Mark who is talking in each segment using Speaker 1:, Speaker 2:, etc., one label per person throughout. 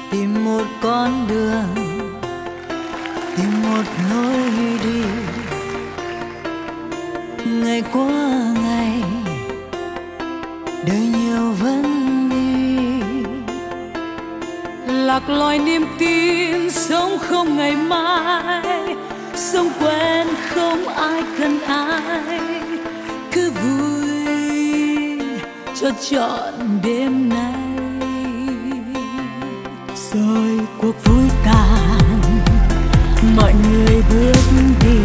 Speaker 1: tìm một con đường, tìm một lối đi. Ngày qua ngày, đời nhiều vấn đi, lạc loài niềm tin, sống không ngày mai, sống quen không ai cần ai, cứ vui cho trọn đêm nay. Rồi cuộc vui tàn, mọi người bước đi,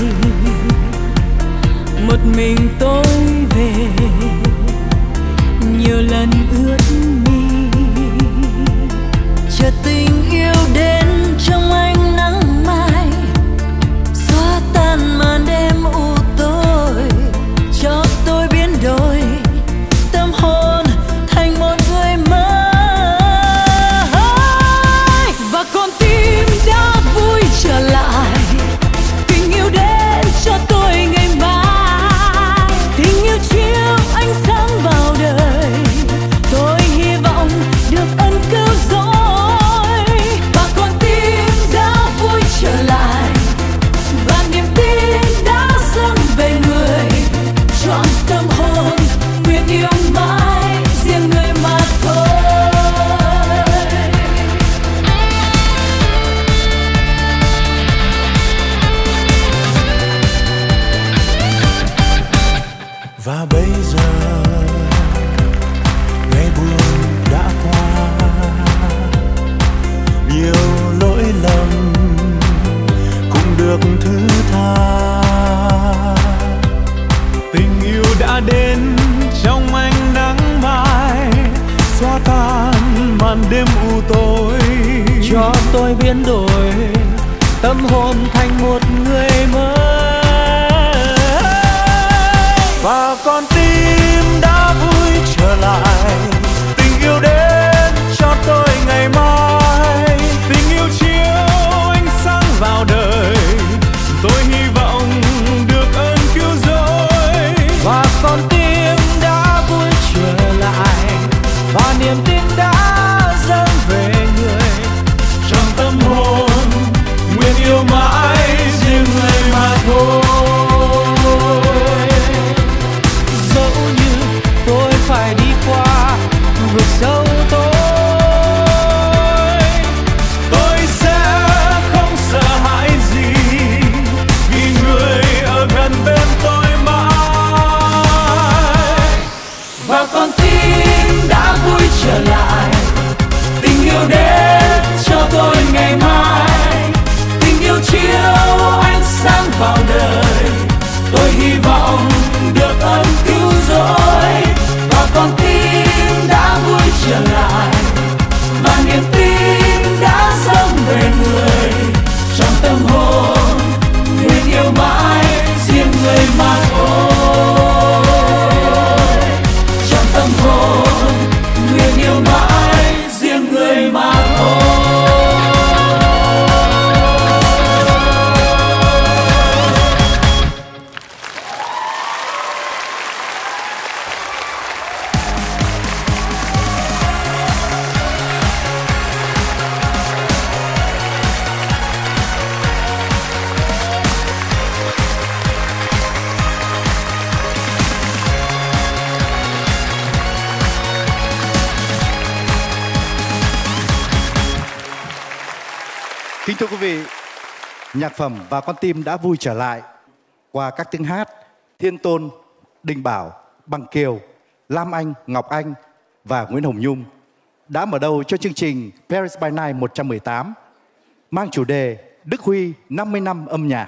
Speaker 1: một mình tôi về, nhiều lần ướt mi, chờ tình yêu đến trong ánh nắng mai, xóa tan màn đêm u tối, cho tôi biến đổi tâm hồn thành một người mới, và con tim đã vui trở lại. Tình yêu đến cho tôi ngày mai, tình yêu chiếu ánh sáng vào đời, tôi hy vọng được ân cứu rỗi. Và con tim đã vui trở lại, và niềm tin đã dâng về người, trọn tâm hồn nguyện yêu mãi riêng người mà thôi.
Speaker 2: Và bây giờ ngày buồn đã qua, nhiều lỗi lầm cũng được thứ tha. Tình yêu đã đến trong ánh nắng mai, xóa tan màn đêm u tối,
Speaker 1: Cho tôi biến đổi tâm hồn thành một người mới.
Speaker 2: và con tim đã vui trở lại. Tình yêu đến cho tôi ngày mai, tình yêu chiếu ánh sáng vào đời, tôi hy vọng được ơn cứu rỗi.
Speaker 1: Và con tim đã vui trở lại, và niềm tin đã dâng về người,
Speaker 2: Trong tâm hồn nguyện yêu mãi riêng người mà thôi.
Speaker 1: dẫu như tôi phải đi qua vực sâu tối.
Speaker 2: Tôi sẽ không sợ hãi gì, vì người ở gần bên tôi mãi.
Speaker 1: Và con tim đã vui trở lại, tình yêu đến cho tôi ngày mai, tình yêu chiếu ánh sáng vào đời, tôi hy vọng được ơn cứu rỗi. Và con tim đã vui trở lại, và niềm tin đã dâng về người, trong tâm hồn nguyện yêu mãi riêng người mà thôi. Trong tâm hồn nguyện yêu mãi riêng người mà thôi.
Speaker 3: Kính thưa quý vị, nhạc phẩm Và Con Tim Đã Vui Trở Lại qua các tiếng hát Thiên Tôn, Đình Bảo, Bằng Kiều, Lam Anh, Ngọc Anh và Nguyễn Hồng Nhung đã mở đầu cho chương trình Paris by Night 118 mang chủ đề Đức Huy 50 năm âm nhạc.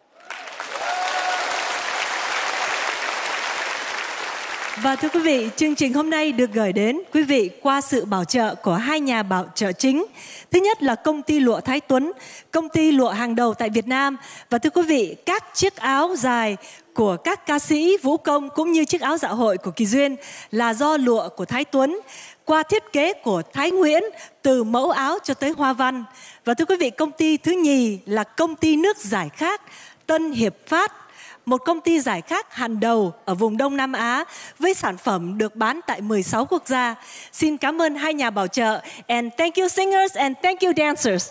Speaker 4: Và thưa quý vị, chương trình hôm nay được gửi đến quý vị qua sự bảo trợ của hai nhà bảo trợ chính. Thứ nhất là công ty lụa Thái Tuấn, công ty lụa hàng đầu tại Việt Nam. Và thưa quý vị, các chiếc áo dài của các ca sĩ vũ công cũng như chiếc áo dạ hội của Kỳ Duyên là do lụa của Thái Tuấn, qua thiết kế của Thái Nguyễn, từ mẫu áo cho tới hoa văn. Và thưa quý vị, công ty thứ nhì là công ty nước giải khát Tân Hiệp Phát, một công ty giải khát hàng đầu ở vùng Đông Nam Á với sản phẩm được bán tại 16 quốc gia. Xin cảm ơn hai nhà bảo trợ. And thank you singers and thank you dancers.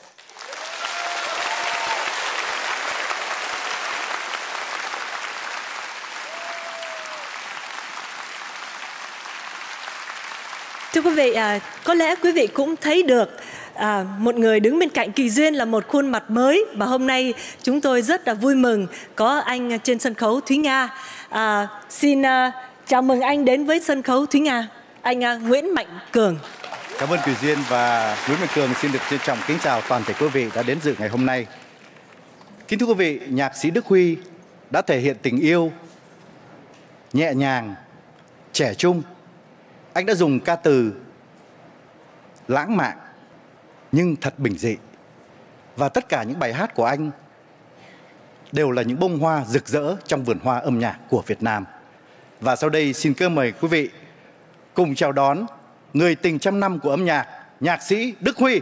Speaker 4: Thưa quý vị, có lẽ quý vị cũng thấy được một người đứng bên cạnh Kỳ Duyên là một khuôn mặt mới, và hôm nay chúng tôi rất là vui mừng có anh trên sân khấu Thúy Nga. Xin chào mừng anh đến với sân khấu Thúy Nga, anh Nguyễn Mạnh Cường.
Speaker 3: Cảm ơn Kỳ Duyên, và Nguyễn Mạnh Cường xin được trân trọng kính chào toàn thể quý vị đã đến dự ngày hôm nay. Kính thưa quý vị, nhạc sĩ Đức Huy đã thể hiện tình yêu nhẹ nhàng, trẻ trung. Anh đã dùng ca từ lãng mạn nhưng thật bình dị. Và tất cả những bài hát của anh đều là những bông hoa rực rỡ trong vườn hoa âm nhạc của Việt Nam. Và sau đây xin cơ mời quý vị cùng chào đón người tình trăm năm của âm nhạc, nhạc sĩ Đức Huy.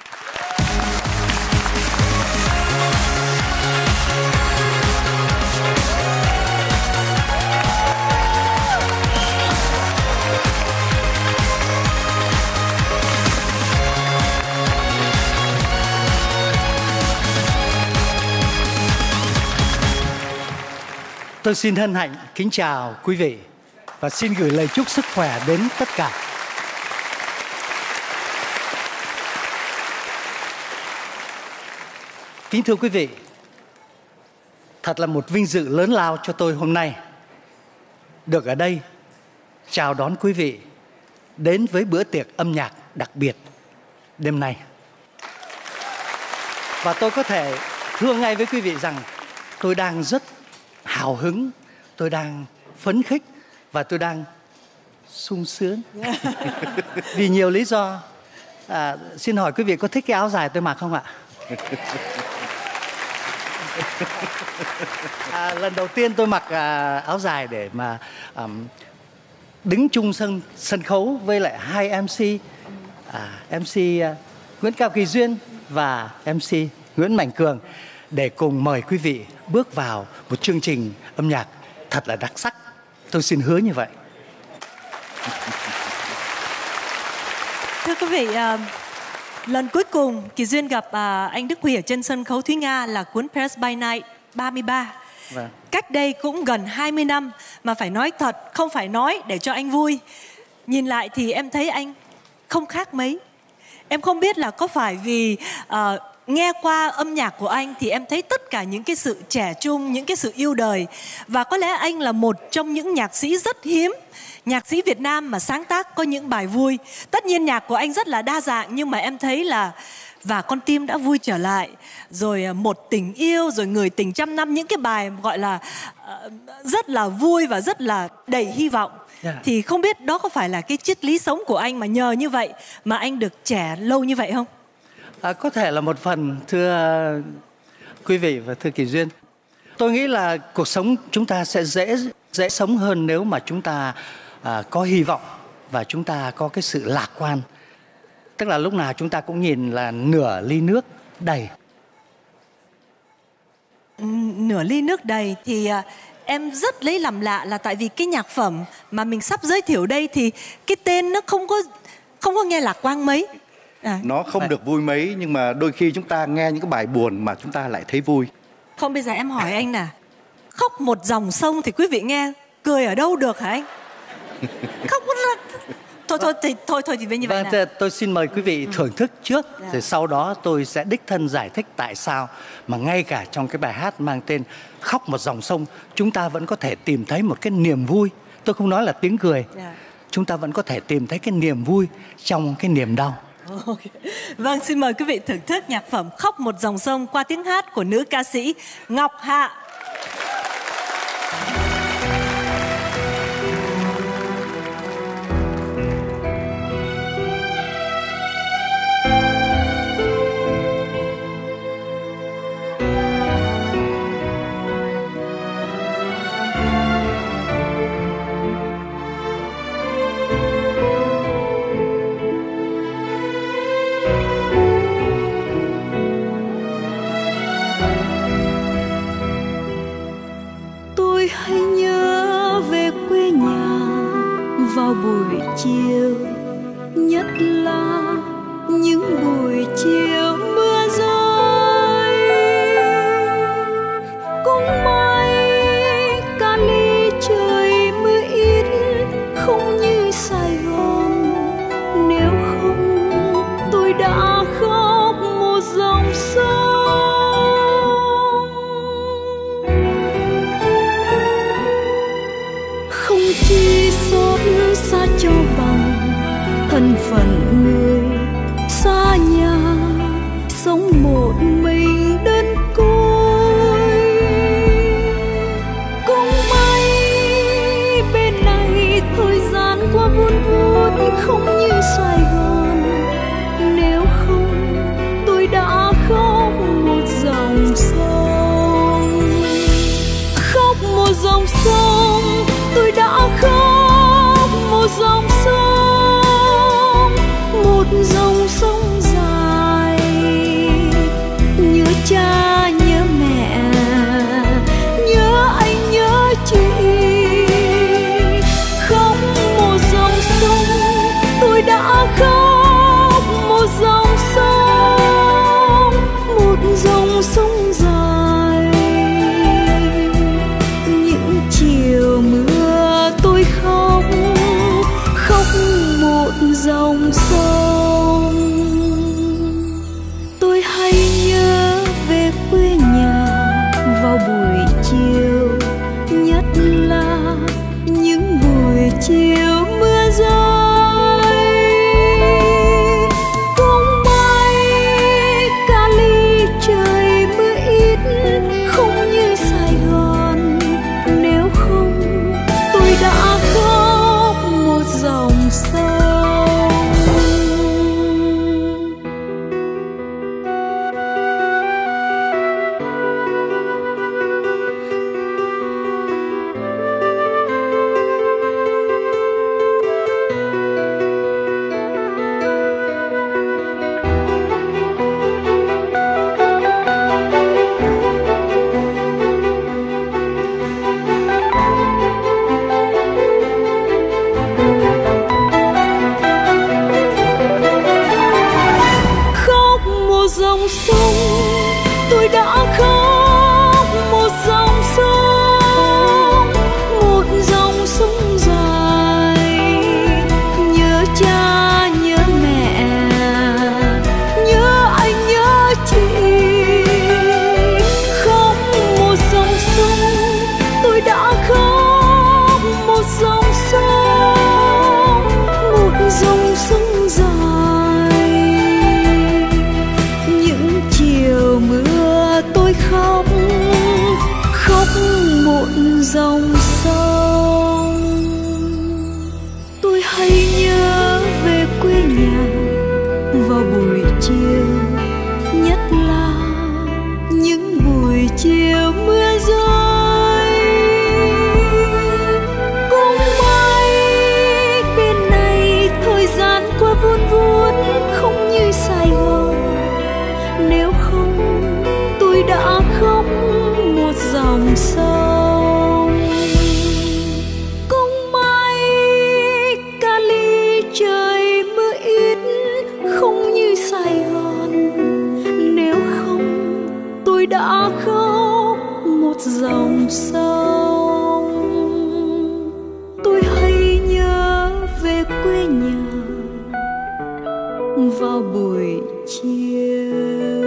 Speaker 5: Tôi xin hân hạnh kính chào quý vị và xin gửi lời chúc sức khỏe đến tất cả. Kính thưa quý vị, thật là một vinh dự lớn lao cho tôi hôm nay được ở đây chào đón quý vị đến với bữa tiệc âm nhạc đặc biệt đêm nay. Và tôi có thể thưa ngay với quý vị rằng tôi đang rất hào hứng, tôi đang phấn khích và tôi đang sung sướng vì nhiều lý do. Xin hỏi quý vị có thích cái áo dài tôi mặc không ạ? Lần đầu tiên tôi mặc áo dài để mà đứng chung sân khấu với lại hai MC, MC Nguyễn Cao Kỳ Duyên và MC Nguyễn Mạnh Cường, để cùng mời quý vị bước vào một chương trình âm nhạc thật là đặc sắc. Tôi xin hứa như vậy.
Speaker 4: Thưa quý vị, lần cuối cùng Kỳ Duyên gặp anh Đức Huy ở trên sân khấu Thúy Nga là cuốn Paris by Night 33.
Speaker 5: Vâng.
Speaker 4: Cách đây cũng gần 20 năm, mà phải nói thật, không phải nói để cho anh vui. Nhìn lại thì em thấy anh không khác mấy. Em không biết là có phải vì nghe qua âm nhạc của anh thì em thấy tất cả những cái sự trẻ trung, những cái sự yêu đời. Và có lẽ anh là một trong những nhạc sĩ rất hiếm, nhạc sĩ Việt Nam mà sáng tác có những bài vui. Tất nhiên nhạc của anh rất là đa dạng, nhưng mà em thấy là Và Con Tim Đã Vui Trở Lại, rồi Một Tình Yêu, rồi Người Tình Trăm Năm, những cái bài gọi là rất là vui và rất là đầy hy vọng. Thì không biết đó có phải là cái triết lý sống của anh mà nhờ như vậy mà anh được trẻ lâu như vậy không?
Speaker 5: Có thể là một phần, thưa quý vị và thưa Kỳ Duyên. Tôi nghĩ là cuộc sống chúng ta sẽ dễ sống hơn nếu mà chúng ta có hy vọng và chúng ta có cái sự lạc quan. Tức là lúc nào chúng ta cũng nhìn là nửa ly nước đầy.
Speaker 4: Nửa ly nước đầy thì em rất lấy làm lạ là tại vì cái nhạc phẩm mà mình sắp giới thiệu đây thì cái tên nó không có nghe lạc quan mấy.
Speaker 3: Nó không được vui mấy, nhưng mà đôi khi chúng ta nghe những cái bài buồn mà chúng ta lại thấy vui.
Speaker 4: Không, bây giờ em hỏi anh nè, khóc một dòng sông thì quý vị nghe cười ở đâu được hả anh? Khóc là... Thôi thì như vậy nè.
Speaker 5: Tôi xin mời quý vị thưởng thức trước, rồi sau đó tôi sẽ đích thân giải thích tại sao mà ngay cả trong cái bài hát mang tên Khóc Một Dòng Sông, chúng ta vẫn có thể tìm thấy một cái niềm vui. Tôi không nói là tiếng cười. Chúng ta vẫn có thể tìm thấy cái niềm vui trong cái niềm đau.
Speaker 4: Vâng, xin mời quý vị thưởng thức nhạc phẩm Khóc Một Dòng Sông qua tiếng hát của nữ ca sĩ Ngọc Hạ.
Speaker 1: đã khóc một dòng sông. Không chi xót xa cho bằng thân phận người xa nhà, sống một mình đơn côi. Cũng may bên này thời gian qua vun vút không như Sài Gòn, nếu không tôi đã khóc một dòng sông. Khóc một dòng sông, tôi đã khóc một dòng sông, một dòng sông dài. Nhớ cha nhớ mẹ, nhớ anh nhớ chị. Khóc một dòng sông, tôi đã khóc một dòng sông, một dòng sông dài. Những chiều mưa tôi khóc, khóc một dòng sông. Tôi hay nhớ về quê nhà vào buổi chiều, nhất là những buổi chiều mưa rơi. Cũng may Cali trời mưa ít, không như Sài Gòn, nếu không tôi đã khóc một dòng sông. Khóc một dòng sông, tôi đã khóc một dòng sông, một dòng sông dài. Nhớ cha nhớ mẹ, nhớ anh nhớ chị. Khóc một dòng sông, tôi đã khóc một dòng sông, một dòng sông dài. Những chiều mưa tôi khóc, khóc một dòng sông. Tôi hay nhớ về quê nhà vào buổi chiều, nhất là những buổi chiều mưa rơi. Cũng may bên này thời gian qua vun vút không như Sài Gòn, nếu không tôi đã khóc một dòng sông. Cũng may Cali trời mưa ít, không như Sài Gòn, nếu không tôi đã khóc một dòng sông. Tôi hay nhớ về quê nhà vào buổi chiều.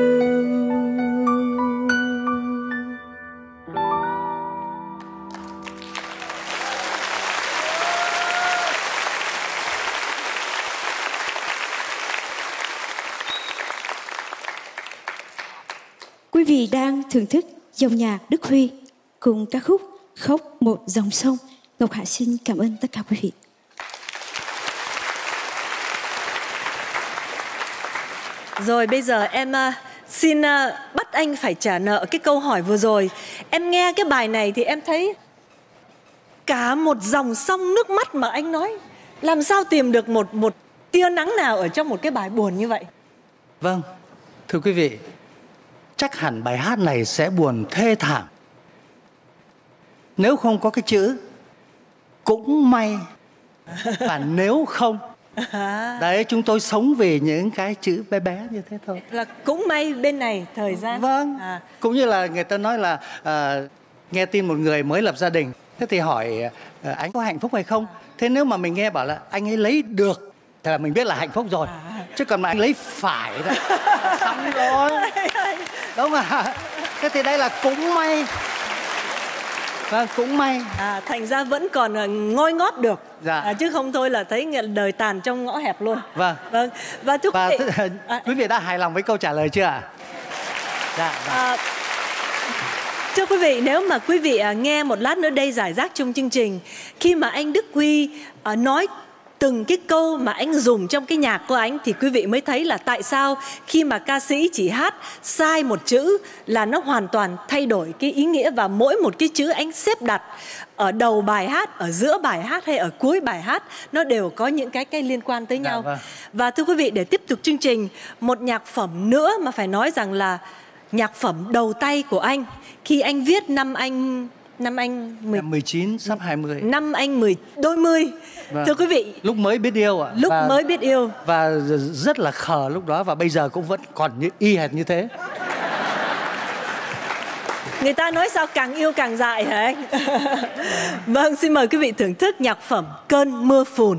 Speaker 6: Quý vị đang thưởng thức dòng nhạc Đức Huy cùng ca khúc Khóc một dòng sông. Ngọc Hạ xin cảm ơn tất cả quý vị.
Speaker 4: Rồi bây giờ em xin bắt anh phải trả nợ cái câu hỏi vừa rồi. Em nghe cái bài này thì em thấy cả một dòng sông nước mắt mà anh nói. Làm sao tìm được một tia nắng nào ở trong một cái bài buồn như vậy?
Speaker 5: Vâng, thưa quý vị, chắc hẳn bài hát này sẽ buồn thê thảm nếu không có cái chữ cũng may. Và nếu không, đấy, chúng tôi sống vì những cái chữ bé bé như thế thôi.
Speaker 4: Là cũng may bên này thời gian.
Speaker 5: Vâng, cũng như là người ta nói là nghe tin một người mới lập gia đình, thế thì hỏi anh có hạnh phúc hay không. Thế nếu mà mình nghe bảo là anh ấy lấy được thì là mình biết là hạnh phúc rồi. chứ còn mà anh lấy phải rồi xong rồi, đúng không ạ? Thế thì đây là cũng may. Vâng, cũng may.
Speaker 4: Thành ra vẫn còn ngoi ngót được.
Speaker 5: Dạ.
Speaker 4: Chứ không thôi là thấy đời tàn trong ngõ hẹp luôn.
Speaker 5: Vâng.
Speaker 4: Vâng. Và thưa quý vị,
Speaker 5: quý vị đã hài lòng với câu trả lời chưa ạ? Dạ. Vâng.
Speaker 4: Thưa quý vị, nếu mà quý vị nghe một lát nữa đây giải rác trong chương trình, khi mà anh Đức Huy nói từng cái câu mà anh dùng trong cái nhạc của anh thì quý vị mới thấy là tại sao khi mà ca sĩ chỉ hát sai một chữ là nó hoàn toàn thay đổi cái ý nghĩa, và mỗi một cái chữ anh xếp đặt ở đầu bài hát, ở giữa bài hát hay ở cuối bài hát nó đều có những cái liên quan tới nhau.
Speaker 5: Vâng.
Speaker 4: Và thưa quý vị, để tiếp tục chương trình, một nhạc phẩm nữa mà phải nói rằng là nhạc phẩm đầu tay của anh khi anh viết năm anh
Speaker 5: 19 sắp 20.
Speaker 4: Năm anh đôi mươi.
Speaker 5: Vâng.
Speaker 4: Thưa quý vị,
Speaker 5: lúc mới biết yêu ạ.
Speaker 4: Lúc mới biết yêu.
Speaker 5: Và rất là khờ lúc đó, và bây giờ cũng vẫn còn y hệt như thế.
Speaker 4: Người ta nói sao càng yêu càng dại hả anh? Vâng, xin mời quý vị thưởng thức nhạc phẩm Cơn mưa phùn.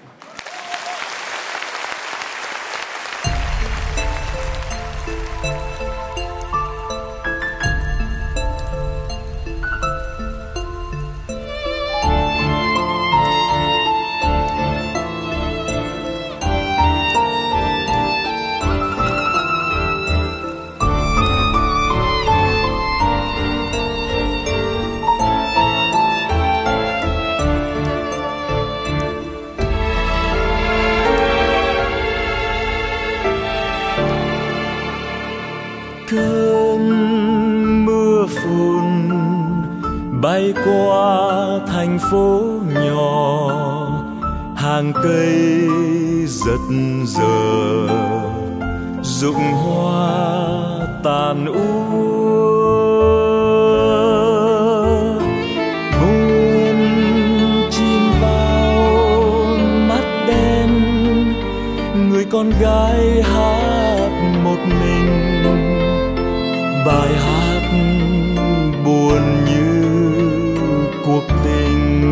Speaker 2: Cơn mưa phùn bay qua thành phố nhỏ, hàng cây giật giờ rụng hoa tàn úa. Buồn chìm vào mắt đen, người con gái hát một mình, bài hát buồn như cuộc tình.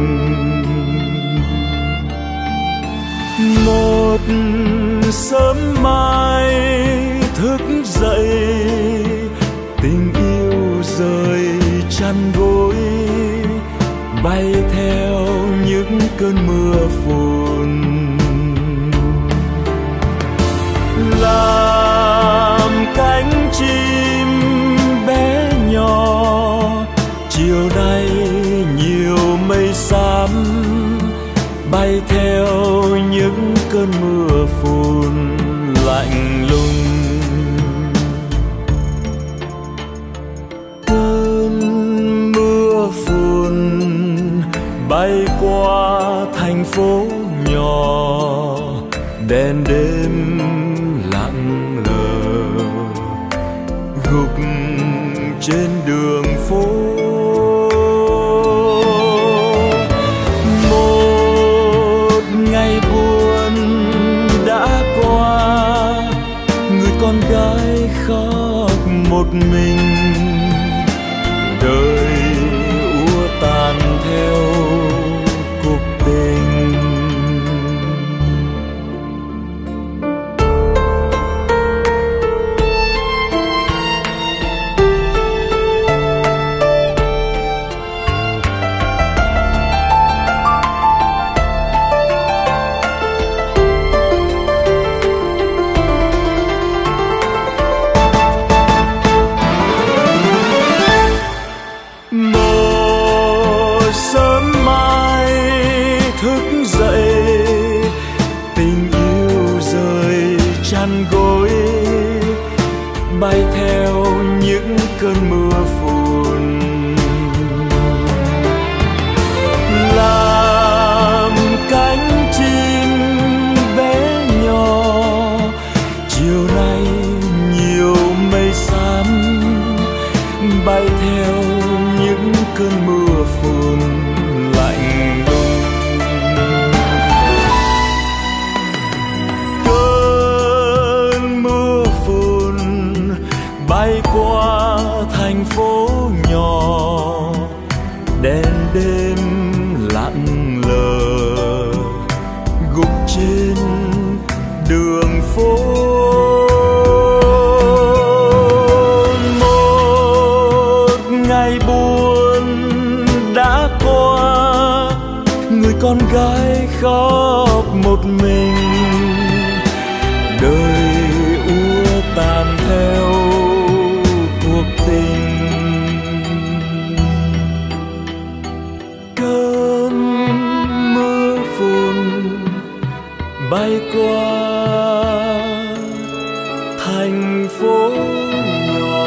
Speaker 2: Một sớm mai thức dậy, tình yêu rời chăn gối, bay theo những cơn mưa phùn. Làm cánh chim bé nhỏ, chiều nay nhiều mây xám, bay theo những cơn mưa phùn lạnh lùng. Cơn mưa phùn bay qua thành phố nhỏ, đèn đêm lặng lờ gục trên đường phố. Một ngày buồn đã qua, người con gái khóc một mình, đời úa tàn theo cuộc tình. Một sớm mai thức dậy, tình yêu rời chăn gối, bay theo những cơn mưa phùn. Làm cánh chim bé nhỏ, chiều nay nhiều mây xám, bay theo những cơn mưa phùn lạnh lùng. Cơn mưa phùn bay qua thành phố nhỏ, đèn đêm lặng lờ gục trên đường phố. con gái khóc một mình, đời úa tàn theo cuộc tình. Cơn mưa phùn bay qua thành phố nhỏ,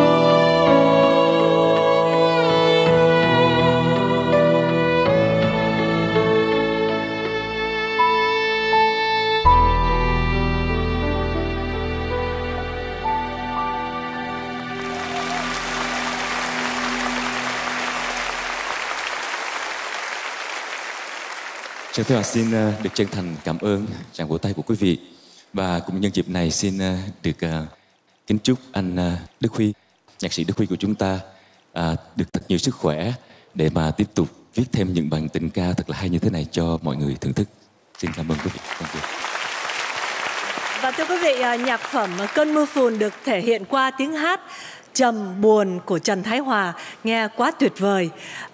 Speaker 7: Trần Thế Hòa xin được chân thành cảm ơn tràng vỗ tay của quý vị. Và cũng nhân dịp này xin được kính chúc anh Đức Huy, nhạc sĩ Đức Huy của chúng ta được thật nhiều sức khỏe để mà tiếp tục viết thêm những bản tình ca thật là hay như thế này cho mọi người thưởng thức. Xin cảm ơn quý vị. Thank you.
Speaker 4: Và thưa quý vị, nhạc phẩm Cơn mưa phùn được thể hiện qua tiếng hát trầm buồn của Trần Thái Hòa, nghe quá tuyệt vời.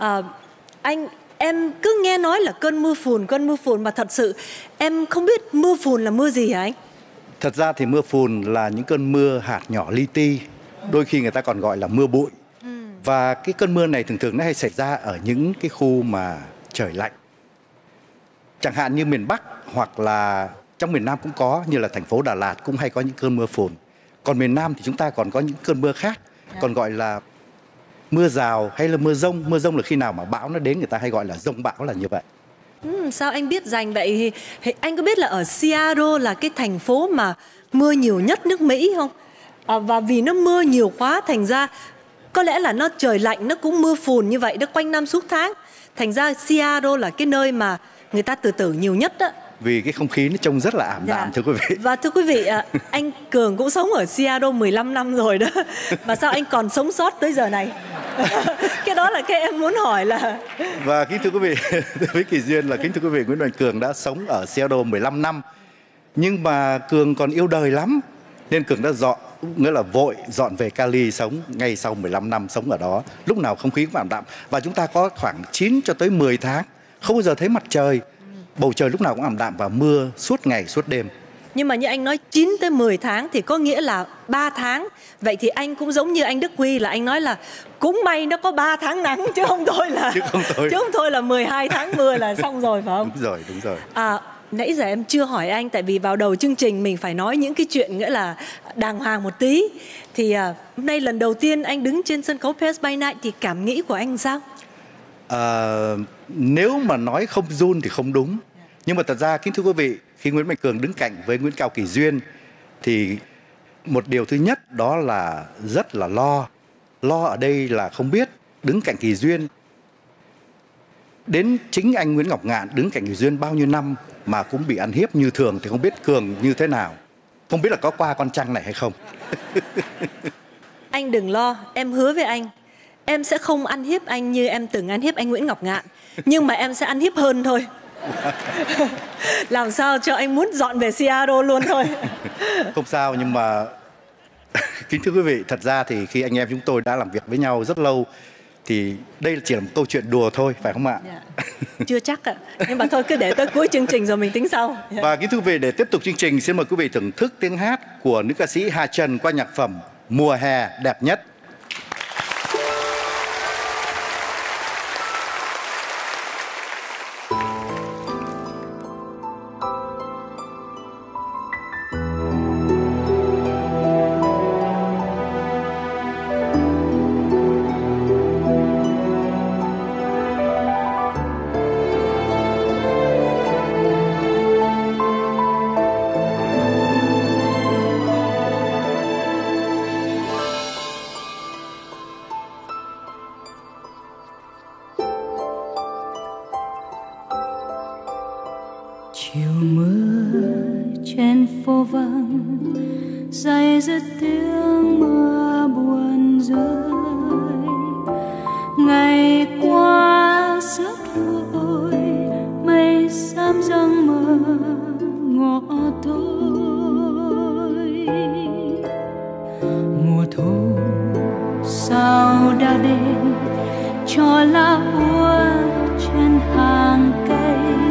Speaker 4: Em cứ nghe nói là cơn mưa phùn mà thật sự em không biết mưa phùn là mưa gì hả anh?
Speaker 3: Thật ra thì mưa phùn là những cơn mưa hạt nhỏ li ti, đôi khi người ta còn gọi là mưa bụi. Và cái cơn mưa này thường thường nó hay xảy ra ở những cái khu mà trời lạnh. Chẳng hạn như miền Bắc hoặc là trong miền Nam cũng có, như là thành phố Đà Lạt cũng hay có những cơn mưa phùn. Còn miền Nam thì chúng ta còn có những cơn mưa khác, còn gọi là mưa rào hay là mưa rông. Mưa rông là khi nào mà bão nó đến, người ta hay gọi là rông bão là như vậy.
Speaker 4: Sao anh biết rành vậy? Anh có biết là ở Seattle là cái thành phố mà mưa nhiều nhất nước Mỹ không? Và vì nó mưa nhiều quá thành ra có lẽ là nó trời lạnh nó cũng mưa phùn như vậy, nó quanh năm suốt tháng. Thành ra Seattle là cái nơi mà người ta tự tử nhiều nhất đó.
Speaker 3: Vì cái không khí nó trông rất là ảm đạm, thưa quý vị.
Speaker 4: Và thưa quý vị, anh Cường cũng sống ở Seattle 15 năm rồi đó. Mà sao anh còn sống sót tới giờ này? Cái đó là cái em muốn hỏi là...
Speaker 3: Và kính thưa quý vị, với kỳ duyên là kính thưa quý vị, Nguyễn Đoàn Cường đã sống ở Seattle 15 năm. Nhưng mà Cường còn yêu đời lắm, nên Cường đã nghĩa là vội dọn về Cali sống ngay sau 15 năm sống ở đó. Lúc nào không khí cũng ảm đạm. Và chúng ta có khoảng 9 cho tới 10 tháng không bao giờ thấy mặt trời. Bầu trời lúc nào cũng ảm đạm và mưa suốt ngày suốt đêm.
Speaker 4: Nhưng mà như anh nói 9 tới 10 tháng thì có nghĩa là 3 tháng. Vậy thì anh cũng giống như anh Đức Huy là anh nói là cũng may nó có 3 tháng nắng chứ không thôi là 12 tháng mưa là xong rồi phải không?
Speaker 3: Đúng rồi.
Speaker 4: Nãy giờ em chưa hỏi anh, tại vì vào đầu chương trình mình phải nói những cái chuyện nghĩa là đàng hoàng một tí. Thì hôm nay lần đầu tiên anh đứng trên sân khấu Paris by Night thì cảm nghĩ của anh sao?
Speaker 3: Nếu mà nói không run thì không đúng. Nhưng mà thật ra kính thưa quý vị, khi Nguyễn Mạnh Cường đứng cạnh với Nguyễn Cao Kỳ Duyên thì một điều thứ nhất đó là rất là lo. Lo ở đây là không biết đứng cạnh Kỳ Duyên. Đến chính anh Nguyễn Ngọc Ngạn đứng cạnh Kỳ Duyên bao nhiêu năm mà cũng bị ăn hiếp như thường thì không biết Cường như thế nào. Không biết là có qua con trăng này hay không.
Speaker 4: Anh đừng lo, em hứa với anh, em sẽ không ăn hiếp anh như em từng ăn hiếp anh Nguyễn Ngọc Ngạn. Nhưng mà em sẽ ăn hiếp hơn thôi. Làm sao cho anh muốn dọn về Seattle luôn thôi.
Speaker 3: Không sao, nhưng mà kính thưa quý vị, thật ra thì khi anh em chúng tôi đã làm việc với nhau rất lâu thì đây chỉ là một câu chuyện đùa thôi, phải không ạ?
Speaker 4: Chưa chắc ạ. Nhưng mà thôi cứ để tới cuối chương trình rồi mình tính sau.
Speaker 3: Và kính thưa quý vị, để tiếp tục chương trình, xin mời quý vị thưởng thức tiếng hát của nữ ca sĩ Hà Trần qua nhạc phẩm Mùa hè đẹp nhất.
Speaker 1: Chiều mưa trên phố vắng day dứt tiếng mưa buồn rơi. Ngày qua rất vội, mây xám giăng mờ ngõ tối. Mùa thu sao đã đến cho lá úa trên hàng cây.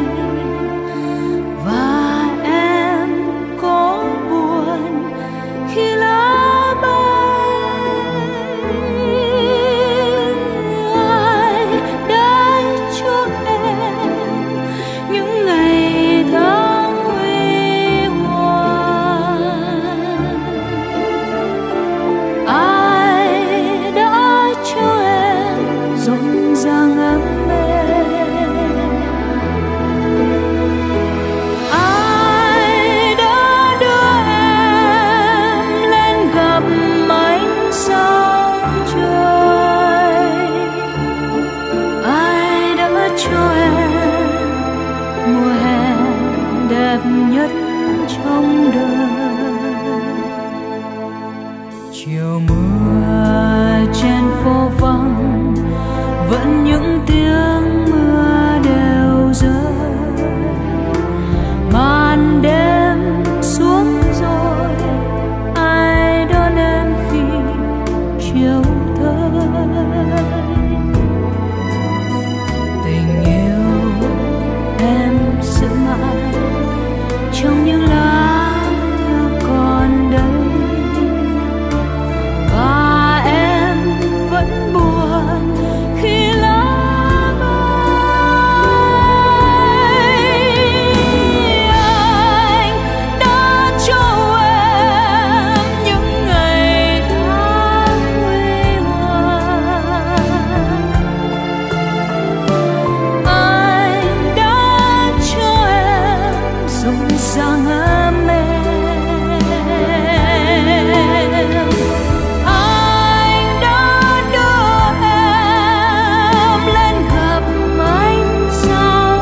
Speaker 1: chiều mưa trên phố vắng vẫn những tiếng mưa đều rơi, màn đêm xuống rồi ai đón em khi chiều tới. Tình yêu em giữ mãi trong những lá thư còn đây, và em vẫn buồn khi lá bay. Anh đã cho em những ngày tháng huy hoàng, anh đã cho em rộn ràng ấm êm. Anh đã đưa em lên gặp ánh sao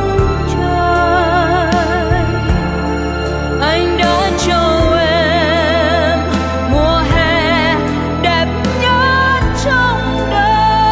Speaker 1: trời. Anh đã cho em mùa hè đẹp nhất trong đời.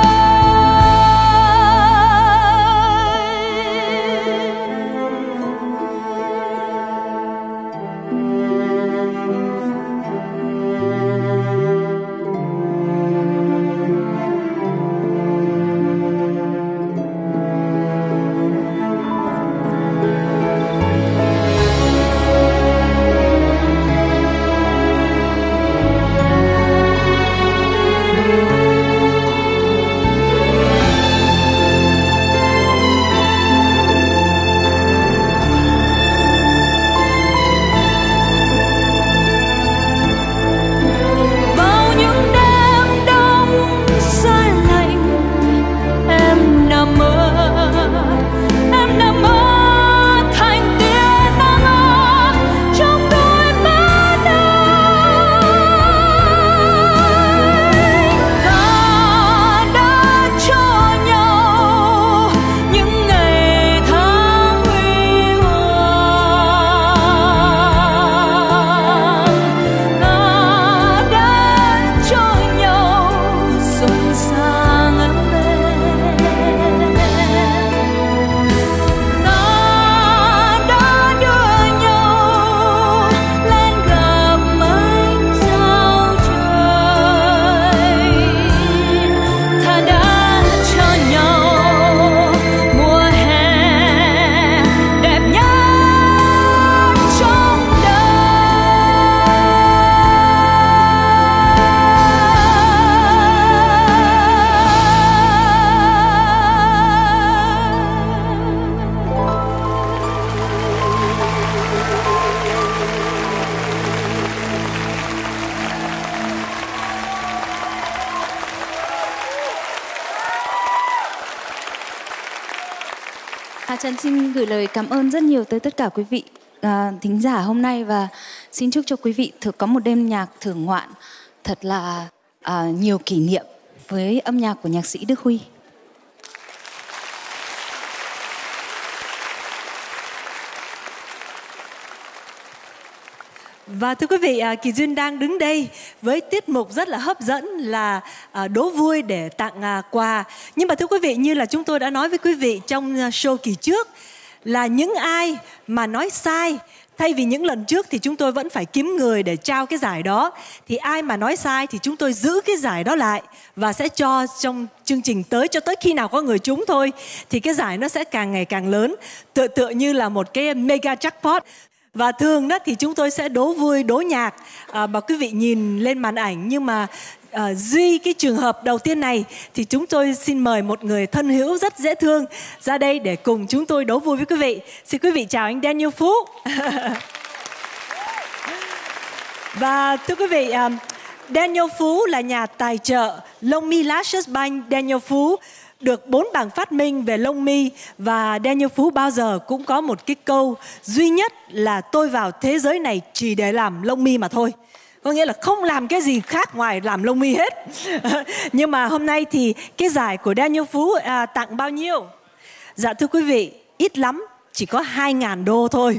Speaker 1: Vào những đêm đông giá lạnh, em nằm mơ thành tia nắng ấm trong đôi mắt anh. Ta đã cho nhau những ngày tháng huy hoàng, ta đã cho nhau rộn ràng ấm êm, ta đã đưa nhau lên gặp ánh sao trời, ta đã cho nhau mùa hè đẹp nhất trong
Speaker 8: Trân xin gửi lời cảm ơn rất nhiều tới tất cả quý vị thính giả hôm nay, và xin chúc cho quý vị có một đêm nhạc thưởng ngoạn thật là nhiều kỷ niệm với âm nhạc của nhạc sĩ Đức Huy.
Speaker 4: Và thưa quý vị, Kỳ Duyên đang đứng đây với tiết mục rất là hấp dẫn là đố vui để tặng quà. Nhưng mà thưa quý vị, như là chúng tôi đã nói với quý vị trong show kỳ trước, là những ai mà nói sai, thay vì những lần trước thì chúng tôi vẫn phải kiếm người để trao cái giải đó, thì ai mà nói sai thì chúng tôi giữ cái giải đó lại và sẽ cho trong chương trình tới, cho tới khi nào có người trúng thôi. Thì cái giải nó sẽ càng ngày càng lớn, tựa như là một cái mega jackpot. Và thường đó thì chúng tôi sẽ đố vui, đố nhạc mà quý vị nhìn lên màn ảnh. Nhưng mà duy cái trường hợp đầu tiên này thì chúng tôi xin mời một người thân hữu rất dễ thương ra đây để cùng chúng tôi đố vui với quý vị. Xin quý vị chào anh Daniel Phú. Và thưa quý vị, Daniel Phú là nhà tài trợ lông mi Lashes Bank Daniel Phú, được 4 bảng phát minh về lông mi. Và Daniel Phú bao giờ cũng có một cái câu duy nhất là tôi vào thế giới này chỉ để làm lông mi mà thôi. Có nghĩa là không làm cái gì khác ngoài làm lông mi hết. Nhưng mà hôm nay thì cái giải của Daniel Phú tặng bao nhiêu? Dạ thưa quý vị, ít lắm. chỉ có 2.000 đô thôi.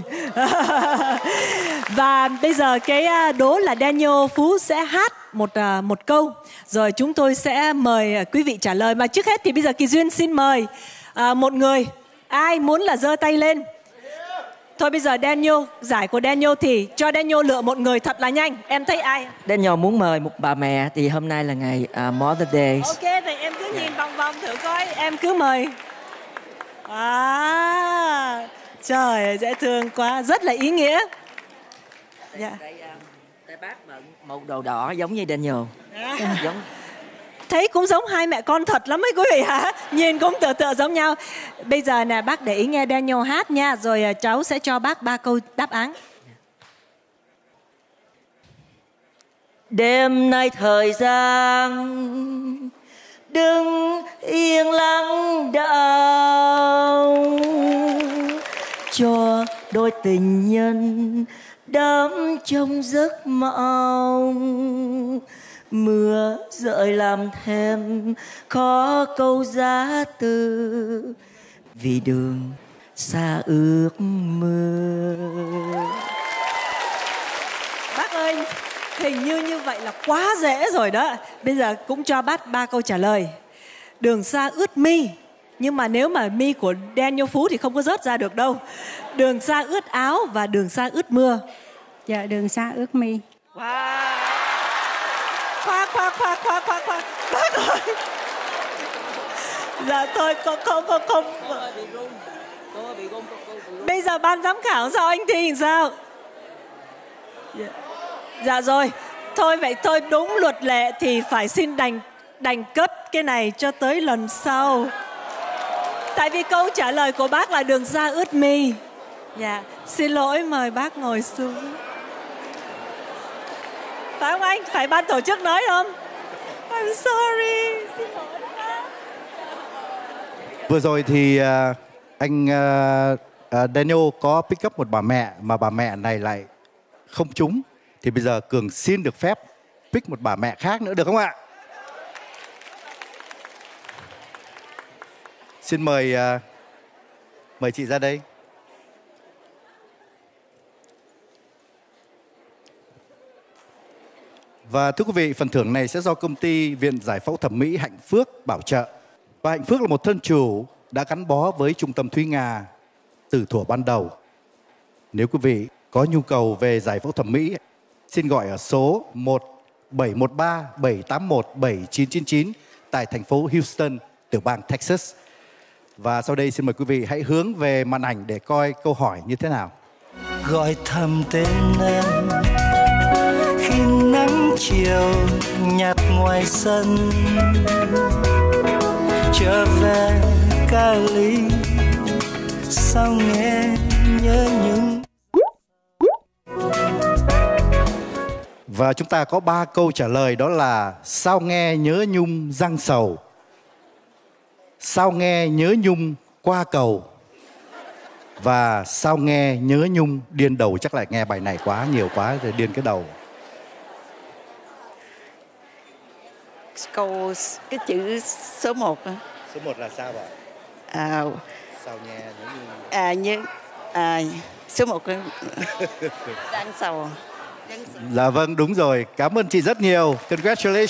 Speaker 4: Và bây giờ cái đố là Daniel Phú sẽ hát một câu, rồi chúng tôi sẽ mời quý vị trả lời. Mà trước hết thì bây giờ Kỳ Duyên xin mời một người, ai muốn là giơ tay lên. Thôi bây giờ Daniel, giải của Daniel thì cho Daniel lựa một người thật là nhanh. Em thấy ai?
Speaker 9: Daniel muốn mời một bà mẹ, thì hôm nay là ngày Mother's Day.
Speaker 4: Ok, thì em cứ nhìn vòng vòng thử coi, em cứ mời. Trời ơi, dễ thương quá, rất là ý nghĩa. Dạ.
Speaker 9: Tay bác bận một đồ đỏ giống như Daniel. Giống.
Speaker 4: Thấy cũng giống hai mẹ con thật lắm ấy quý vị hả? Nhìn cũng tựa giống nhau. Bây giờ nè, bác để ý nghe Daniel hát nha, rồi cháu sẽ cho bác 3 câu đáp án.
Speaker 9: Đêm nay thời gian đừng yên lặng đau, cho đôi tình nhân đắm trong giấc mộng. Mưa rơi làm thêm khó câu giá từ, vì đường xa ước mơ.
Speaker 4: Bác ơi, hình như vậy là quá dễ rồi đó. Bây giờ cũng cho bác 3 câu trả lời. Đường xa ướt mi, nhưng mà nếu mà mi của Daniel Phú thì không có rớt ra được đâu. Đường xa ướt áo và đường xa ướt mưa.
Speaker 10: Dạ, đường xa ướt mi.
Speaker 4: Wow. Khoa. Bác ơi. Dạ thôi, không. Bây giờ ban giám khảo sao anh thi làm sao? Dạ rồi. Thôi vậy thôi, đúng luật lệ thì phải xin đành cất cái này cho tới lần sau. Tại vì câu trả lời của bác là đường xa ướt mi. Dạ, xin lỗi, mời bác ngồi xuống. Phải không anh? Phải ban tổ chức nói không? I'm sorry. Xin lỗi.
Speaker 3: Vừa rồi thì anh Daniel có pick up một bà mẹ, mà bà mẹ này lại không trúng. Thì bây giờ Cường xin được phép pick một bà mẹ khác nữa được không ạ? Xin mời chị ra đây. Và thưa quý vị, phần thưởng này sẽ do công ty Viện Giải phẫu Thẩm mỹ Hạnh Phước bảo trợ. Và Hạnh Phước là một thân chủ đã gắn bó với Trung tâm Thúy Nga từ thuở ban đầu. Nếu quý vị có nhu cầu về giải phẫu thẩm mỹ, xin gọi ở số 1-713-781-7999 tại thành phố Houston, tiểu bang Texas. Và sau đây xin mời quý vị hãy hướng về màn ảnh để coi câu hỏi như thế nào.
Speaker 2: Gọi thầm tên em khi nắng chiều nhạt ngoài sân, trở về Cali sao nghe nhớ nhung.
Speaker 3: Và chúng ta có 3 câu trả lời, đó là sao nghe nhớ nhung răng sầu, sao nghe nhớ nhung qua cầu, và sao nghe nhớ nhung điên đầu. Chắc là nghe bài này quá nhiều quá rồi điên cái đầu.
Speaker 10: Câu cái chữ số 1.
Speaker 3: Số 1 là sao ạ? Sao nghe nhớ nhung.
Speaker 10: Số 1 răng sầu.
Speaker 3: Dạ vâng, đúng rồi. Cảm ơn chị rất nhiều. Congratulations.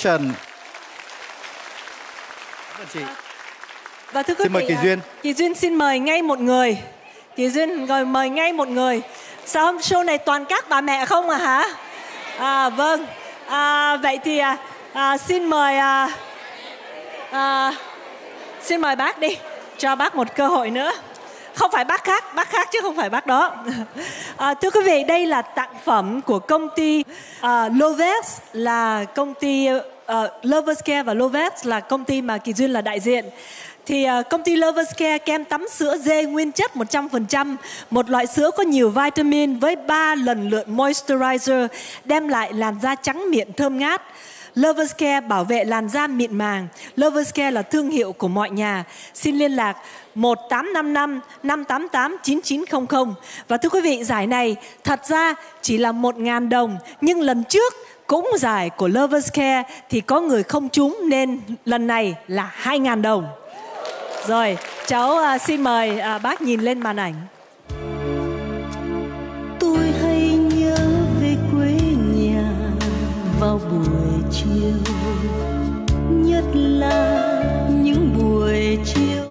Speaker 3: Cảm ơn chị.
Speaker 4: Và thưa quý
Speaker 3: Xin mời
Speaker 4: vị,
Speaker 3: Kỳ Duyên.
Speaker 4: Kỳ Duyên xin mời ngay một người. Kỳ Duyên rồi mời ngay một người. Sao hôm show này toàn các bà mẹ không à hả? Vâng. Vậy thì xin mời bác đi. Cho bác một cơ hội nữa. Không phải bác khác chứ không phải bác đó. Thưa quý vị, đây là tặng phẩm của công ty Lovex, là công ty Lovers Care, và Lovex là công ty mà Kỳ Duyên là đại diện. Thì công ty Lovers Care kem tắm sữa dê nguyên chất 100%, một loại sữa có nhiều vitamin với 3 lần lượn moisturizer, đem lại làn da trắng mịn thơm ngát. Lovers Care bảo vệ làn da mịn màng. Lovers Care là thương hiệu của mọi nhà. Xin liên lạc 1855 588 9900. Và thưa quý vị, giải này thật ra chỉ là 1.000 đồng, nhưng lần trước cũng giải của Lovers Care thì có người không trúng, nên lần này là 2.000 đồng. Rồi, cháu xin mời bác nhìn lên màn ảnh.
Speaker 1: vào buổi chiều, nhất là những buổi chiều.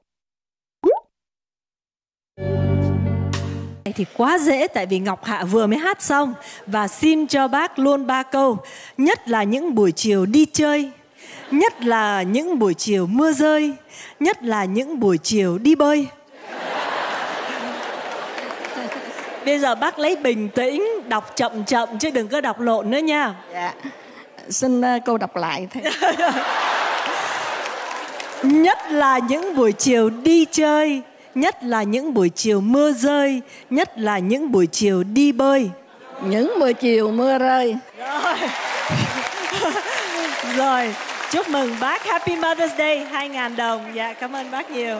Speaker 4: Thì quá dễ, tại vì Ngọc Hạ vừa mới hát xong. Và xin cho bác luôn 3 câu. Nhất là những buổi chiều đi chơi, nhất là những buổi chiều mưa rơi, nhất là những buổi chiều đi bơi. Bây giờ bác lấy bình tĩnh, đọc chậm chậm chứ đừng có đọc lộn nữa nha.
Speaker 10: Dạ. Xin cô đọc lại.
Speaker 4: Nhất là những buổi chiều đi chơi, nhất là những buổi chiều mưa rơi, nhất là những buổi chiều đi bơi.
Speaker 10: Những buổi chiều mưa rơi.
Speaker 4: Rồi, chúc mừng bác. Happy Mother's Day, 2.000 đồng. Dạ, cảm ơn bác nhiều.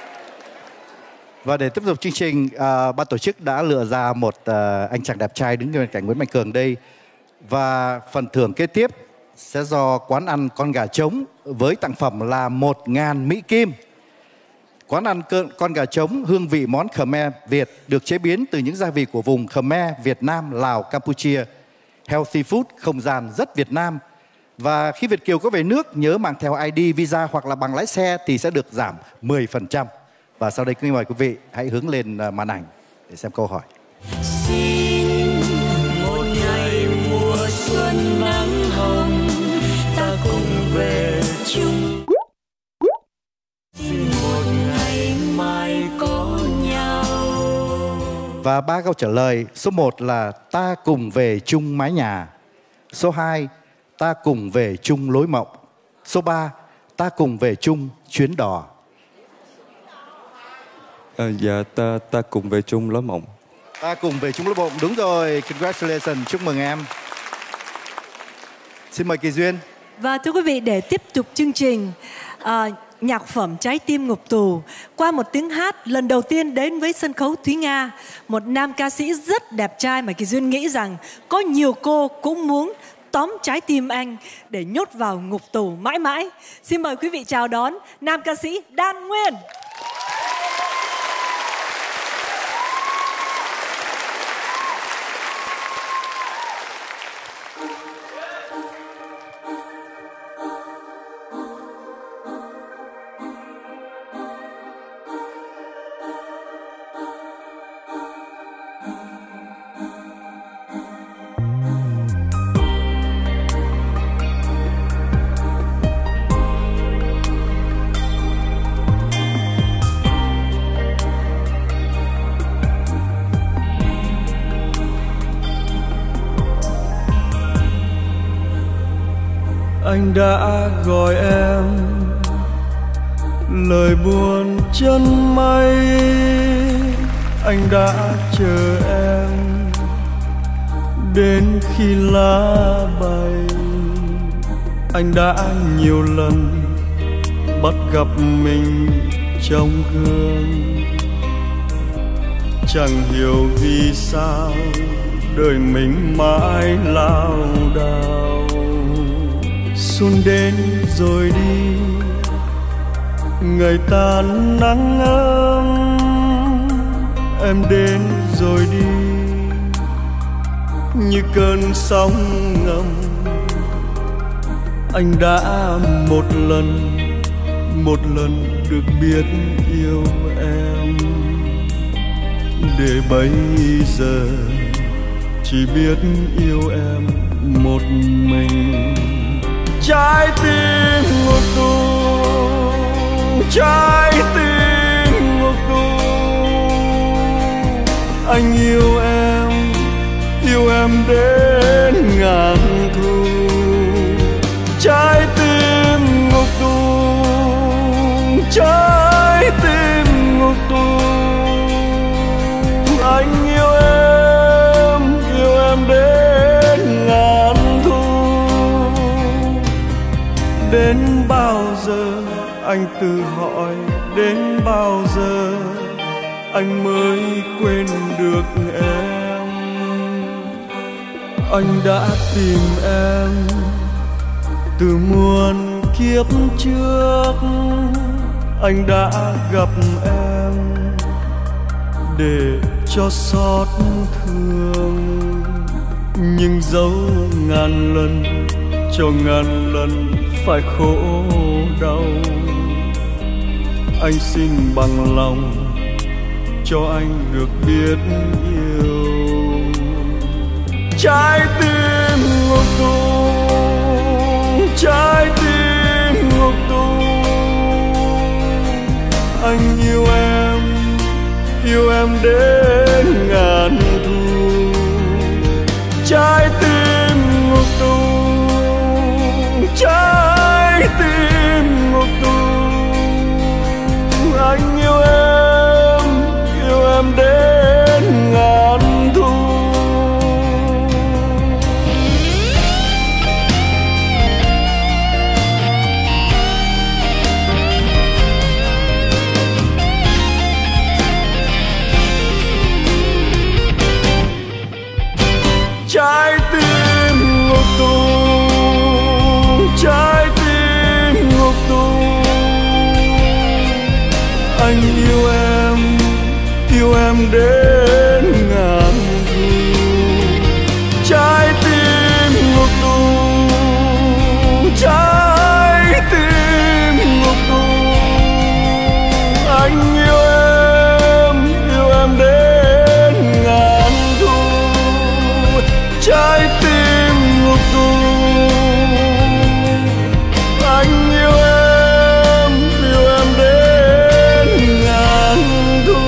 Speaker 3: Và để tiếp tục chương trình, ban tổ chức đã lựa ra một anh chàng đẹp trai đứng bên cạnh Nguyễn Mạnh Cường đây. Và phần thưởng kế tiếp sẽ do quán ăn Con Gà Trống với tặng phẩm là 1.000 Mỹ Kim. Quán ăn Con Gà Trống hương vị món Khmer Việt được chế biến từ những gia vị của vùng Khmer, Việt Nam, Lào, Campuchia. Healthy food, không gian rất Việt Nam. Và khi Việt kiều có về nước nhớ mang theo ID, visa hoặc là bằng lái xe thì sẽ được giảm 10%. Và sau đây kính mời quý vị hãy hướng lên màn ảnh để xem câu hỏi.
Speaker 1: Xin một ngày mùa xuân nắng hồng, ta cùng về chung. Xin một ngày mai có nhau.
Speaker 3: Và 3 câu trả lời. Số 1 là ta cùng về chung mái nhà. Số 2, ta cùng về chung lối mộng. Số 3, ta cùng về chung chuyến đò.
Speaker 11: Dạ, ta cùng về chung lối mộng.
Speaker 3: Ta cùng về chung lối mộng, đúng rồi. Congratulations, chúc mừng em. Xin mời Kỳ Duyên.
Speaker 4: Và thưa quý vị, để tiếp tục chương trình, nhạc phẩm Trái tim ngục tù qua một tiếng hát lần đầu tiên đến với sân khấu Thúy Nga, một nam ca sĩ rất đẹp trai mà Kỳ Duyên nghĩ rằng có nhiều cô cũng muốn tóm trái tim anh để nhốt vào ngục tù mãi mãi. Xin mời quý vị chào đón nam ca sĩ Đan Nguyên.
Speaker 2: Anh đã gọi em, lời buồn chân mây. Anh đã chờ em đến khi lá bay. Anh đã nhiều lần bắt gặp mình trong gương. Chẳng hiểu vì sao đời mình mãi lao đao. Xuân đến rồi đi, ngày tan nắng ấm. Em đến rồi đi như cơn sóng ngầm. Anh đã một lần được biết yêu em, để bây giờ chỉ biết yêu em một mình. Trái tim ngục tù, trái tim ngục tù. Anh yêu em đến ngàn thu. Trái tim ngục tù, trái tim ngục tù. Anh yêu em đến ngàn thu. Đến bao giờ anh tự hỏi, đến bao giờ anh mới quên được em. Anh đã tìm em từ muôn kiếp trước. Anh đã gặp em để cho xót thương, nhưng dẫu ngàn lần cho ngàn lần phải khổ đau, anh xin bằng lòng cho anh được biết yêu. Trái tim ngục tù, trái tim ngục tù, anh yêu em đến ngàn thu. Trái tim ngục tù, trái tim ngục tù, anh yêu em đến ngàn thu. Trái tim ngục tù, trái tim ngục tù, anh yêu em đến ngàn thu. Trái tim ngục tù, trái tim ngục tù, anh yêu em đến ngàn thu. Trái tim ngục tù, anh yêu em đến ngàn thu.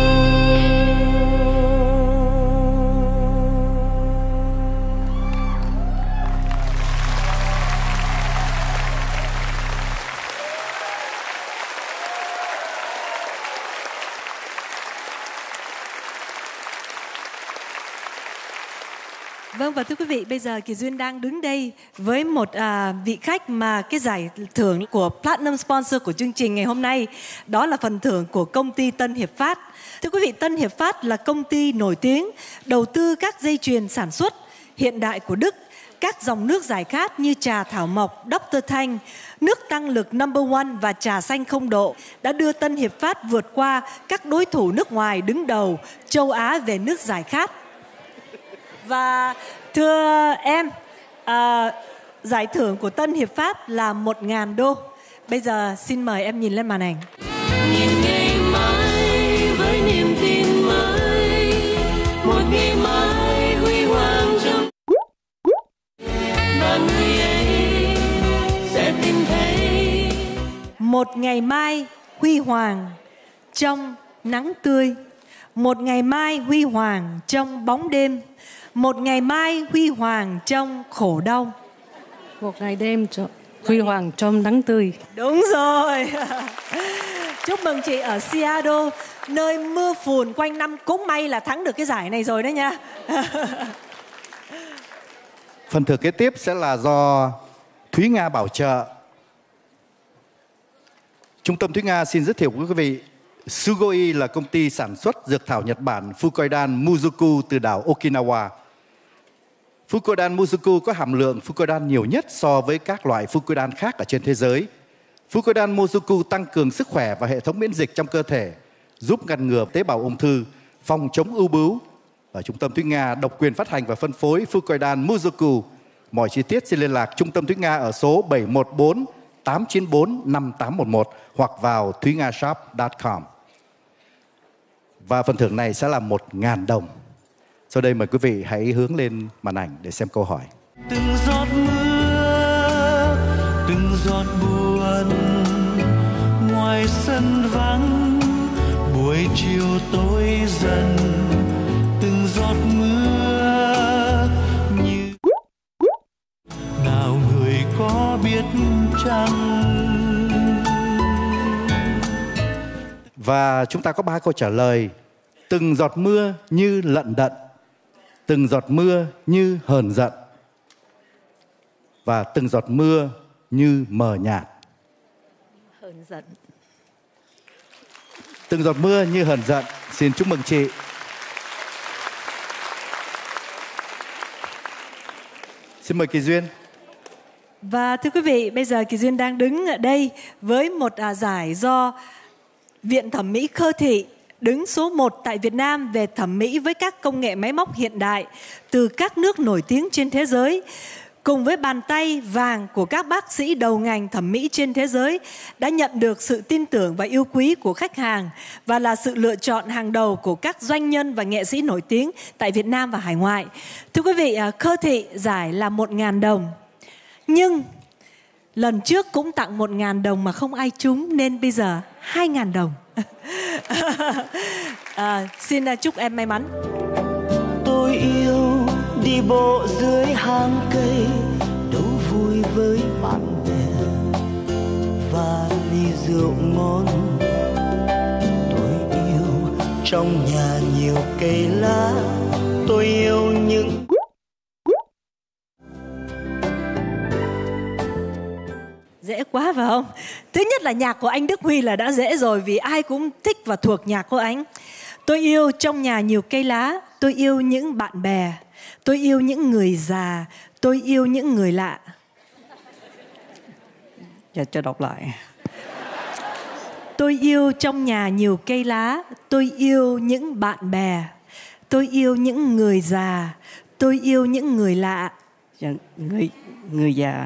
Speaker 4: Vâng, và thưa quý vị, bây giờ Kỳ Duyên đang đứng đây với một vị khách mà cái giải thưởng của Platinum Sponsor của chương trình ngày hôm nay. Đó là phần thưởng của công ty Tân Hiệp Phát. Thưa quý vị, Tân Hiệp Phát là công ty nổi tiếng đầu tư các dây chuyền sản xuất hiện đại của Đức, các dòng nước giải khát như trà thảo mộc, Dr. Thanh, nước tăng lực Number One và trà xanh không độ đã đưa Tân Hiệp Phát vượt qua các đối thủ nước ngoài đứng đầu châu Á về nước giải khát. Và thưa em, giải thưởng của Tân Hiệp Phát là 1.000 đô. Bây giờ xin mời em nhìn lên màn ảnh.
Speaker 1: Nhìn ngày mai với niềm tin mới, một ngày mai huy hoàng trong và người ấy sẽ tìm thấy.
Speaker 4: Một ngày mai huy hoàng trong nắng tươi, một ngày mai huy hoàng trong bóng đêm, một ngày mai huy hoàng trong khổ đau,
Speaker 12: một ngày đêm huy hoàng trong nắng tươi.
Speaker 4: Đúng rồi. Chúc mừng chị ở Seattle, nơi mưa phùn quanh năm, cũng may là thắng được cái giải này rồi đấy nha.
Speaker 3: Phần thưởng kế tiếp sẽ là do Thúy Nga bảo trợ. Trung tâm Thúy Nga xin giới thiệu với quý vị, Sugoi là công ty sản xuất dược thảo Nhật Bản Fukoidan Muzuku từ đảo Okinawa. Fukoidan Muzuku có hàm lượng Fukoidan nhiều nhất so với các loại Fukoidan khác ở trên thế giới. Fukoidan Muzuku tăng cường sức khỏe và hệ thống miễn dịch trong cơ thể, giúp ngăn ngừa tế bào ung thư, phòng chống ung bướu. Ở Trung tâm Thúy Nga độc quyền phát hành và phân phối Fukoidan Muzuku. Mọi chi tiết xin liên lạc Trung tâm Thúy Nga ở số 714 894 5811 hoặc vào thuynga.shop.com. Và phần thưởng này sẽ là 1.000 đồng. Sau đây mời quý vị hãy hướng lên màn ảnh để xem câu hỏi.
Speaker 2: Từng giọt mưa, từng giọt buồn, ngoài sân vắng, buổi chiều tối dần, từng giọt mưa như nào người có biết chăng.
Speaker 3: Và chúng ta có 3 câu trả lời. Từng giọt mưa như lận đận, từng giọt mưa như hờn giận, và từng giọt mưa như mờ nhạt.
Speaker 10: Hờn giận.
Speaker 3: Từng giọt mưa như hờn giận. Xin chúc mừng chị. Xin mời Kỳ Duyên.
Speaker 4: Và thưa quý vị, bây giờ Kỳ Duyên đang đứng ở đây với một giải do Viện Thẩm mỹ Khơ Thị đứng số 1 tại Việt Nam về thẩm mỹ với các công nghệ máy móc hiện đại từ các nước nổi tiếng trên thế giới, cùng với bàn tay vàng của các bác sĩ đầu ngành thẩm mỹ trên thế giới, đã nhận được sự tin tưởng và yêu quý của khách hàng và là sự lựa chọn hàng đầu của các doanh nhân và nghệ sĩ nổi tiếng tại Việt Nam và hải ngoại. Thưa quý vị, Khơ Thị giải là 1.000 đồng. Nhưng lần trước cũng tặng 1.000 đồng mà không ai trúng, nên bây giờ 2.000 đồng. Xin chúc em may mắn.
Speaker 1: Tôi yêu đi bộ dưới hàng cây, đấu vui với bạn bè và ly rượu ngon. Tôi yêu trong nhà nhiều cây lá, tôi yêu những
Speaker 4: dễ quá phải không? Thứ nhất là nhạc của anh Đức Huy là đã dễ rồi, vì ai cũng thích và thuộc nhạc của anh. Tôi yêu trong nhà nhiều cây lá, tôi yêu những bạn bè, tôi yêu những người già, tôi yêu những người lạ.
Speaker 9: Cho đọc lại.
Speaker 4: Tôi yêu trong nhà nhiều cây lá, tôi yêu những bạn bè, tôi yêu những người già, tôi yêu những người lạ.
Speaker 9: Người già.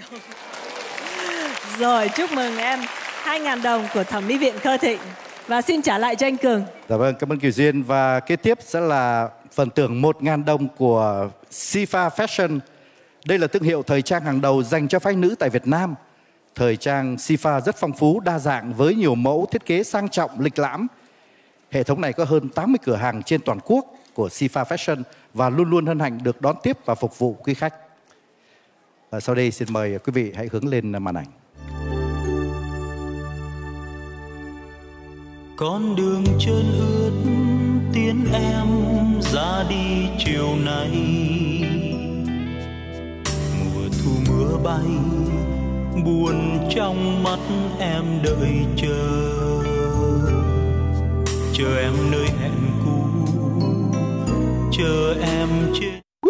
Speaker 4: Rồi, chúc mừng em 2.000 đồng của Thẩm mỹ viện Khơ Thị. Và xin trả lại cho anh Cường.
Speaker 3: Dạ vâng, cảm ơn Kiều Duyên. Và kế tiếp sẽ là phần thưởng 1.000 đồng của Sifa Fashion. Đây là thương hiệu thời trang hàng đầu dành cho phái nữ tại Việt Nam. Thời trang Sifa rất phong phú, đa dạng với nhiều mẫu thiết kế sang trọng, lịch lãm. Hệ thống này có hơn 80 cửa hàng trên toàn quốc của Sifa Fashion và luôn luôn hân hạnh được đón tiếp và phục vụ quý khách. Và sau đây xin mời quý vị hãy hướng lên màn ảnh.
Speaker 2: Con đường trơn ướt tiến em ra đi chiều nay, mùa thu mưa bay buồn trong mắt em đợi chờ em nơi hẹn cũ, chờ em trên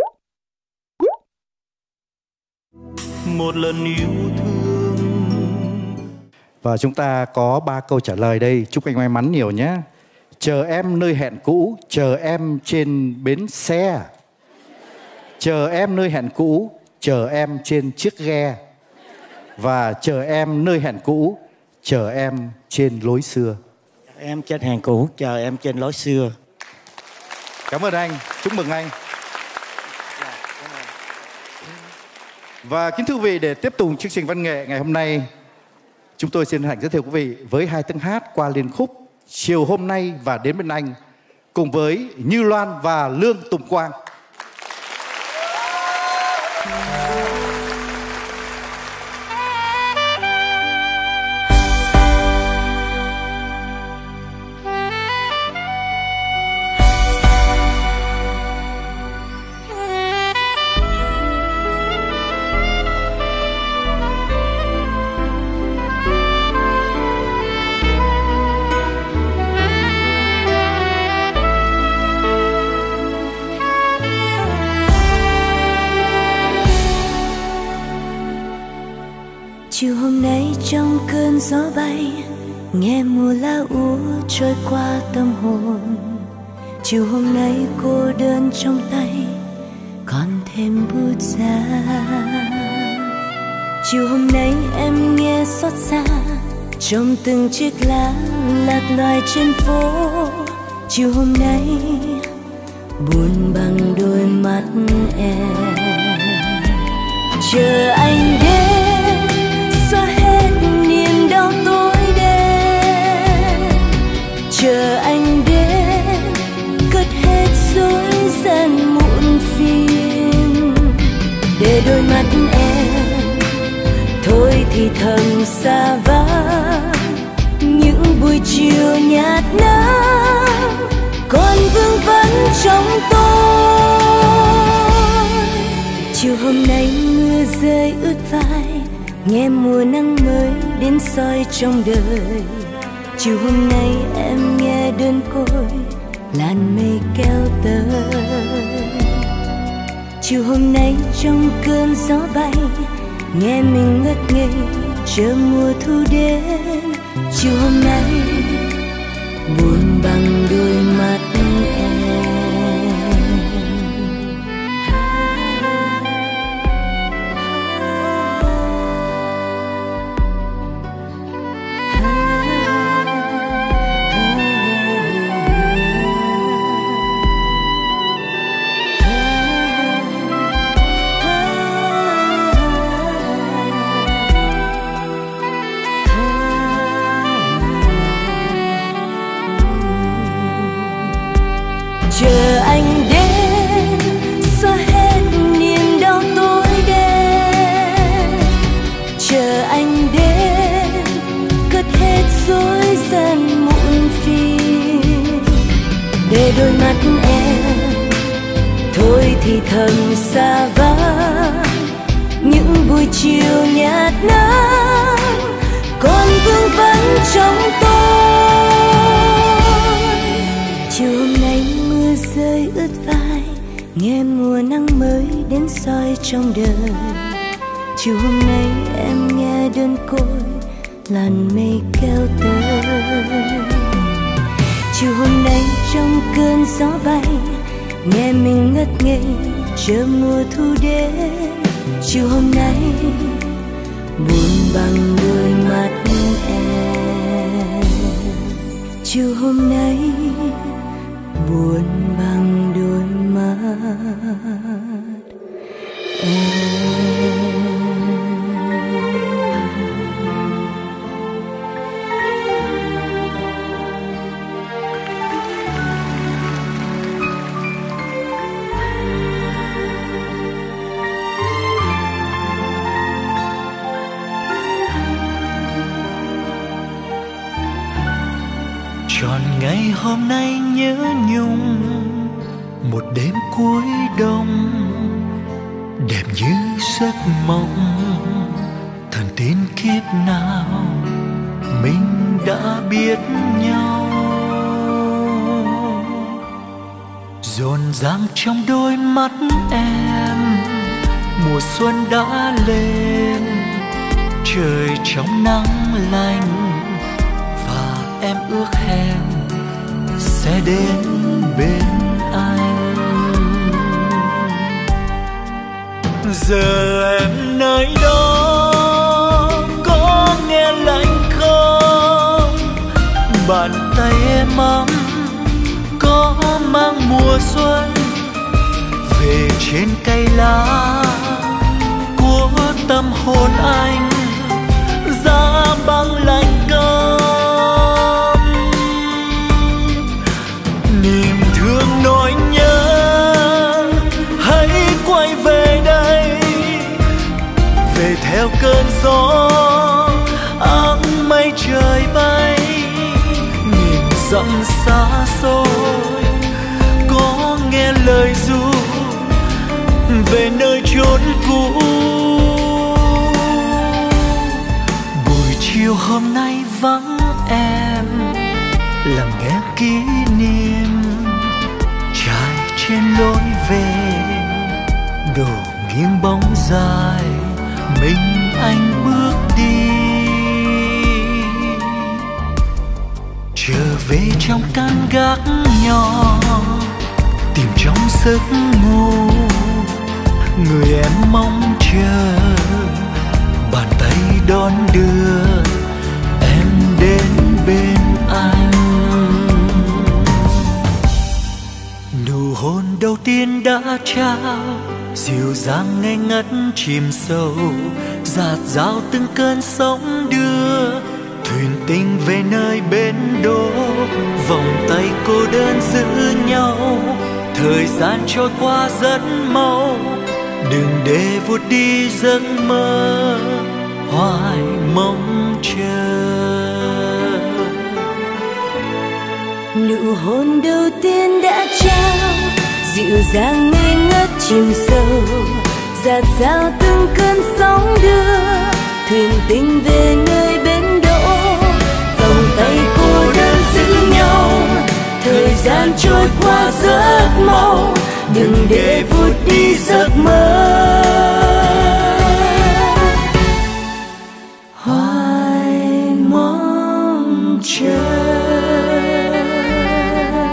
Speaker 2: một lần yêu thương.
Speaker 3: Và chúng ta có 3 câu trả lời đây. Chúc anh may mắn nhiều nhé. Chờ em nơi hẹn cũ, chờ em trên bến xe. Chờ em nơi hẹn cũ, chờ em trên chiếc ghe. Và chờ em nơi hẹn cũ, chờ em trên lối xưa.
Speaker 9: Em trên hẹn cũ, chờ em trên lối xưa.
Speaker 3: Cảm ơn anh, chúc mừng anh. Và kính thưa quý vị, để tiếp tục chương trình văn nghệ ngày hôm nay, chúng tôi xin hân hạnh giới thiệu quý vị với 2 tiếng hát qua liên khúc Chiều Hôm Nay và Đến Bên Anh cùng với Như Loan và Lương Tùng Quang.
Speaker 1: Chiều hôm nay trong cơn gió bay, nghe mùa la úa trôi qua tâm hồn. Chiều hôm nay cô đơn trong tay, còn thêm bút ra. Chiều hôm nay em nghe xót xa, trong từng chiếc lá lạc loài trên phố. Chiều hôm nay buồn bằng đôi mắt em, chờ anh đến xóa hết niềm đau tối đen, chờ anh đến cất hết rối ren muộn phiền, để đôi mắt em thôi thì thầm xa vắng. Những buổi chiều nhạt nắng còn vương vấn trong tôi. Chiều hôm nay mưa rơi ướt vai, nghe mùa nắng mới đến soi trong đời. Chiều hôm nay em nghe đơn côi làn mây kéo tới. Chiều hôm nay trong cơn gió bay, nghe mình ngất ngây chờ mùa thu đến. Chiều hôm nay buồn bằng đôi mắt chờ anh đến xóa hết niềm đau tối đen, chờ anh đến cất hết rối ren muộn phiền, để đôi mắt em thôi thì thầm xa vắng những buổi chiều nhạt nắng còn vương vấn trong tôi. Chiều hôm nay mưa rơi ướt vai, nghe mùa nắng mới đến soi trong đời. Chiều hôm nay em nghe đơn côi làn mây kéo tới. Chiều hôm nay trong cơn gió bay, nghe mình ngất ngây chờ mùa thu đến. Chiều hôm nay buồn bằng đôi mắt em. Chiều hôm nay buồn bằng đôi mắt em.
Speaker 2: Tròn ngày hôm nay nhớ nhung một đêm cuối đông, đẹp như giấc mộng thần tin kiếp nào mình đã biết nhau. Dồn dàng trong đôi mắt em, mùa xuân đã lên, trời trong nắng lạnh và em ước hẹn sẽ đến bên anh. Giờ em nơi đó có nghe lạnh không? Bàn tay em ấm có mang mùa xuân về trên cây lá của tâm hồn anh. Giá băng lạnh câm, niềm thương nỗi nhớ hãy quay về đây, về theo cơn gió áng mây trời bay. Nhìn dặm xa xôi có nghe lời ru về nơi chốn cũ. Chiều hôm nay vắng em, lặng nghe kỷ niệm trải trên lối về, đổ nghiêng bóng dài mình anh bước đi. Trở về trong căn gác nhỏ, tìm trong giấc ngủ người em mong chờ, bàn tay đón đưa em đến bên anh. Nụ hôn đầu tiên đã trao, dịu dàng ngây ngất chìm sâu, dạt dào từng cơn sóng đưa thuyền tình về nơi bến đỗ. Vòng tay cô đơn giữ nhau, thời gian trôi qua rất mau, đừng để vụt đi giấc mơ hoài mong chờ.
Speaker 1: Nụ hôn đầu tiên đã trao, dịu dàng ngây ngất chìm sâu, dạt dào từng cơn sóng đưa thuyền tình về nơi bến đỗ. Vòng tay cô đơn giữ nhau, thời gian trôi qua rất mau, đừng để vụt đi giấc mơ hoài mong chờ.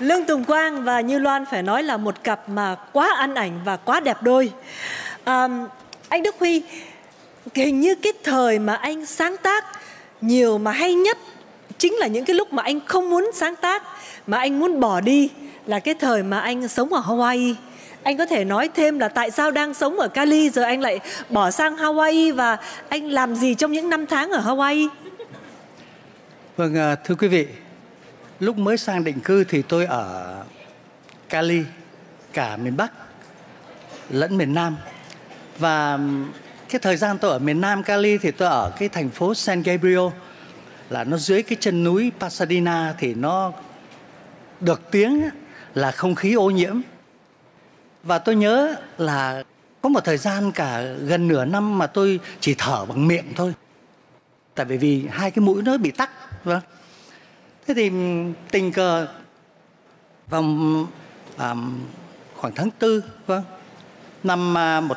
Speaker 4: Lương Tùng Quang và Như Loan phải nói là một cặp mà quá ăn ảnh và quá đẹp đôi. Anh Đức Huy, hình như cái thời mà anh sáng tác nhiều mà hay nhất chính là những cái lúc mà anh không muốn sáng tác, mà anh muốn bỏ đi, là cái thời mà anh sống ở Hawaii. Anh có thể nói thêm là tại sao đang sống ở Cali rồi anh lại bỏ sang Hawaii, và anh làm gì trong những năm tháng ở Hawaii?
Speaker 5: Vâng, thưa quý vị, lúc mới sang định cư thì tôi ở Cali, cả miền Bắc lẫn miền Nam. Và cái thời gian tôi ở miền Nam Cali thì tôi ở cái thành phố San Gabriel, là nó dưới cái chân núi Pasadena, thì nó được tiếng là không khí ô nhiễm. Và tôi nhớ là có một thời gian cả gần nửa năm mà tôi chỉ thở bằng miệng thôi, tại vì hai cái mũi nó bị tắc. Vâng. Thế thì tình cờ vào khoảng tháng 4 vâng, năm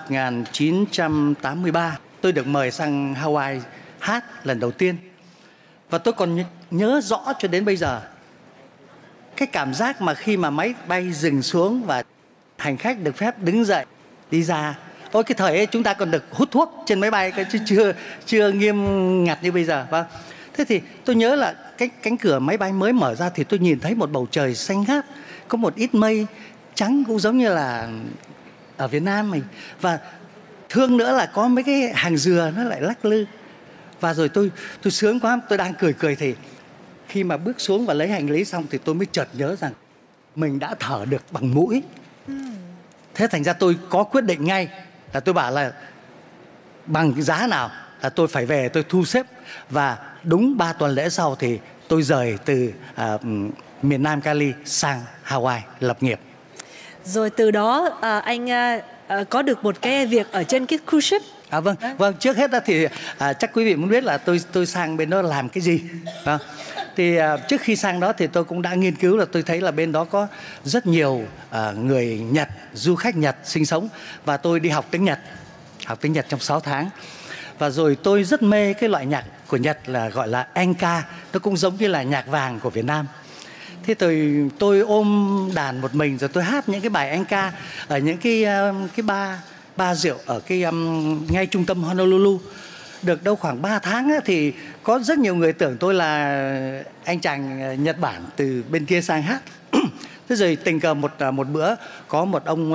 Speaker 5: 1983, tôi được mời sang Hawaii hát lần đầu tiên. Và tôi còn nhớ rõ cho đến bây giờ cái cảm giác mà khi mà máy bay dừng xuống và hành khách được phép đứng dậy đi ra. Ôi, cái thời ấy chúng ta còn được hút thuốc trên máy bay, chứ chưa nghiêm ngặt như bây giờ. Vâng. Thế thì tôi nhớ là cái cánh cửa máy bay mới mở ra thì tôi nhìn thấy một bầu trời xanh ngát, có một ít mây trắng cũng giống như là ở Việt Nam mình. Và thương nữa là có mấy cái hàng dừa nó lại lắc lư. Và rồi tôi sướng quá, tôi đang cười thì khi mà bước xuống và lấy hành lý xong thì tôi mới chợt nhớ rằng mình đã thở được bằng mũi. Thế thành ra tôi có quyết định ngay là tôi bảo là bằng cái giá nào là tôi phải về tôi thu xếp. Và đúng 3 tuần lễ sau thì tôi rời từ miền Nam Cali sang Hawaii lập nghiệp.
Speaker 4: Rồi từ đó anh có được một cái việc ở trên cái cruise ship.
Speaker 5: Vâng, trước hết thì chắc quý vị muốn biết là tôi sang bên đó làm cái gì. Thì trước khi sang đó thì tôi cũng đã nghiên cứu, là tôi thấy là bên đó có rất nhiều người Nhật, du khách Nhật sinh sống. Và tôi đi học tiếng Nhật trong 6 tháng. Và rồi tôi rất mê cái loại nhạc của Nhật là gọi là enka. Nó cũng giống như là nhạc vàng của Việt Nam. Thế tôi ôm đàn một mình rồi tôi hát những cái bài enka ở những cái bar rượu ở cái ngay trung tâm Honolulu. Được đâu khoảng 3 tháng thì có rất nhiều người tưởng tôi là anh chàng Nhật Bản từ bên kia sang hát. Thế rồi tình cờ một bữa có một ông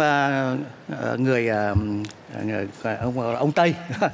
Speaker 5: ông Tây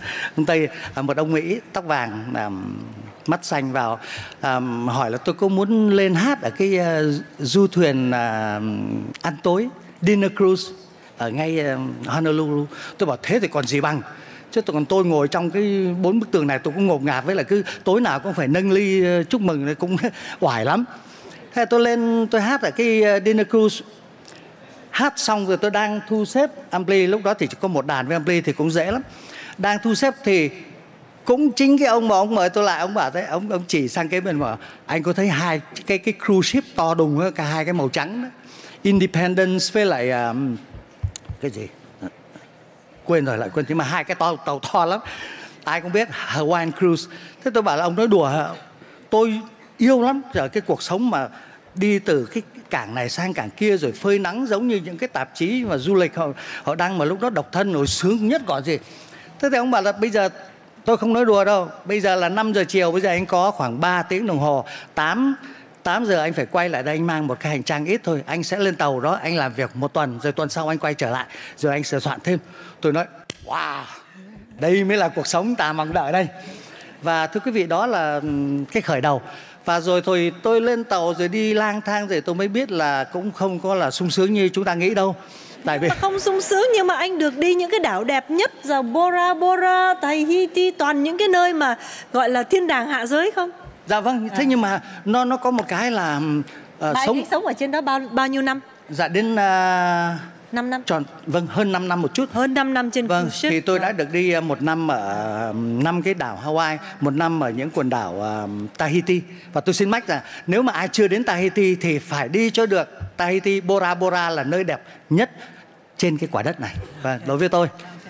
Speaker 5: một ông Mỹ tóc vàng mắt xanh vào hỏi là tôi có muốn lên hát ở cái du thuyền ăn tối dinner cruise ở ngay Honolulu. Tôi bảo thế thì còn gì bằng, chứ còn tôi ngồi trong cái 4 bức tường này tôi cũng ngột ngạt với là cứ tối nào cũng phải nâng ly chúc mừng này, cũng oải lắm. Thế tôi lên tôi hát ở cái dinner cruise. Hát xong rồi tôi đang thu xếp ampli, lúc đó thì chỉ có một đàn với ampli thì cũng dễ lắm. Đang thu xếp thì cũng chính cái ông mà ông mời tôi lại, ông bảo thế, ông chỉ sang cái bên mà anh có thấy hai cái cruise ship to đùng đó, cả hai cái màu trắng đó, Independence với lại cái gì quên rồi, lại quên, nhưng mà hai cái tàu to lắm, ai cũng biết, Hawaiian Cruise. Thế tôi bảo là ông nói đùa hả? Tôi yêu lắm giờ cái cuộc sống mà đi từ cái cảng này sang cảng kia rồi phơi nắng giống như những cái tạp chí mà du lịch họ đăng, mà lúc đó độc thân rồi sướng nhất còn gì. Thế thì ông bảo là bây giờ tôi không nói đùa đâu, bây giờ là 5 giờ chiều, bây giờ anh có khoảng 3 tiếng đồng hồ, 8 giờ anh phải quay lại đây, anh mang một cái hành trang ít thôi, anh sẽ lên tàu đó, anh làm việc 1 tuần, rồi tuần sau anh quay trở lại, rồi anh sửa soạn thêm. Tôi nói wow, đây mới là cuộc sống ta mong đợi đây. Và thưa quý vị, đó là cái khởi đầu. Và rồi thôi tôi lên tàu rồi đi lang thang rồi tôi mới biết là cũng không có là sung sướng như chúng ta nghĩ đâu. Tại vì
Speaker 4: không sung sướng, nhưng mà anh được đi những cái đảo đẹp nhất, giờ Bora Bora, Tahiti, toàn những cái nơi mà gọi là thiên đàng hạ giới không?
Speaker 5: Dạ vâng, thế nhưng mà nó có một cái là
Speaker 4: sống ở trên đó bao nhiêu năm?
Speaker 5: Dạ đến
Speaker 4: 5 năm.
Speaker 5: Tròn, vâng, hơn 5 năm một chút.
Speaker 4: Hơn 5 năm trên cruise ship.
Speaker 5: Thì tôi đã được đi 1 năm ở 5 cái đảo Hawaii, 1 năm ở những quần đảo Tahiti. Và tôi xin mách rằng nếu mà ai chưa đến Tahiti thì phải đi cho được. Tahiti, Bora Bora là nơi đẹp nhất trên cái quả đất này. Và đối với tôi.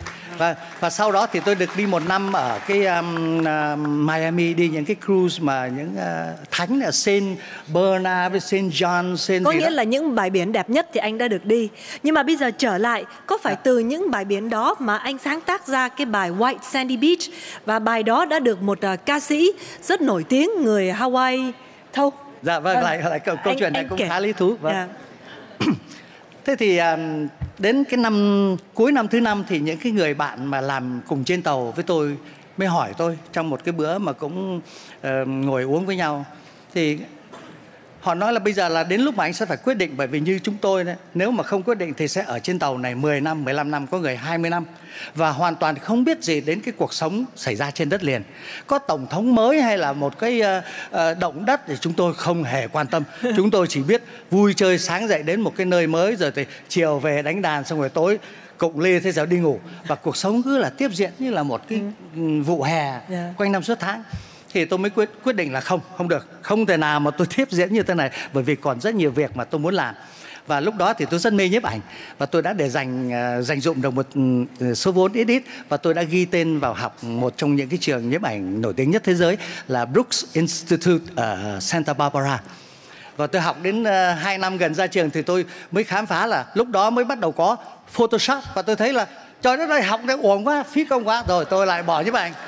Speaker 5: Và sau đó thì tôi được đi 1 năm ở cái Miami, đi những cái cruise mà những thánh là Saint Bernard với Saint John, Saint
Speaker 4: Có
Speaker 5: gì
Speaker 4: nghĩa
Speaker 5: đó.
Speaker 4: là những bãi biển đẹp nhất thì anh đã được đi. Nhưng mà bây giờ trở lại, có phải từ những bãi biển đó mà anh sáng tác ra cái bài White Sandy Beach, và bài đó đã được một ca sĩ rất nổi tiếng người Hawaii thâu?
Speaker 5: Dạ vâng, lại câu chuyện này cũng khá lý thú. Vâng. Thế thì đến cái cuối năm thứ 5 thì những cái người bạn mà làm cùng trên tàu với tôi mới hỏi tôi trong một cái bữa mà cũng ngồi uống với nhau, thì họ nói là bây giờ là đến lúc mà anh sẽ phải quyết định, bởi vì như chúng tôi đấy, nếu mà không quyết định thì sẽ ở trên tàu này 10 năm, 15 năm, có người 20 năm và hoàn toàn không biết gì đến cái cuộc sống xảy ra trên đất liền. Có tổng thống mới hay là một cái động đất thì chúng tôi không hề quan tâm. Chúng tôi chỉ biết vui chơi, sáng dậy đến một cái nơi mới, rồi thì chiều về đánh đàn, xong rồi tối cụng ly, thế giờ đi ngủ. Và cuộc sống cứ là tiếp diễn như là một cái vụ hè quanh năm suốt tháng. Thì tôi mới quyết định là không được, không thể nào mà tôi tiếp diễn như thế này, bởi vì còn rất nhiều việc mà tôi muốn làm. Và lúc đó thì tôi rất mê nhiếp ảnh, và tôi đã để dành dụm được một số vốn ít, và tôi đã ghi tên vào học một trong những cái trường nhiếp ảnh nổi tiếng nhất thế giới là Brooks Institute ở Santa Barbara. Và tôi học đến 2 năm gần ra trường thì tôi mới khám phá là lúc đó mới bắt đầu có Photoshop, và tôi thấy là trời đất ơi, học đấy uổng quá, phí công quá, rồi tôi lại bỏ nhiếp ảnh.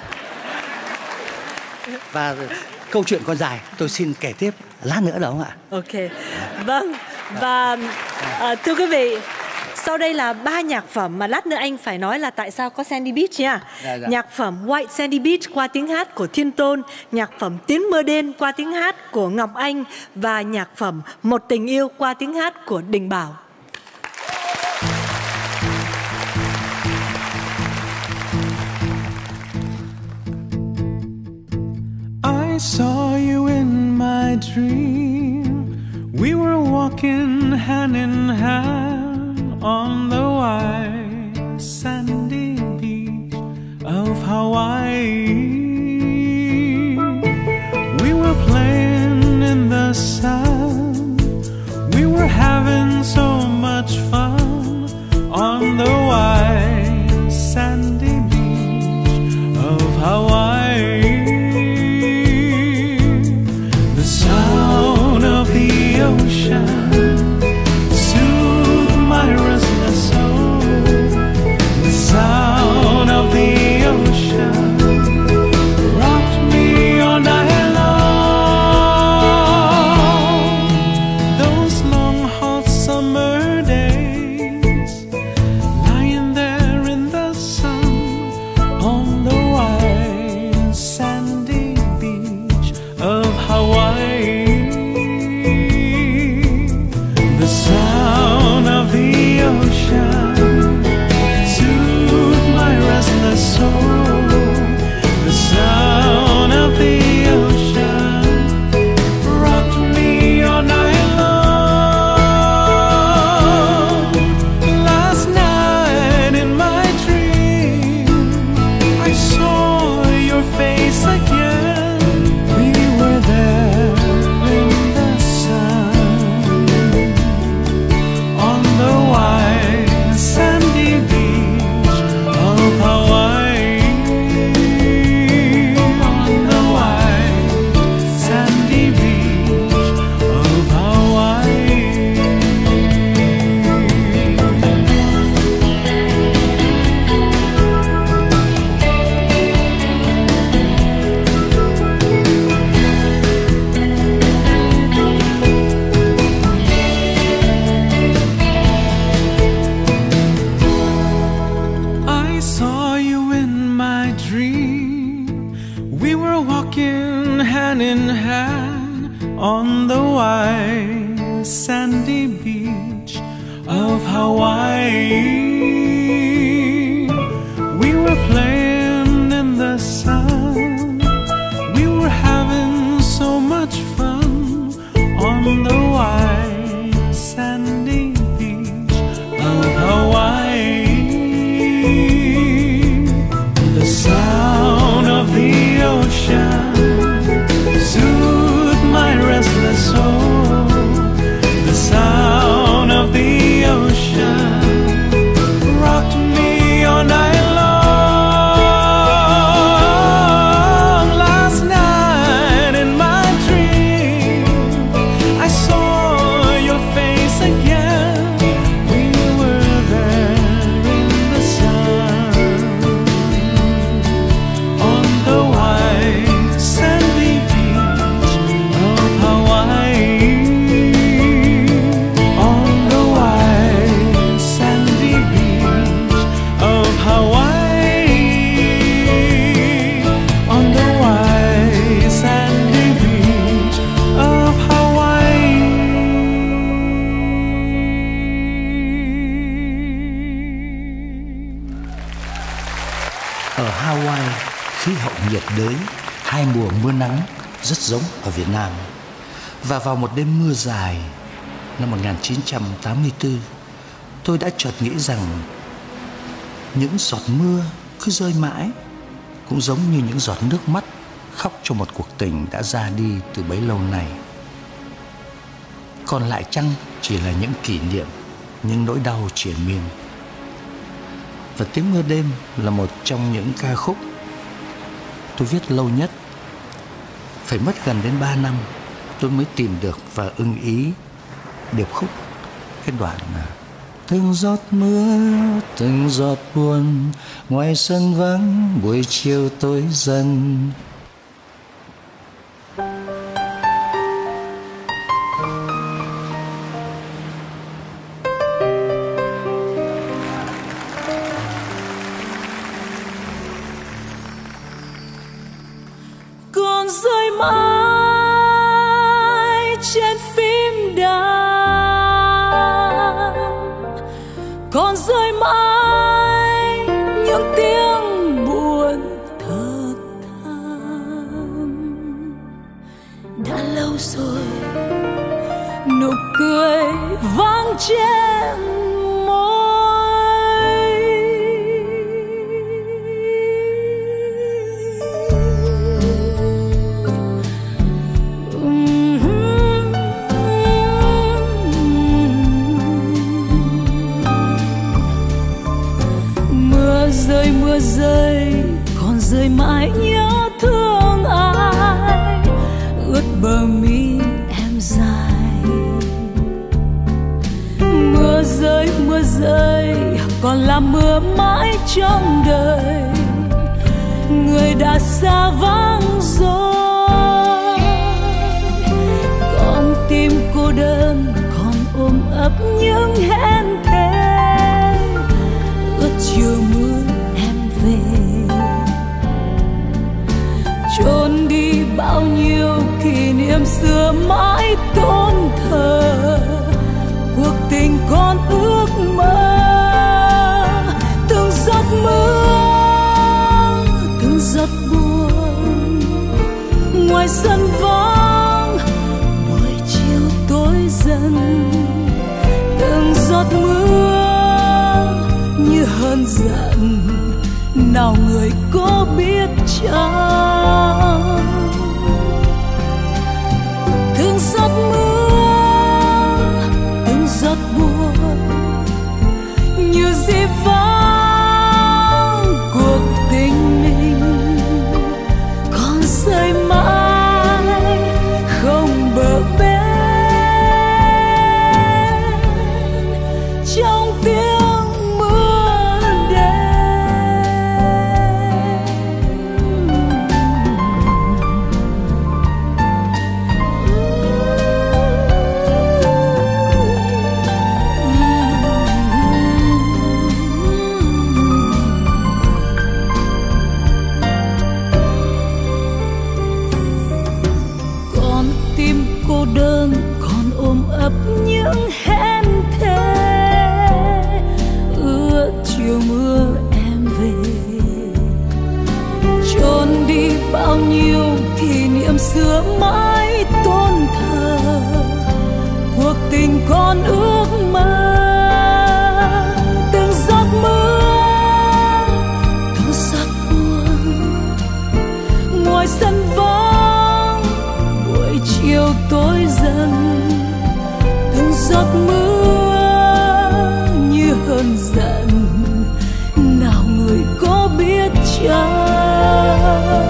Speaker 5: Và câu chuyện còn dài, tôi xin kể tiếp lát nữa đó không ạ?
Speaker 4: Ok, vâng. Và thưa quý vị, sau đây là 3 nhạc phẩm mà lát nữa anh phải nói là tại sao có Sandy Beach nha. Nhạc phẩm White Sandy Beach qua tiếng hát của Thiên Tôn, nhạc phẩm Tiếng Mơ Đêm qua tiếng hát của Ngọc Anh, và nhạc phẩm Một Tình Yêu qua tiếng hát của Đình Bảo.
Speaker 2: I saw you in my dream. We were walking hand in hand on the white sandy beach of Hawaii. We were playing in the sun. We were having so much fun on the white sandy beach of Hawaii. The ocean soothed my restless soul. The sound of the ocean rocked me all night long. Those long hot summer days, lying there in the sun on the white sandy beach of Hawaii. The sound of the ocean soothed my restless soul. The sound of the ocean rocked me all night long. Last night in my dream, I saw your face again. We were there in the sun on the white sandy beach of Hawaii. On the white sandy beach of Hawaii. I saw you in my dream. We were walking hand in hand on the white sandy beach of Hawaii. We were playing in the sun. We were having so much fun on the white sandy beach of Hawaii. The sound of the ocean soothed my restless soul. The sound of the ocean
Speaker 13: Ở Hawaii, khí hậu nhiệt đới, hai mùa mưa nắng rất giống ở Việt Nam. Và vào một đêm mưa dài năm 1984, tôi đã chợt nghĩ rằng những giọt mưa cứ rơi mãi cũng giống như những giọt nước mắt khóc cho một cuộc tình đã ra đi từ bấy lâu nay. Còn lại chăng chỉ là những kỷ niệm, những nỗi đau triền miên. Và Tiếng Mưa Đêm là một trong những ca khúc tôi viết lâu nhất. Phải mất gần đến 3 năm tôi mới tìm được và ưng ý điệp khúc. Cái đoạn từng giọt mưa, từng giọt buồn, ngoài sân vắng buổi chiều tối dần.
Speaker 1: Còn rơi mãi trên phím đàn, còn rơi mãi những tiếng buồn thở than. Đã lâu rồi nụ cười vang trên môi. Mưa rơi còn rơi mãi nhớ thương ai, ướt bờ mi em dài. Mưa rơi còn là mưa mãi trong đời, người đã xa vắng rồi. Con tim cô đơn còn ôm ấp những hẹn thề, ướt chiều mưa trốn đi bao nhiêu kỷ niệm xưa mãi tôn thờ. Cuộc tình con ước mơ, từng giọt mưa, từng giọt buồn, ngoài sân vắng buổi chiều tối dần. Từng giọt mưa như hờn giận, nào người có biết chăng. Từng giọt mưa, từng giọt buồn, như dĩ vãng cuộc tình mình còn rơi mãi không bờ bến. Trong tiếng mưa đơn còn ôm ấp những hẹn thề. Ước chiều mưa em về, trốn đi bao nhiêu kỷ niệm xưa mãi tôn thờ. Cuộc tình con ước mơ, từng giọt mưa, từng giọt buồn, ngoài sân vắng buổi chiều tối dần. Từng giọt mưa như hờn giận, nào người có biết chăng.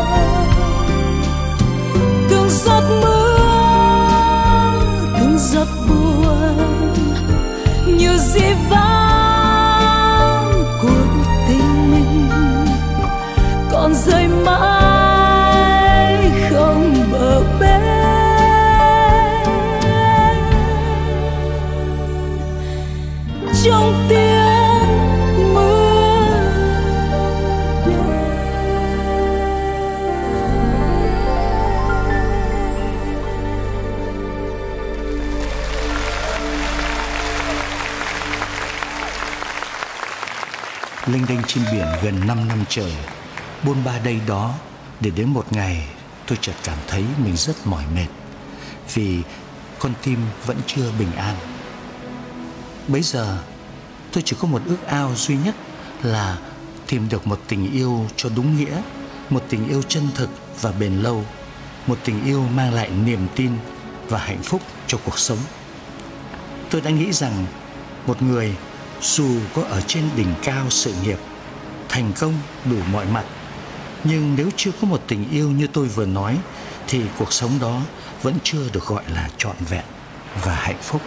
Speaker 1: Từng giọt mưa, từng giọt buồn, như dĩ vãng cuộc tình mình còn rơi mãi không bờ bến. Trong tiếng mưa đêm.
Speaker 13: trên biển gần 5 năm trời, bôn ba đây đó, để đến một ngày tôi chợt cảm thấy mình rất mỏi mệt, vì con tim vẫn chưa bình an. Bấy giờ tôi chỉ có một ước ao duy nhất là tìm được một tình yêu cho đúng nghĩa, một tình yêu chân thực và bền lâu, một tình yêu mang lại niềm tin và hạnh phúc cho cuộc sống. Tôi đã nghĩ rằng một người dù có ở trên đỉnh cao sự nghiệp, thành công đủ mọi mặt, nhưng nếu chưa có một tình yêu như tôi vừa nói thì cuộc sống đó vẫn chưa được gọi là trọn vẹn và hạnh phúc.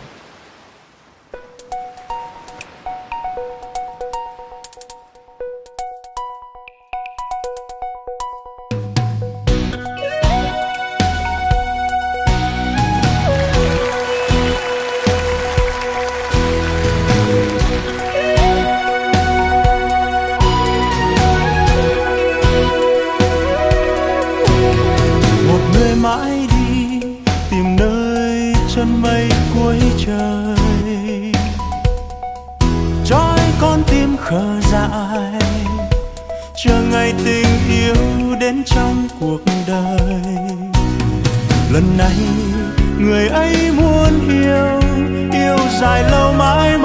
Speaker 2: Mãi đi tìm nơi chân mây cuối trời, trói con tim khờ dại, chờ ngày tình yêu đến trong cuộc đời. Lần này người ấy muốn yêu, yêu dài lâu mãi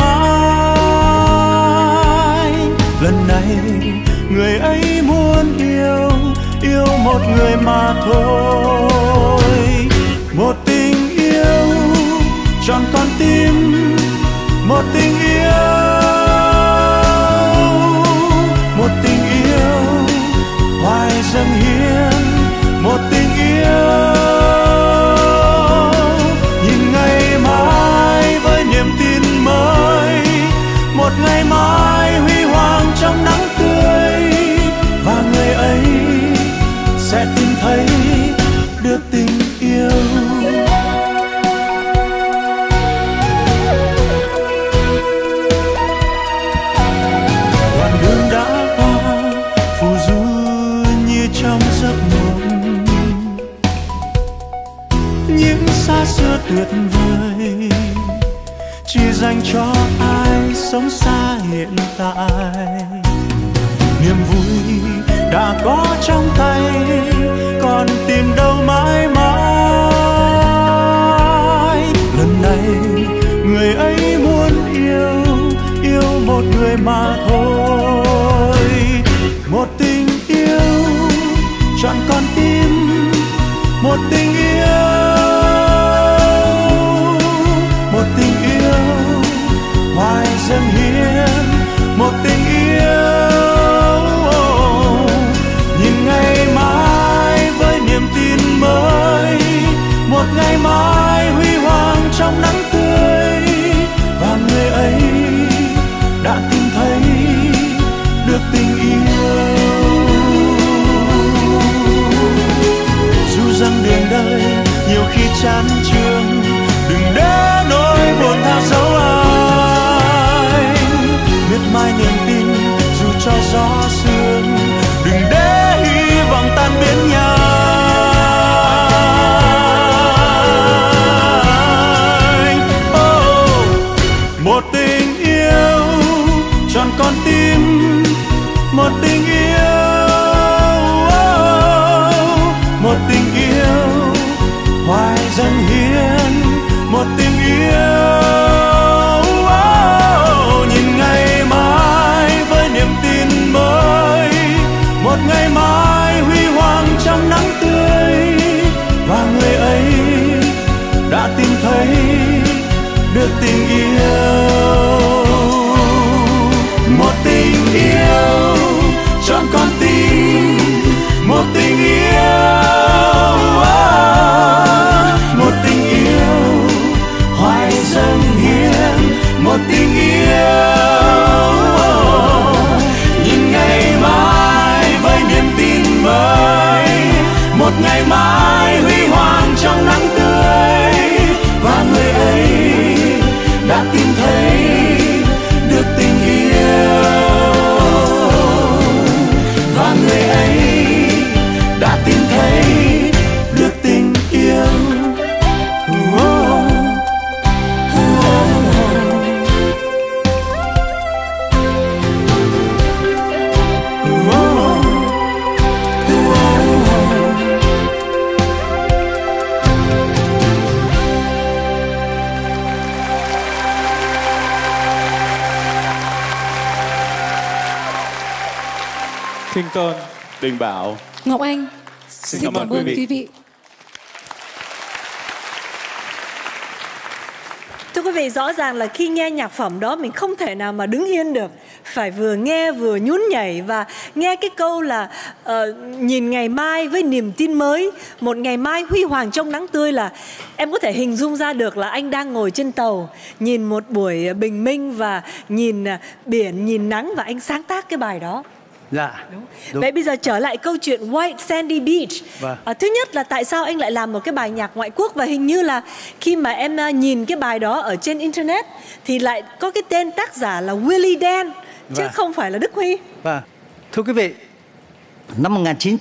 Speaker 2: mãi. Lần này người ấy muốn yêu, yêu một người mà thôi. Một tình yêu trọn con tim, một tình yêu, một tình yêu hoài dâng hiến, một tình yêu. Nhìn ngày mai với niềm tin mới, một ngày mai huy hoàng trong nắng tươi, và người ấy sẽ tìm thấy được tình yêu. Đoạn đường đã qua phù du như trong giấc mộng, những xa xưa tuyệt vời chỉ dành cho ai sống xa hiện tại. Niềm vui đã có trong tay, còn tìm đâu mãi mãi. Lần này người ấy muốn yêu, yêu một người mà thôi. Một tình yêu trọn con tim, một tình yêu, một tình yêu hoài dâng hiến, một tình yêu. Ngày mai với niềm tin mới, một ngày mai huy hoàng trong nắng tươi, và người ấy đã tìm thấy được tình yêu. Dù rằng đường đời nhiều khi chán chường, đừng để nỗi buồn theo dấu ai. Miệt mài niềm tin dù cho gió sương, đừng để hy vọng tan biến nhanh. Một tình yêu trọn con tim, một tình yêu, một tình yêu hoài dâng hiến, một tình yêu. Nhìn ngày mai với niềm tin mới, Thiên Tôn, Đình Bảo,
Speaker 12: Ngọc Anh.
Speaker 2: Xin cảm ơn quý vị.
Speaker 4: Thưa quý vị, rõ ràng là khi nghe nhạc phẩm đó mình không thể nào mà đứng yên được. Phải vừa nghe vừa nhún nhảy và nghe cái câu là nhìn ngày mai với niềm tin mới, một ngày mai huy hoàng trong nắng tươi, là em có thể hình dung ra được là anh đang ngồi trên tàu, nhìn một buổi bình minh và nhìn biển, nhìn nắng và anh sáng tác cái bài đó.
Speaker 5: Dạ.
Speaker 4: Đúng. Vậy bây giờ trở lại câu chuyện White Sandy Beach.
Speaker 5: Vâng.
Speaker 4: Thứ nhất là tại sao anh lại làm một cái bài nhạc ngoại quốc, và hình như là khi mà em nhìn cái bài đó ở trên internet thì lại có cái tên tác giả là Willie Dan chứ không phải là Đức Huy.
Speaker 5: Vâng. Thưa quý vị, năm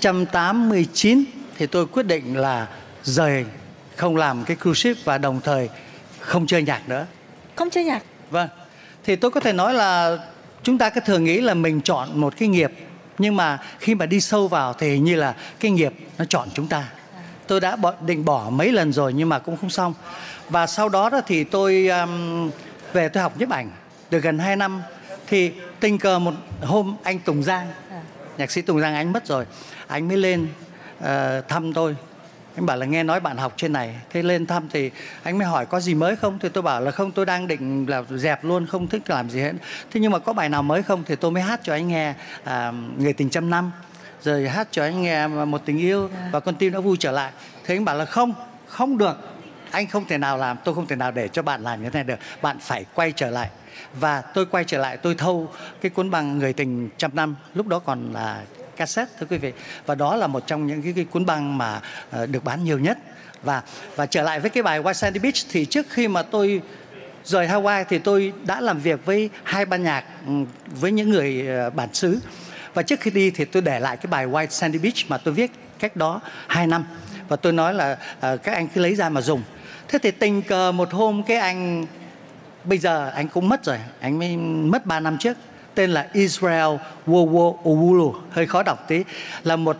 Speaker 5: 1989 thì tôi quyết định là rời, không làm cái cruise ship và đồng thời không chơi nhạc nữa.
Speaker 4: Không chơi nhạc?
Speaker 5: Vâng. Thì tôi có thể nói là chúng ta cứ thường nghĩ là mình chọn một cái nghiệp, nhưng mà khi mà đi sâu vào thì hình như là cái nghiệp nó chọn chúng ta. Tôi đã định bỏ mấy lần rồi nhưng mà cũng không xong. Và sau đó thì tôi về tôi học nhiếp ảnh được gần 2 năm. Thì tình cờ một hôm anh Tùng Giang, nhạc sĩ Tùng Giang, anh mất rồi, anh mới lên thăm tôi. Anh bảo là nghe nói bạn học trên này. Thế lên thăm thì anh mới hỏi có gì mới không? Thì tôi bảo là không, tôi đang định là dẹp luôn, không thích làm gì hết. Thế nhưng mà có bài nào mới không? Thì tôi mới hát cho anh nghe Người tình trăm năm, rồi hát cho anh nghe Một tình yêu và Con tim đã vui trở lại. Thế anh bảo là không được, anh không thể nào làm, tôi không thể nào để cho bạn làm như thế này được, bạn phải quay trở lại. Và tôi quay trở lại, tôi thâu cái cuốn băng Người tình trăm năm, lúc đó còn là cassette, thưa quý vị. Và đó là một trong những cái cuốn băng mà được bán nhiều nhất. Và trở lại với cái bài White Sandy Beach, thì trước khi mà tôi rời Hawaii thì tôi đã làm việc với 2 ban nhạc, với những người bản xứ. Và trước khi đi thì tôi để lại cái bài White Sandy Beach mà tôi viết cách đó 2 năm. Và tôi nói là các anh cứ lấy ra mà dùng. Thế thì tình cờ một hôm cái anh, bây giờ anh cũng mất rồi, anh mới mất 3 năm trước, tên là Israel Owulu, hơi khó đọc tí, là một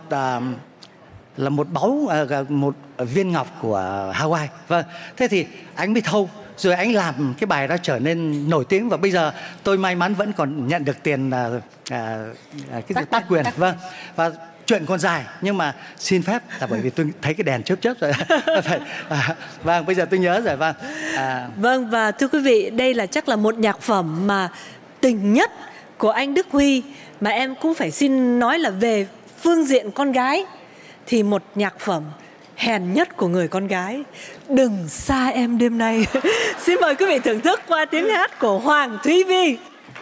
Speaker 5: báu, một viên ngọc của Hawaii. Vâng, thế thì anh mới thâu, rồi anh làm cái bài đó trở nên nổi tiếng. Và bây giờ tôi may mắn vẫn còn nhận được tiền cái tác quyền. Vâng, và chuyện còn dài nhưng mà xin phép là bởi vì tôi thấy cái đèn chớp rồi. Vâng, bây giờ tôi nhớ rồi. Vâng.
Speaker 4: Vâng, và thưa quý vị, đây là chắc là một nhạc phẩm mà tình nhất của anh Đức Huy, mà em cũng phải xin nói là về phương diện con gái thì một nhạc phẩm hèn nhất của người con gái, Đừng xa em đêm nay. Xin mời quý vị thưởng thức qua tiếng hát của Hoàng Thúy Vi.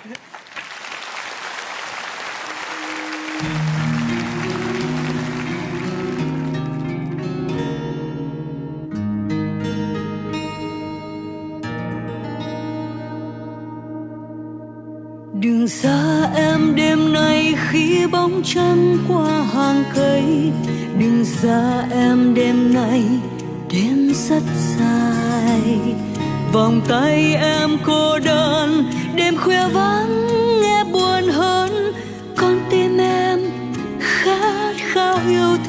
Speaker 1: Đừng xa em đêm nay khi bóng trăng qua hàng cây. Đừng xa em đêm nay, đêm rất dài. Vòng tay em cô đơn, đêm khuya vắng nghe buồn hơn. Con tim em khát khao yêu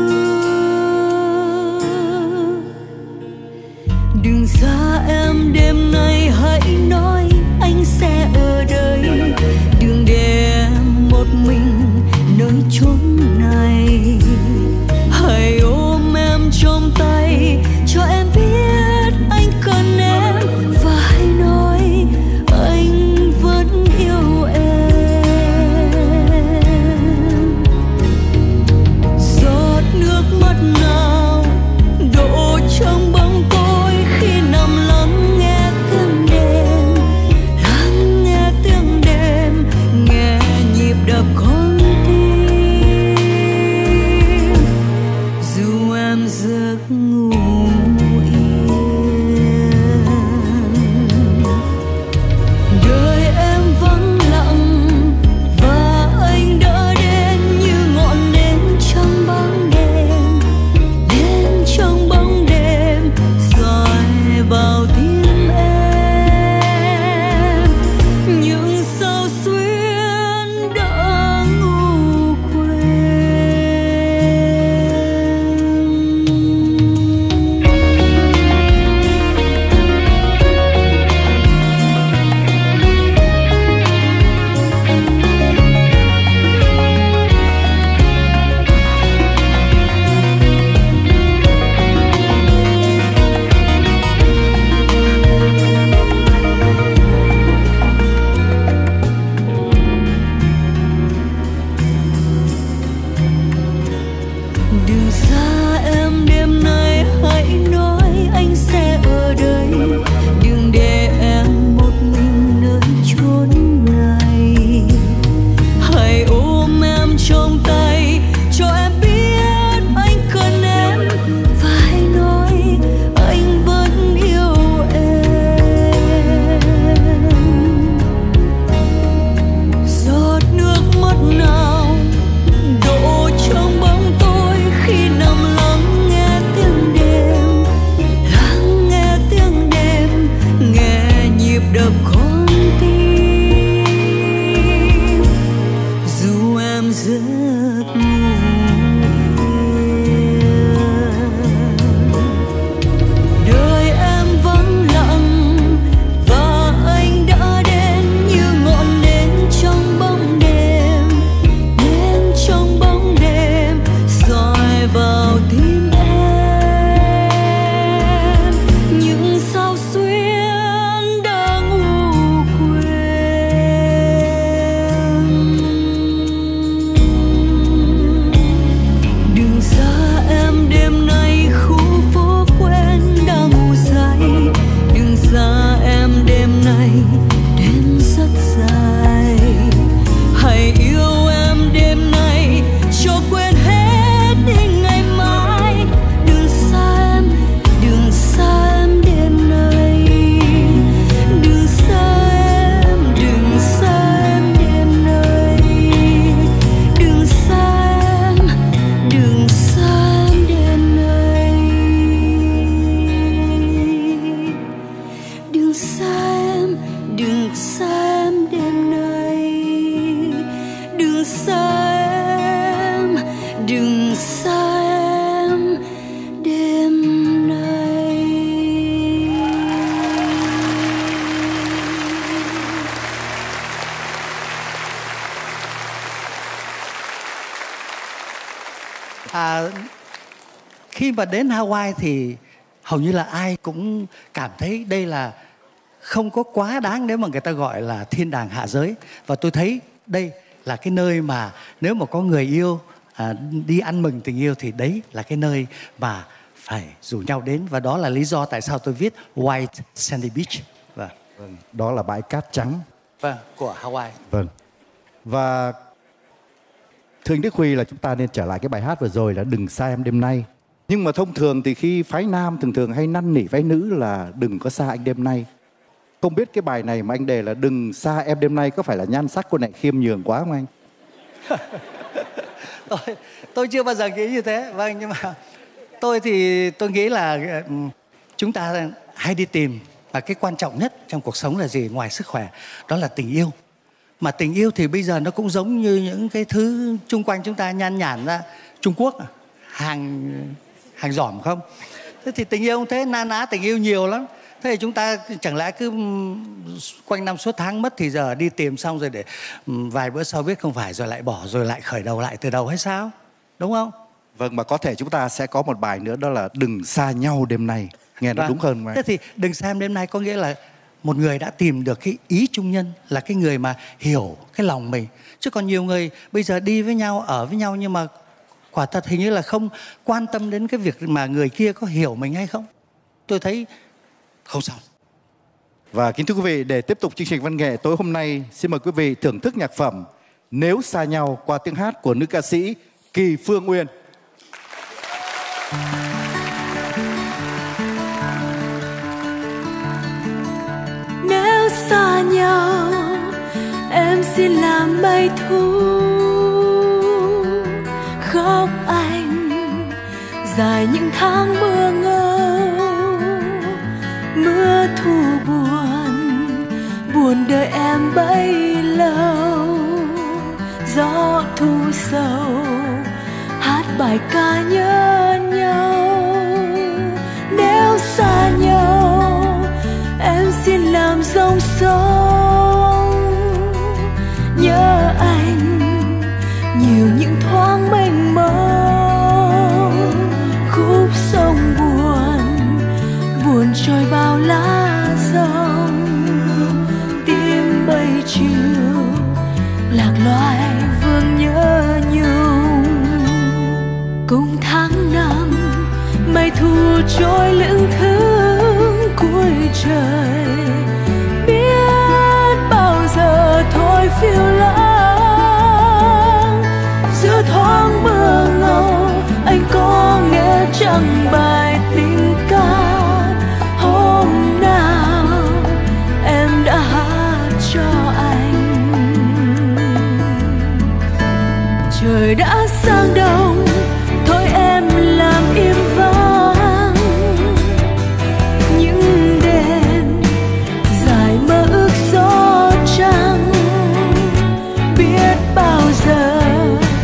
Speaker 1: thương. Đừng xa em đêm nay, hãy nói anh sẽ ở đây. Đừng để em một mình nơi chốn này. Hãy ôm em trong tay, cho em biết anh cần em. Và hãy nói anh vẫn yêu giấc ngủ đời em vắng lặng và anh đã đến như ngọn nến trong bóng đêm, nến trong bóng đêm soi vào tim em những sao xuyên đã ngủ quên. Đừng xa em đêm nay khu phố quen đã ngủ say, đừng xa em đêm nay đêm rất dài. Hãy yêu em đêm nay cho quên hết đi ngày mai. Đừng xa em, đừng xa em đêm nay. Đừng xa em, đừng xa em đêm nay. Đừng xa em, đừng xa em đêm nay. Đừng xa em, đừng xa em đêm nay. Đừng xa em, đừng xa em đêm nay.
Speaker 5: Khi mà đến Hawaii thì hầu như là ai cũng cảm thấy đây là không có quá đáng nếu mà người ta gọi là thiên đàng hạ giới. Và tôi thấy đây là cái nơi mà nếu mà có người yêu đi ăn mừng tình yêu thì đấy là cái nơi mà phải rủ nhau đến. Và đó là lý do tại sao tôi viết White Sandy Beach.
Speaker 3: Vâng, đó là bãi cát trắng.
Speaker 5: Vâng, của Hawaii.
Speaker 3: Vâng. Và thưa anh Đức Huy là chúng ta nên trở lại cái bài hát vừa rồi là Đừng xa em đêm nay. Nhưng mà thông thường thì khi phái nam thường hay năn nỉ phái nữ là đừng có xa anh đêm nay. Không biết cái bài này mà anh đề là Đừng xa em đêm nay có phải là nhan sắc cô này khiêm nhường quá không anh?
Speaker 5: Tôi chưa bao giờ nghĩ như thế. Vâng, nhưng mà tôi thì tôi nghĩ là chúng ta hay đi tìm và cái quan trọng nhất trong cuộc sống là gì ngoài sức khỏe, đó là tình yêu. Mà tình yêu thì bây giờ nó cũng giống như những cái thứ chung quanh chúng ta nhan nhản ra. Trung Quốc hàng giỏm không? Thế thì tình yêu không thế, na ná tình yêu nhiều lắm. Thế thì chúng ta chẳng lẽ cứ quanh năm suốt tháng mất thì giờ đi tìm xong rồi để vài bữa sau biết không phải rồi lại bỏ rồi lại khởi đầu lại từ đầu hay sao? Đúng không?
Speaker 3: Vâng, mà có thể chúng ta sẽ có một bài nữa đó là Đừng xa nhau đêm nay. Nghe nó đúng hơn không anh?
Speaker 5: Thế thì Đừng xa em đêm nay có nghĩa là một người đã tìm được cái ý chung nhân, là cái người mà hiểu cái lòng mình. Chứ còn nhiều người bây giờ đi với nhau, ở với nhau nhưng mà quả thật hình như là không quan tâm đến cái việc mà người kia có hiểu mình hay không. Tôi thấy không xong.
Speaker 3: Và kính thưa quý vị, để tiếp tục chương trình văn nghệ tối hôm nay, xin mời quý vị thưởng thức nhạc phẩm Nếu xa nhau qua tiếng hát của nữ ca sĩ Kỳ Phương Uyên.
Speaker 1: Nếu xa nhau em xin làm mây thu khóc anh dài những tháng mưa ngâu, mưa thu buồn đợi em bấy lâu. Gió thu sầu hát bài ca nhớ nhau. Nếu xa nhau em xin làm dòng sông nhớ anh nhiều những thoáng mênh mông. Khúc sông buồn trôi bao lá rong, tim bay chiều lạc loài vương nhớ nhung. Cùng tháng năm mây thu trôi lững thững cuối trời, biết bao giờ thôi phiêu lãng. Giữa thoáng mưa ngâu anh có nghe chẳng bài tình ca hôm nào em đã hát cho anh. Trời đã sang đông thôi em làm im vắng những đêm dài mơ ước gió trăng. Biết bao giờ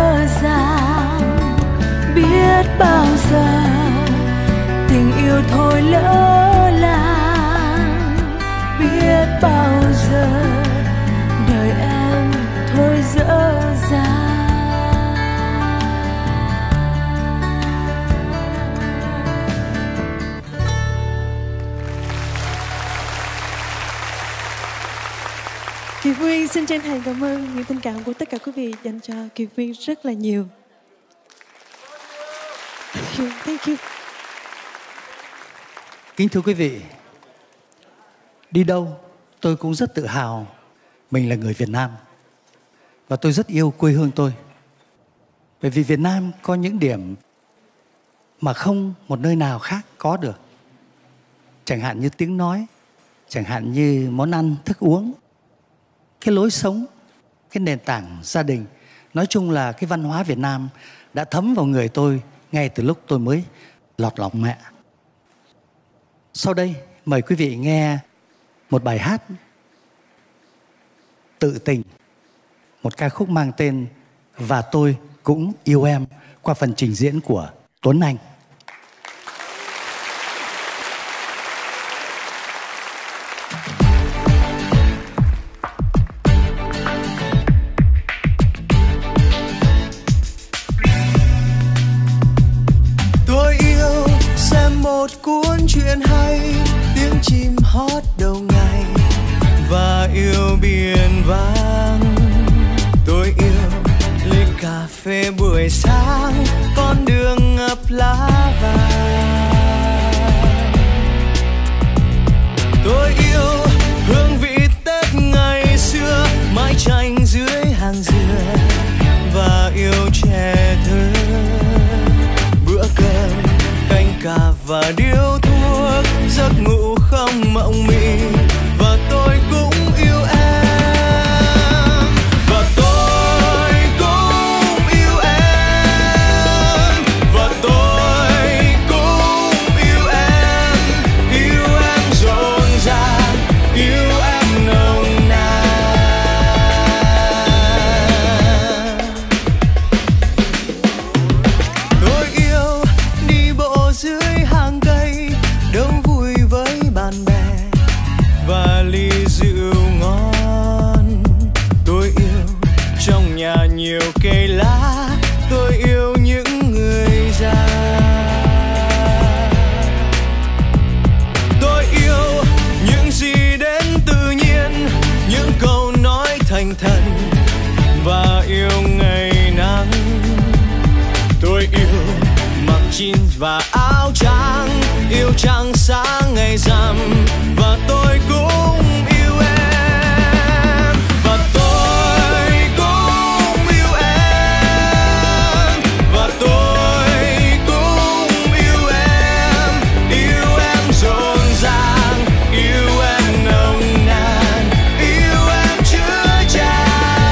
Speaker 1: dàng. Biết bao giờ tình yêu thôi lỡ làng. Biết bao giờ đời em thôi dở dàng.
Speaker 4: Kiều Quyên xin chân thành cảm ơn những tình cảm của tất cả quý vị dành cho Kiều Quyên rất là nhiều. Thank you.
Speaker 5: Kính thưa quý vị, đi đâu tôi cũng rất tự hào mình là người Việt Nam. Và tôi rất yêu quê hương tôi. Bởi vì Việt Nam có những điểm mà không một nơi nào khác có được. Chẳng hạn như tiếng nói, chẳng hạn như món ăn, thức uống, cái lối sống, cái nền tảng gia đình. Nói chung là cái văn hóa Việt Nam đã thấm vào người tôi ngay từ lúc tôi mới lọt lòng mẹ. Sau đây mời quý vị nghe một bài hát tự tình, một ca khúc mang tên Và Tôi Cũng Yêu Em qua phần trình diễn của Tuấn Anh.
Speaker 2: Tôi yêu xem một cuốn truyện hay, tiếng chim hót đầu ngày và yêu biển vàng. Tôi yêu ly cà phê buổi sáng, con đường ngập lá vàng. Tôi yêu hương vị Tết ngày xưa, mái tranh dưới hàng dừa và yêu trẻ thơ. Bữa cơm canh cà và điếu thuốc, giấc ngủ không mộng mị. Và tôi cũng yêu em, và tôi cũng yêu em, và tôi cũng yêu em rộn ràng, yêu em nồng nàn. Tôi yêu đi bộ dưới hàng cây, đâu vui với bạn bè và ly rượu ngon. Tôi yêu trong nhà nhiều cây lá, tôi yêu những người già. Tôi yêu những gì đến tự nhiên, những câu nói thành thật và yêu ngày nắng. Tôi yêu mặc jean và áo trắng, yêu trăng sáng ngày rằm. Và tôi cũng yêu em, và tôi cũng yêu em, và tôi cũng yêu em rộn ràng, yêu em nồng nàn, yêu em chứa chan.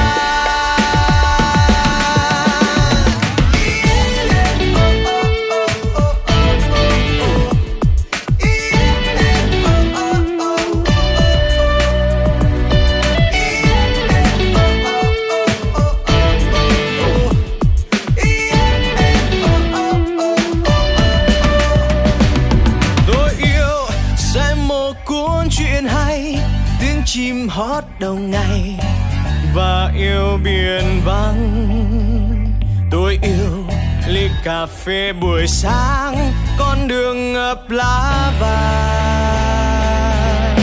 Speaker 2: Chim hót đầu ngày và yêu biển vắng. Tôi yêu ly cà phê buổi sáng, con đường ngập lá vàng.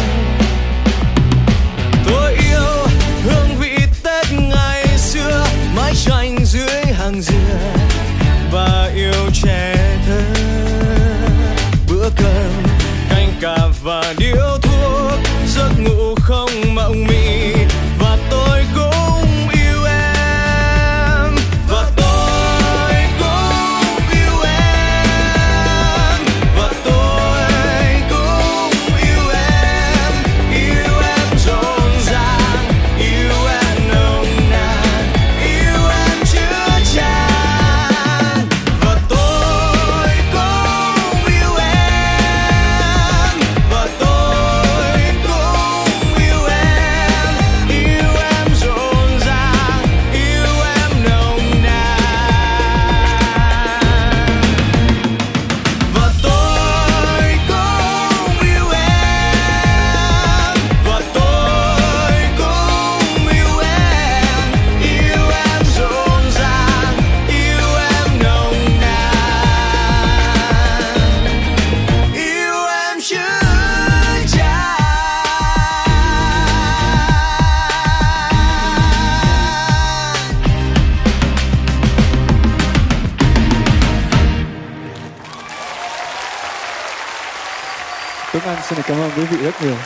Speaker 2: Tôi yêu hương vị Tết ngày xưa, mái tranh dưới hàng dừa và yêu trẻ thơ. Bữa cơm canh cà và điếu thuốc, giấc ngủ không mộng mị. Và tôi cũng yêu em, và tôi cũng yêu em, và tôi cũng yêu em rộn ràng, yêu em nồng nàn, yêu em chứa chan. Và tôi cũng yêu em,
Speaker 14: Tuấn Anh xin cảm ơn quý vị rất nhiều.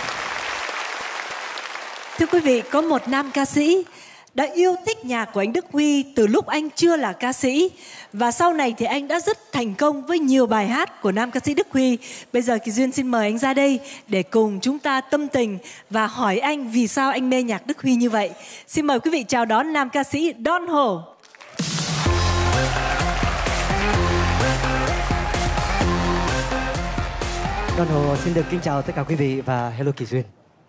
Speaker 4: Thưa quý vị, có một nam ca sĩ đã yêu thích nhạc của anh Đức Huy từ lúc anh chưa là ca sĩ. Và sau này thì anh đã rất thành công với nhiều bài hát của nam ca sĩ Đức Huy. Bây giờ Kỳ Duyên xin mời anh ra đây để cùng chúng ta tâm tình và hỏi anh vì sao anh mê nhạc Đức Huy như vậy. Xin mời quý vị chào đón nam ca sĩ Don Hồ.
Speaker 15: Don Hồ xin được kính chào tất cả quý vị và hello Kỳ Duyên.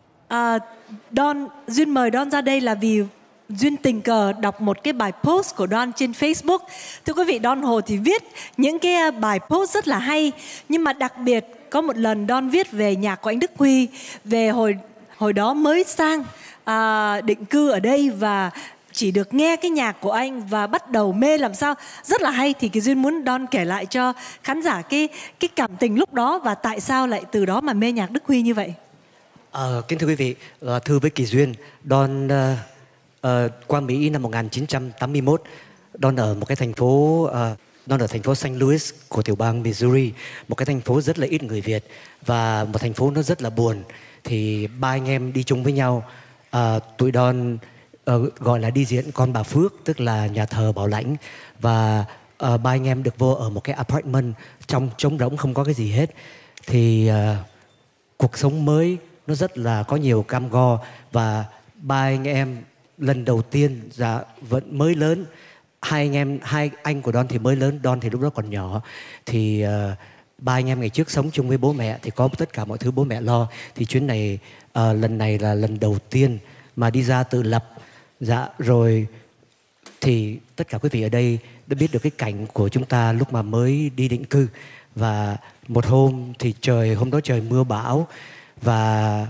Speaker 4: Duyên mời Don ra đây là vì Duyên tình cờ đọc một cái bài post của Don trên Facebook. Thưa quý vị, Don Hồ thì viết những cái bài post rất là hay. Nhưng mà đặc biệt có một lần Don viết về nhạc của anh Đức Huy, về hồi đó mới sang định cư ở đây và chỉ được nghe cái nhạc của anh và bắt đầu mê làm sao. Rất là hay. Thì Kỳ Duyên muốn Don kể lại cho khán giả cái cảm tình lúc đó và tại sao lại từ đó mà mê nhạc Đức Huy như vậy.
Speaker 15: Kính thưa quý vị, thưa với Kỳ Duyên, Don qua Mỹ năm 1981. Don ở một cái thành phố, Don ở thành phố St. Louis của tiểu bang Missouri, một cái thành phố rất là ít người Việt và một thành phố nó rất là buồn. Thì ba anh em đi chung với nhau, tụi Don gọi là đi diễn Con Bà Phước, tức là nhà thờ Bảo Lãnh. Và ba anh em được vô ở một cái apartment trong trống rỗng, không có cái gì hết. Thì cuộc sống mới nó rất là có nhiều cam go. Và ba anh em lần đầu tiên vẫn mới lớn. Hai anh của Don thì mới lớn, Don thì lúc đó còn nhỏ. Thì ba anh em ngày trước sống chung với bố mẹ thì có tất cả mọi thứ bố mẹ lo. Thì chuyến này lần này là lần đầu tiên mà đi ra tự lập. Rồi thì tất cả quý vị ở đây đã biết được cái cảnh của chúng ta lúc mà mới đi định cư. Và một hôm thì hôm đó trời mưa bão. Và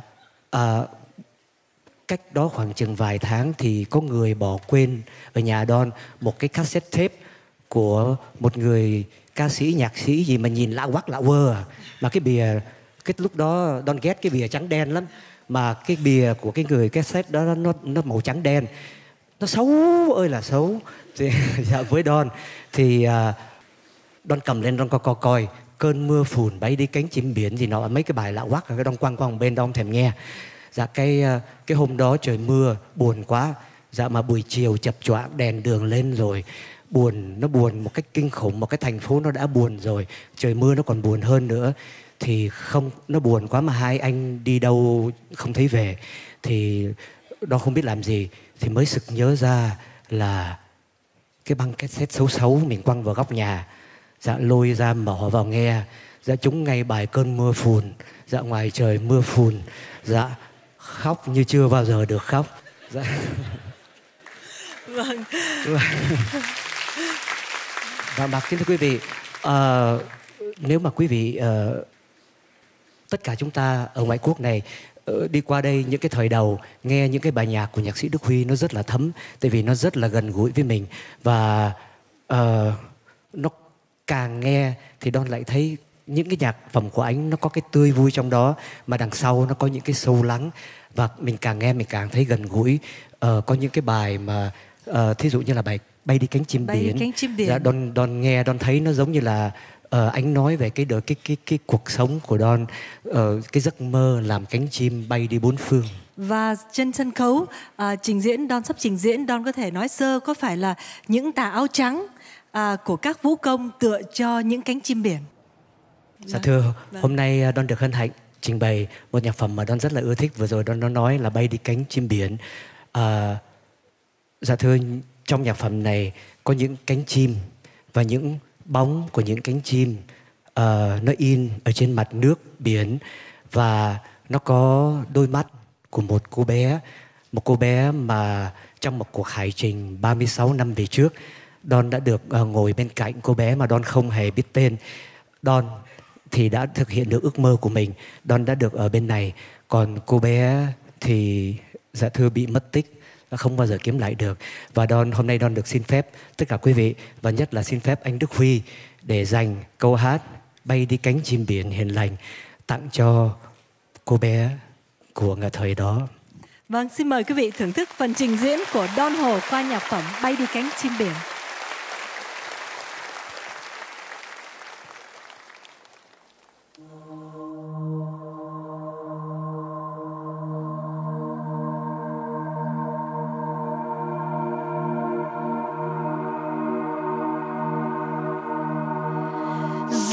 Speaker 15: cách đó khoảng chừng vài tháng thì có người bỏ quên ở nhà Don một cái cassette tape của một người ca sĩ, nhạc sĩ gì mà nhìn lạ quắc lạ quơ à. Mà cái bìa, cái lúc đó Don ghét cái bìa trắng đen lắm. Mà cái bìa của cái người cassette đó nó màu trắng đen. Nó xấu ơi là xấu. Thì, với Don thì Don cầm lên Don coi Cơn mưa phùn bay đi cánh chim biển gì nọ, mấy cái bài lạ quắc cái Don quăng qua một bên, Don thèm nghe. Cái hôm đó trời mưa buồn quá. Mà buổi chiều chập choạng đèn đường lên rồi nó buồn một cách kinh khủng. Một cái thành phố nó đã buồn rồi, trời mưa nó còn buồn hơn nữa. Thì không, nó buồn quá mà hai anh đi đâu không thấy về. Thì Don không biết làm gì thì mới sực nhớ ra là cái băng cassette xấu mình quăng vào góc nhà. Lôi ra mở vào nghe. Trúng ngay bài Cơn mưa phùn. Ngoài trời mưa phùn. Khóc như chưa bao giờ được khóc.
Speaker 4: Vâng.
Speaker 15: Và kính thưa quý vị, nếu mà quý vị tất cả chúng ta ở ngoại quốc này đi qua đây những cái thời đầu nghe những cái bài nhạc của nhạc sĩ Đức Huy nó rất là thấm, tại vì nó rất là gần gũi với mình. Và nó càng nghe thì Don lại thấy những cái nhạc phẩm của anh nó có cái tươi vui trong đó, mà đằng sau nó có những cái sâu lắng. Và mình càng nghe mình càng thấy gần gũi. Có những cái bài mà thí dụ như là bài Bay đi cánh chim biển. Don nghe Don thấy nó giống như là anh nói về cái cuộc sống của Don, cái giấc mơ làm cánh chim bay đi bốn phương.
Speaker 4: Và trên sân khấu trình diễn, Don sắp trình diễn, Don có thể nói sơ có phải là những tà áo trắng của các vũ công tựa cho những cánh chim biển?
Speaker 15: Dạ thưa, hôm nay Don được hân hạnh trình bày một nhạc phẩm mà Don rất là ưa thích. Vừa rồi Don nói là Bay đi cánh chim biển. Dạ thưa, trong nhạc phẩm này có những cánh chim và những bóng của những cánh chim nó in ở trên mặt nước biển. Và nó có đôi mắt của một cô bé mà trong một cuộc hành trình 36 năm về trước, Don đã được ngồi bên cạnh cô bé mà Don không hề biết tên. Don thì đã thực hiện được ước mơ của mình. Don đã được ở bên này. Còn cô bé thì dạ thưa bị mất tích, không bao giờ kiếm lại được. Và hôm nay Don được xin phép tất cả quý vị, và nhất là xin phép anh Đức Huy, để dành câu hát Bay đi cánh chim biển hiền lành tặng cho cô bé của thời đó.
Speaker 4: Vâng, xin mời quý vị thưởng thức phần trình diễn của Don Hồ qua nhạc phẩm Bay đi cánh chim biển.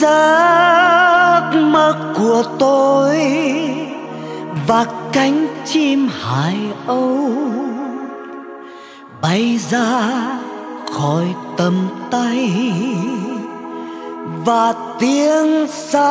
Speaker 16: giấc mơ của tôi và cánh chim hải âu bay ra khỏi tầm tay và tiếng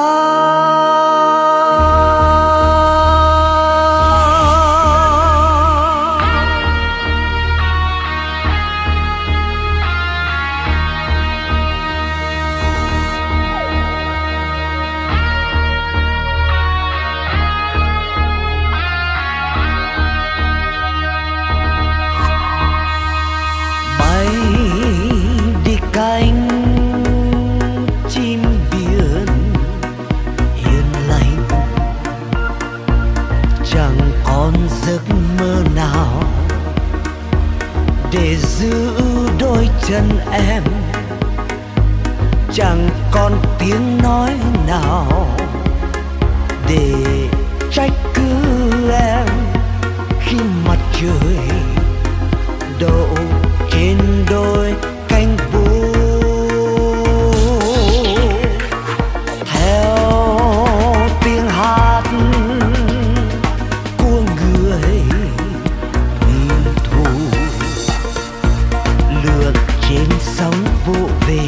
Speaker 16: cánh chim biển hiền lành, chẳng còn giấc mơ nào để giữ đôi chân em, chẳng còn tiếng nói nào để trách cứ em khi mặt trời đổ trên đôi cánh vũ. Theo tiếng hát của người thủy thủ lượn trên sóng vỗ về,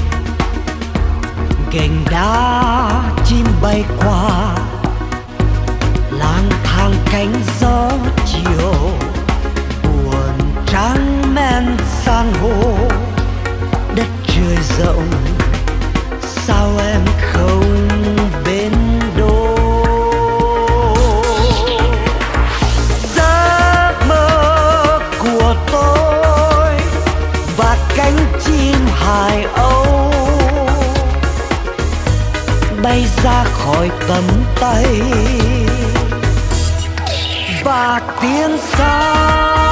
Speaker 16: gành đá chim bay qua lang thang cánh gió chiều, buồn trắng men san hô. Đất trời rộng sao em không bên đô. Giấc mơ của tôi và cánh chim hải âu bay ra khỏi tầm tay và tiếng xa.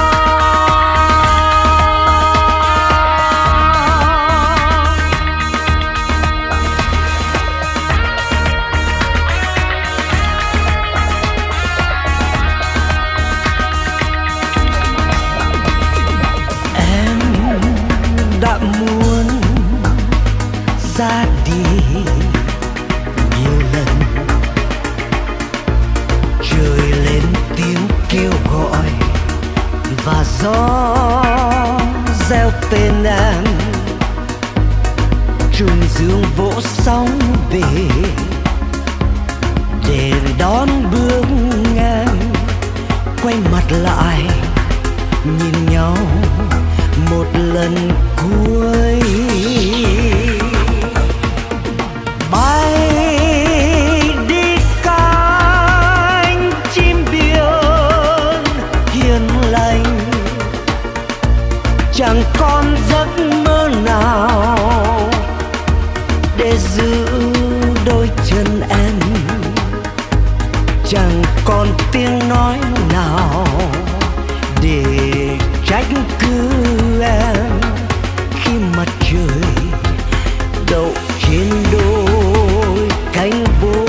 Speaker 16: Đã muốn ra đi nhiều lần, trời lên tiếng kêu gọi và gió reo tên em, trùng dương vỗ sóng về để đón bước em. Quay mặt lại nhìn nhau một lần cuối, bay đi cánh chim biển hiền lành, chẳng còn giấc mơ nào để giữ đôi chân em, chẳng còn tiếng nói nào để trách cứ em khi mặt trời đậu trên đôi cánh vô.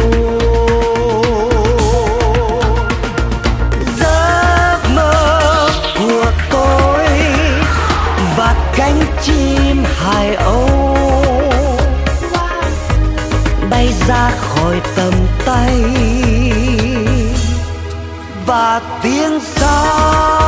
Speaker 16: Giấc mơ của tôi và cánh chim hải âu bay ra khỏi tầm tay và tiếng xa.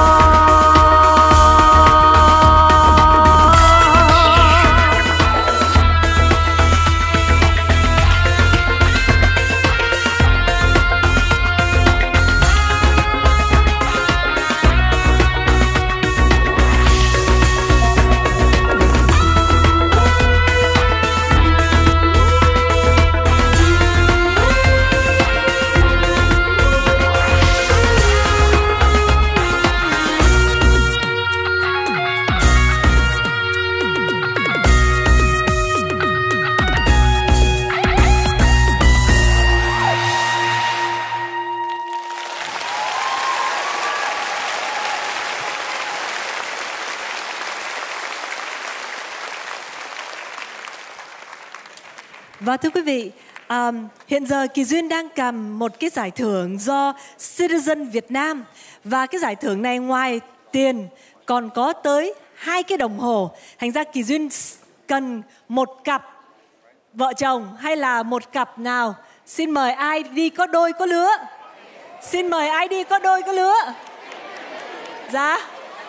Speaker 4: Và thưa quý vị, hiện giờ Kỳ Duyên đang cầm một cái giải thưởng do Citizen Việt Nam. Và cái giải thưởng này ngoài tiền còn có tới 2 cái đồng hồ. Thành ra Kỳ Duyên cần một cặp Vợ chồng hay là một cặp nào? Xin mời ai đi có đôi có lứa? Xin mời ai đi có đôi có lứa? Dạ.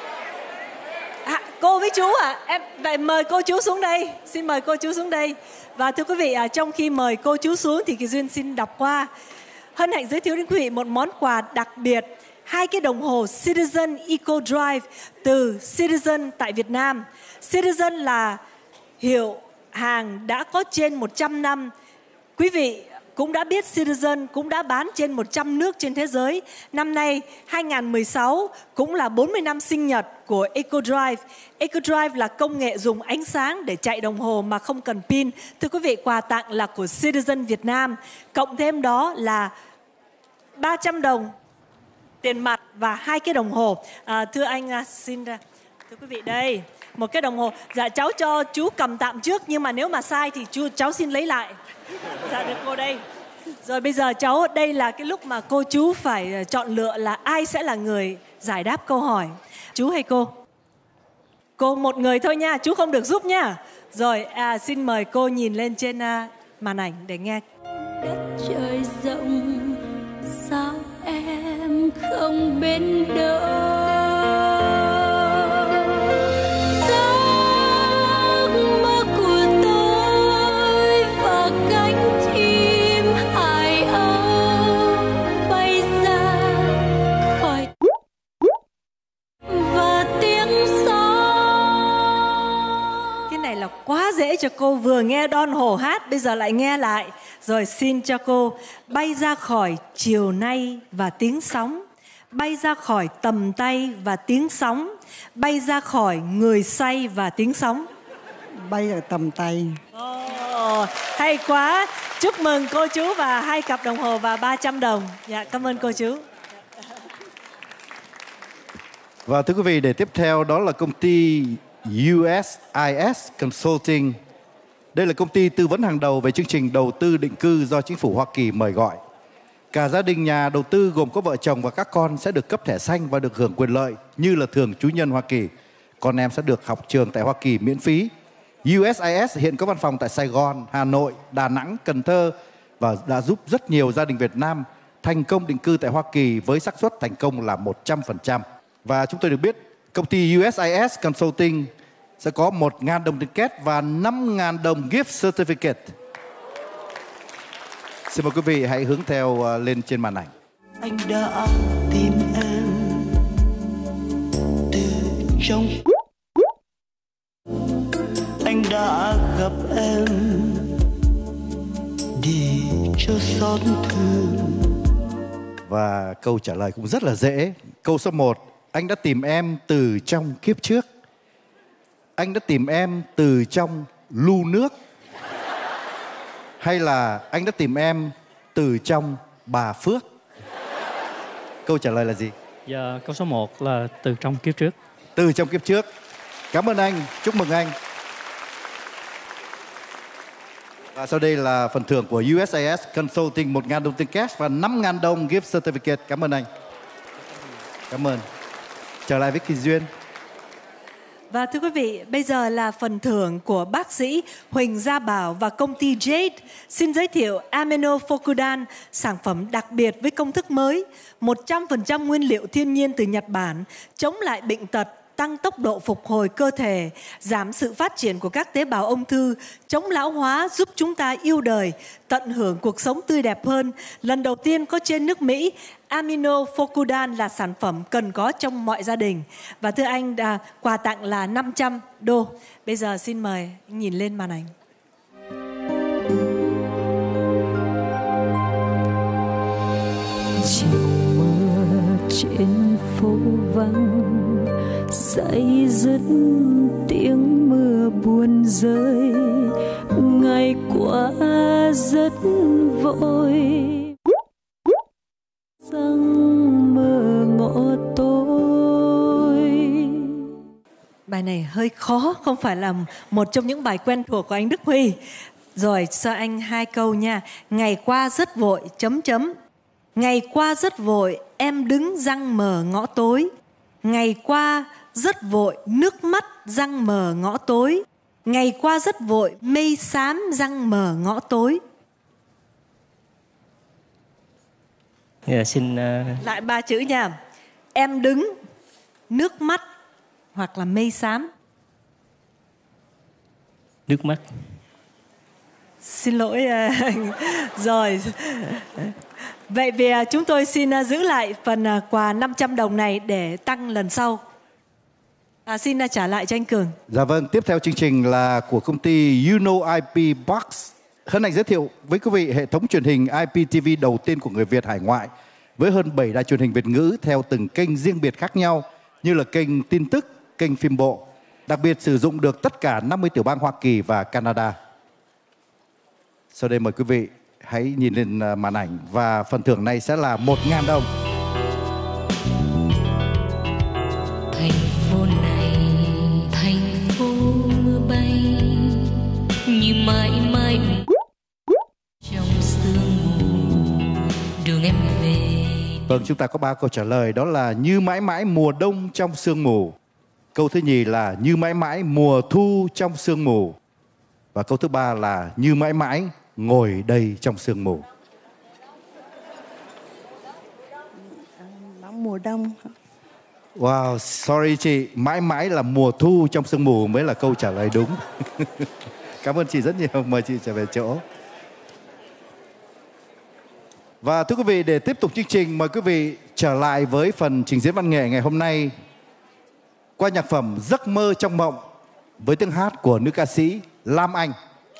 Speaker 4: Cô với chú em vậy mời cô chú xuống đây. Xin mời cô chú xuống đây. Và thưa quý vị, trong khi mời cô chú xuống thì Kỳ Duyên xin đọc qua. Hân hạnh giới thiệu đến quý vị một món quà đặc biệt, 2 cái đồng hồ Citizen Eco Drive từ Citizen tại Việt Nam. Citizen là hiệu hàng đã có trên 100 năm. Quý vị cũng đã biết Citizen cũng đã bán trên 100 nước trên thế giới. Năm nay 2016 cũng là 40 năm sinh nhật của EcoDrive. EcoDrive là công nghệ dùng ánh sáng để chạy đồng hồ mà không cần pin. Thưa quý vị, quà tặng là của Citizen Việt Nam. Cộng thêm đó là 300 đồng tiền mặt và 2 cái đồng hồ. Thưa anh xin thưa quý vị đây, một cái đồng hồ. Dạ cháu cho chú cầm tạm trước, nhưng mà nếu mà sai thì cháu xin lấy lại. Dạ được cô đây. Rồi bây giờ cháu, đây là cái lúc mà cô chú phải chọn lựa là ai sẽ là người giải đáp câu hỏi. Chú hay cô? Cô một người thôi nha, chú không được giúp nha. Rồi xin mời cô nhìn lên trên màn ảnh để nghe.
Speaker 1: Đất trời rộng sao em không bên đâu?
Speaker 4: Quá dễ cho cô, vừa nghe Don Hồ hát, bây giờ lại nghe lại. Rồi xin cho cô bay ra khỏi chiều nay và tiếng sóng, bay ra khỏi tầm tay và tiếng sóng, bay ra khỏi người say và tiếng sóng.
Speaker 17: Bay ở tầm tay.
Speaker 4: Hay quá. Chúc mừng cô chú và 2 cặp đồng hồ và 300 đồng. Dạ, cảm ơn cô chú.
Speaker 3: Và thưa quý vị, để tiếp theo đó là công ty USIS Consulting. Đây là công ty tư vấn hàng đầu về chương trình đầu tư định cư do chính phủ Hoa Kỳ mời gọi. Cả gia đình nhà đầu tư gồm có vợ chồng và các con sẽ được cấp thẻ xanh và được hưởng quyền lợi như là thường trú nhân Hoa Kỳ. Con em sẽ được học trường tại Hoa Kỳ miễn phí. USIS hiện có văn phòng tại Sài Gòn, Hà Nội, Đà Nẵng, Cần Thơ và đã giúp rất nhiều gia đình Việt Nam thành công định cư tại Hoa Kỳ với xác suất thành công là 100%. Và chúng tôi được biết công ty USIS Consulting sẽ có 1.000 đồng tiền kết và 5.000 đồng gift certificate. Xin mời quý vị hãy hướng theo lên trên màn ảnh.
Speaker 16: Anh đã tìm em từ trong, anh đã gặp em để cho xót thương.
Speaker 3: Và câu trả lời cũng rất là dễ. Câu số 1, anh đã tìm em từ trong kiếp trước. Anh đã tìm em từ trong lu nước. Hay là anh đã tìm em từ trong Bà Phước? Câu trả lời là gì?
Speaker 18: Dạ, câu số 1 là từ trong kiếp trước.
Speaker 3: Từ trong kiếp trước. Cảm ơn anh, chúc mừng anh. Và sau đây là phần thưởng của USIS Consulting, 1.000 đồng tiền cash và 5.000 đồng gift certificate. Cảm ơn anh. Cảm ơn. Trở lại với Kỳ Duyên.
Speaker 4: Và thưa quý vị, bây giờ là phần thưởng của bác sĩ Huỳnh Gia Bảo và công ty Jade. Xin giới thiệu Amino Fokudan, sản phẩm đặc biệt với công thức mới, 100% nguyên liệu thiên nhiên từ Nhật Bản, chống lại bệnh tật, tăng tốc độ phục hồi cơ thể, giảm sự phát triển của các tế bào ung thư, chống lão hóa, giúp chúng ta yêu đời, tận hưởng cuộc sống tươi đẹp hơn. Lần đầu tiên có trên nước Mỹ, Amino Fokudan là sản phẩm cần có trong mọi gia đình. Và thưa anh, quà tặng là 500 đô. Bây giờ xin mời anh nhìn lên màn ảnh.
Speaker 1: Chiều mưa trên phố vắng, dậy dứt tiếng mưa buồn rơi, ngày qua rất vội, răng mờ ngõ tối.
Speaker 4: Bài này hơi khó, không phải là một trong những bài quen thuộc của anh Đức Huy. Rồi cho anh 2 câu nha. Ngày qua rất vội, chấm chấm. Ngày qua rất vội, em đứng răng mờ ngõ tối. Ngày qua rất vội, nước mắt răng mờ ngõ tối. Ngày qua rất vội, mây xám răng mờ ngõ tối.
Speaker 19: Xin
Speaker 4: Lại 3 chữ nha. Em đứng, nước mắt hoặc là mây xám.
Speaker 19: nước mắt.
Speaker 4: Xin lỗi. Rồi. Vậy vì chúng tôi xin giữ lại phần quà 500 đồng này để tăng lần sau. Xin trả lại cho anh Cường.
Speaker 3: Dạ vâng, tiếp theo chương trình là của công ty You Know IP Box. Hân hạnh giới thiệu với quý vị hệ thống truyền hình IPTV đầu tiên của người Việt hải ngoại, với hơn 7 đài truyền hình Việt ngữ theo từng kênh riêng biệt khác nhau, như là kênh tin tức, kênh phim bộ. Đặc biệt sử dụng được tất cả 50 tiểu bang Hoa Kỳ và Canada. Sau đây mời quý vị hãy nhìn lên màn ảnh và phần thưởng này sẽ là 1.000 đồng.
Speaker 20: Thành phố này, thành phố mưa bay như mãi mãi trong sương mù đường em về.
Speaker 3: Vâng, chúng ta có 3 câu trả lời, đó là như mãi mãi mùa đông trong sương mù. Câu thứ nhì là như mãi mãi mùa thu trong sương mù. Và câu thứ ba là như mãi mãi ngồi đây trong sương mù.
Speaker 17: Mùa đông.
Speaker 3: Wow, sorry chị, mãi mãi là mùa thu trong sương mù mới là câu trả lời đúng. Cảm ơn chị rất nhiều, mời chị trở về chỗ. Và thưa quý vị, để tiếp tục chương trình, mời quý vị trở lại với phần trình diễn văn nghệ ngày hôm nay qua nhạc phẩm Giấc mơ trong mộng với tiếng hát của nữ ca sĩ Lam Anh.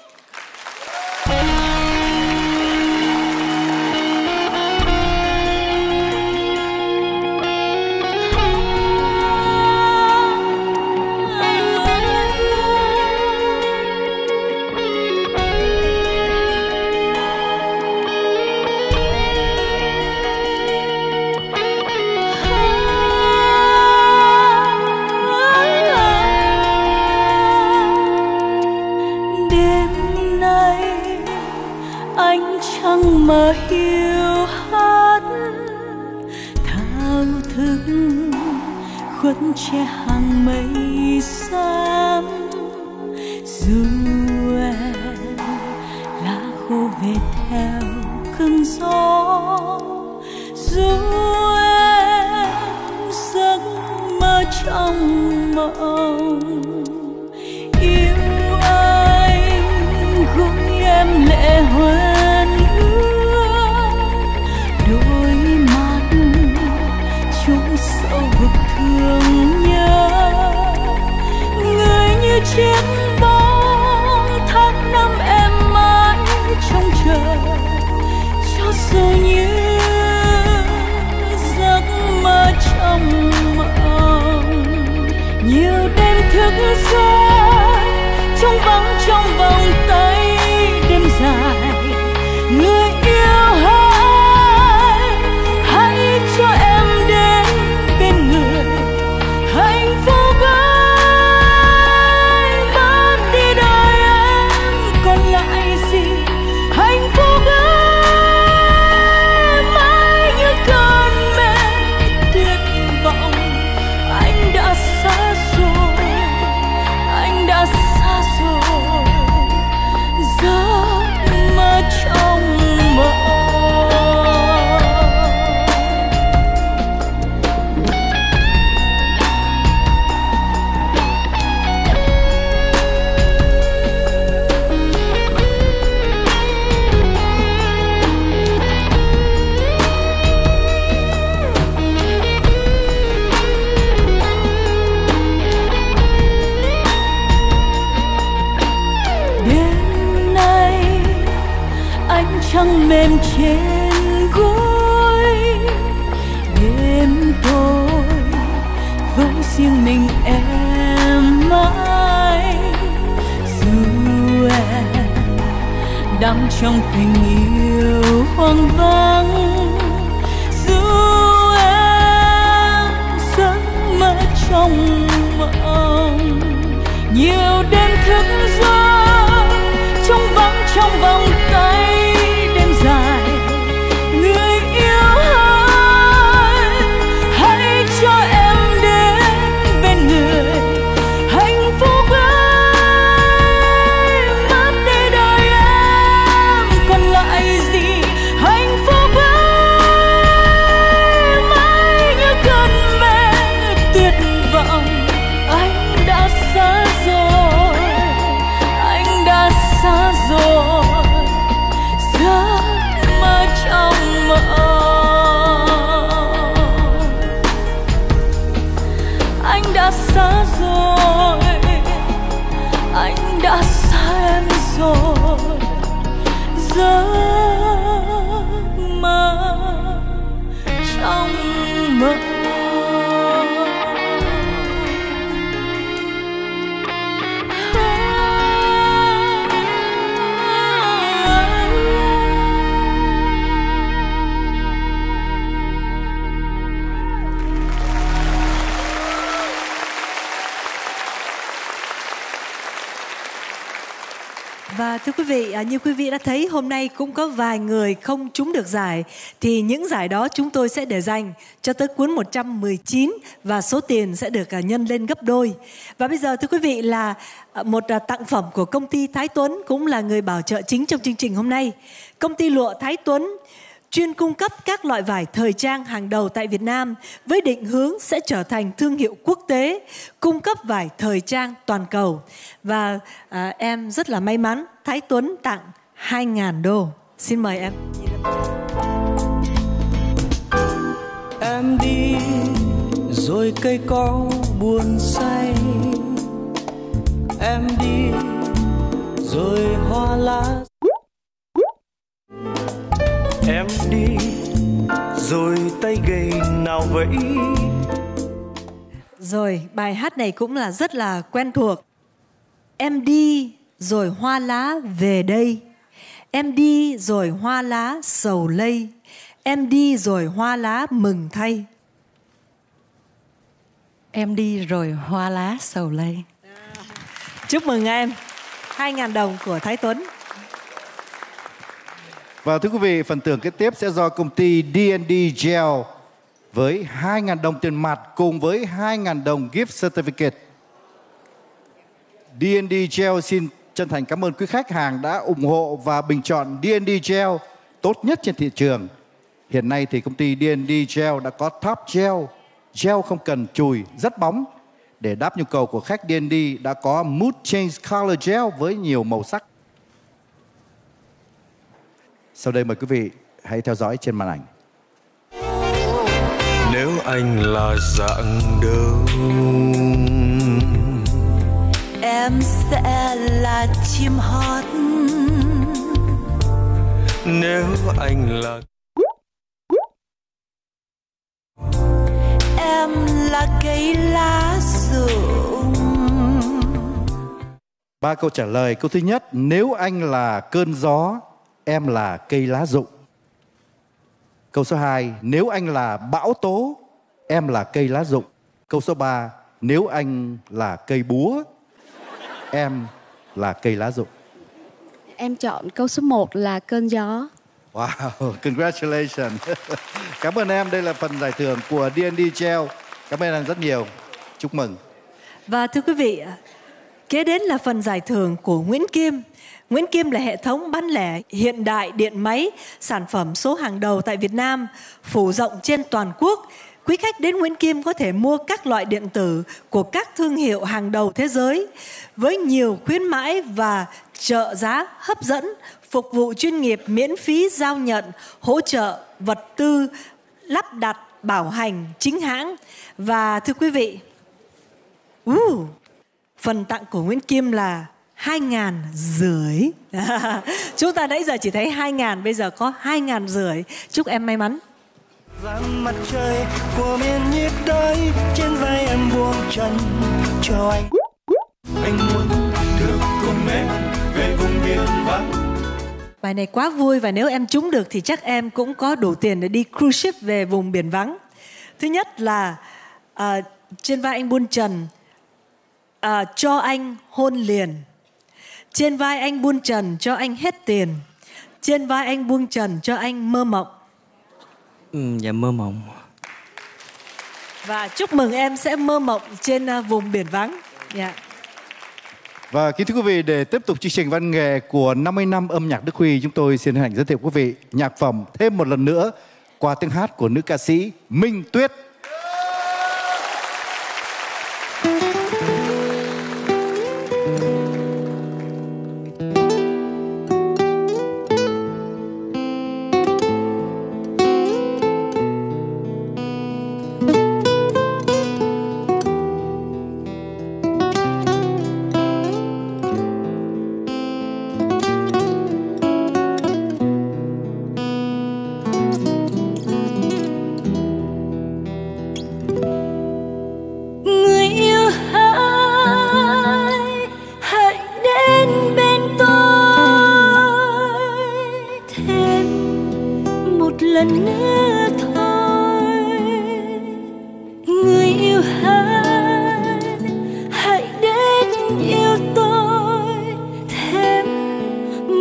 Speaker 1: Mà hiu hắt thao thức khuất che hàng mây xám, dù em lá khô về theo cơn gió, dù em giấc mơ trong mộng yêu anh gối em lệ hoen. Sâu vực thương nhớ người như chiếc bóng tháng năm em mãi trông chờ, cho dù như giấc mơ trong mộng. Nhiều đêm thức giấc trong vòng tay đêm dài, người yêu hãy cho em hạnh phúc ơi, mất đi đời em còn lại gì. Hạnh phúc ơi, mãi như cơn mê tuyệt vọng. Anh đã xa rồi, anh đã xa rồi, giấc mơ trong mộng. Trăng mềm trên gối đêm tối với riêng mình em mãi, dù em đắm trong tình yêu hoang vắng, dù em giấc mơ trong mộng. Nhiều đêm thức giấc trong vòng tay dài, người yêu hãy cho em đến bên người. Hạnh phúc ơi,
Speaker 4: Và thưa quý vị, như quý vị đã thấy hôm nay cũng có vài người không trúng được giải. Thì những giải đó chúng tôi sẽ để dành cho tới cuốn 119 và số tiền sẽ được nhân lên gấp đôi. Và bây giờ thưa quý vị là một tặng phẩm của công ty Thái Tuấn, cũng là người bảo trợ chính trong chương trình hôm nay. Công ty lụa Thái Tuấn chuyên cung cấp các loại vải thời trang hàng đầu tại Việt Nam với định hướng sẽ trở thành thương hiệu quốc tế, cung cấp vải thời trang toàn cầu. Và em rất là may mắn, Thái Tuấn tặng 2.000 đô. Xin mời em.
Speaker 16: Em đi rồi cây có buồn say, em đi rồi hoa lá. Em đi rồi tay gầy nào vậy.
Speaker 4: Rồi bài hát này cũng là rất là quen thuộc. Em đi rồi hoa lá về đây, em đi rồi hoa lá sầu lây, em đi rồi hoa lá mừng thay.
Speaker 12: Em đi rồi hoa lá sầu lây.
Speaker 4: Chúc mừng em. 2.000 đồng của Thái Tuấn.
Speaker 3: Và thưa quý vị, phần thưởng kế tiếp sẽ do công ty D&D Gel với 2.000 đồng tiền mặt cùng với 2.000 đồng gift certificate. D&D Gel xin chân thành cảm ơn quý khách hàng đã ủng hộ và bình chọn D&D Gel tốt nhất trên thị trường. Hiện nay thì công ty D&D Gel đã có Top Gel, gel không cần chùi, rất bóng. Để đáp nhu cầu của khách, D&D đã có Mood Change Color Gel với nhiều màu sắc. Sau đây mời quý vị hãy theo dõi trên màn ảnh.
Speaker 16: Nếu anh là dạng đâu,
Speaker 1: em sẽ là chim hót.
Speaker 16: nếu anh là
Speaker 1: em là cây lá rụng.
Speaker 3: 3 câu trả lời. Câu thứ nhất, nếu anh là cơn gió, em là cây lá rụng. Câu số 2, nếu anh là bão tố, em là cây lá rụng. Câu số 3, nếu anh là cây búa, em là cây lá rụng.
Speaker 19: Em chọn câu số 1 là cơn gió.
Speaker 3: Wow, congratulations. Cảm ơn em, đây là phần giải thưởng của D&D Gel. Cảm ơn em rất nhiều. Chúc mừng.
Speaker 4: Và thưa quý vị, kế đến là phần giải thưởng của Nguyễn Kim. Nguyễn Kim là hệ thống bán lẻ hiện đại điện máy, sản phẩm số hàng đầu tại Việt Nam, phủ rộng trên toàn quốc. Quý khách đến Nguyễn Kim có thể mua các loại điện tử của các thương hiệu hàng đầu thế giới với nhiều khuyến mãi và trợ giá hấp dẫn, phục vụ chuyên nghiệp miễn phí giao nhận, hỗ trợ vật tư, lắp đặt, bảo hành chính hãng. Và thưa quý vị, phần tặng của Nguyễn Kim là 2.500. Chúng ta nãy giờ chỉ thấy 2.000, bây giờ có 2.500. Chúc em may mắn.
Speaker 16: và mặt trời của miền nhiệt đới, trên vai em buông chân cho anh. Anh muốn được cùng em về vùng biển vắng.
Speaker 4: Bài này quá vui, và nếu em trúng được thì chắc em cũng có đủ tiền để đi cruise ship về vùng biển vắng. Thứ nhất là trên vai anh buông trần, cho anh hôn liền. Trên vai anh buông trần, cho anh hết tiền. Trên vai anh buông trần, cho anh mơ mộng.
Speaker 14: Dạ mơ mộng.
Speaker 4: Và chúc mừng em sẽ mơ mộng trên vùng biển vắng. Yeah.
Speaker 3: Và kính thưa quý vị, để tiếp tục chương trình văn nghệ của 50 năm âm nhạc Đức Huy, chúng tôi xin hân hạnh giới thiệu quý vị nhạc phẩm thêm một lần nữa qua tiếng hát của nữ ca sĩ Minh Tuyết.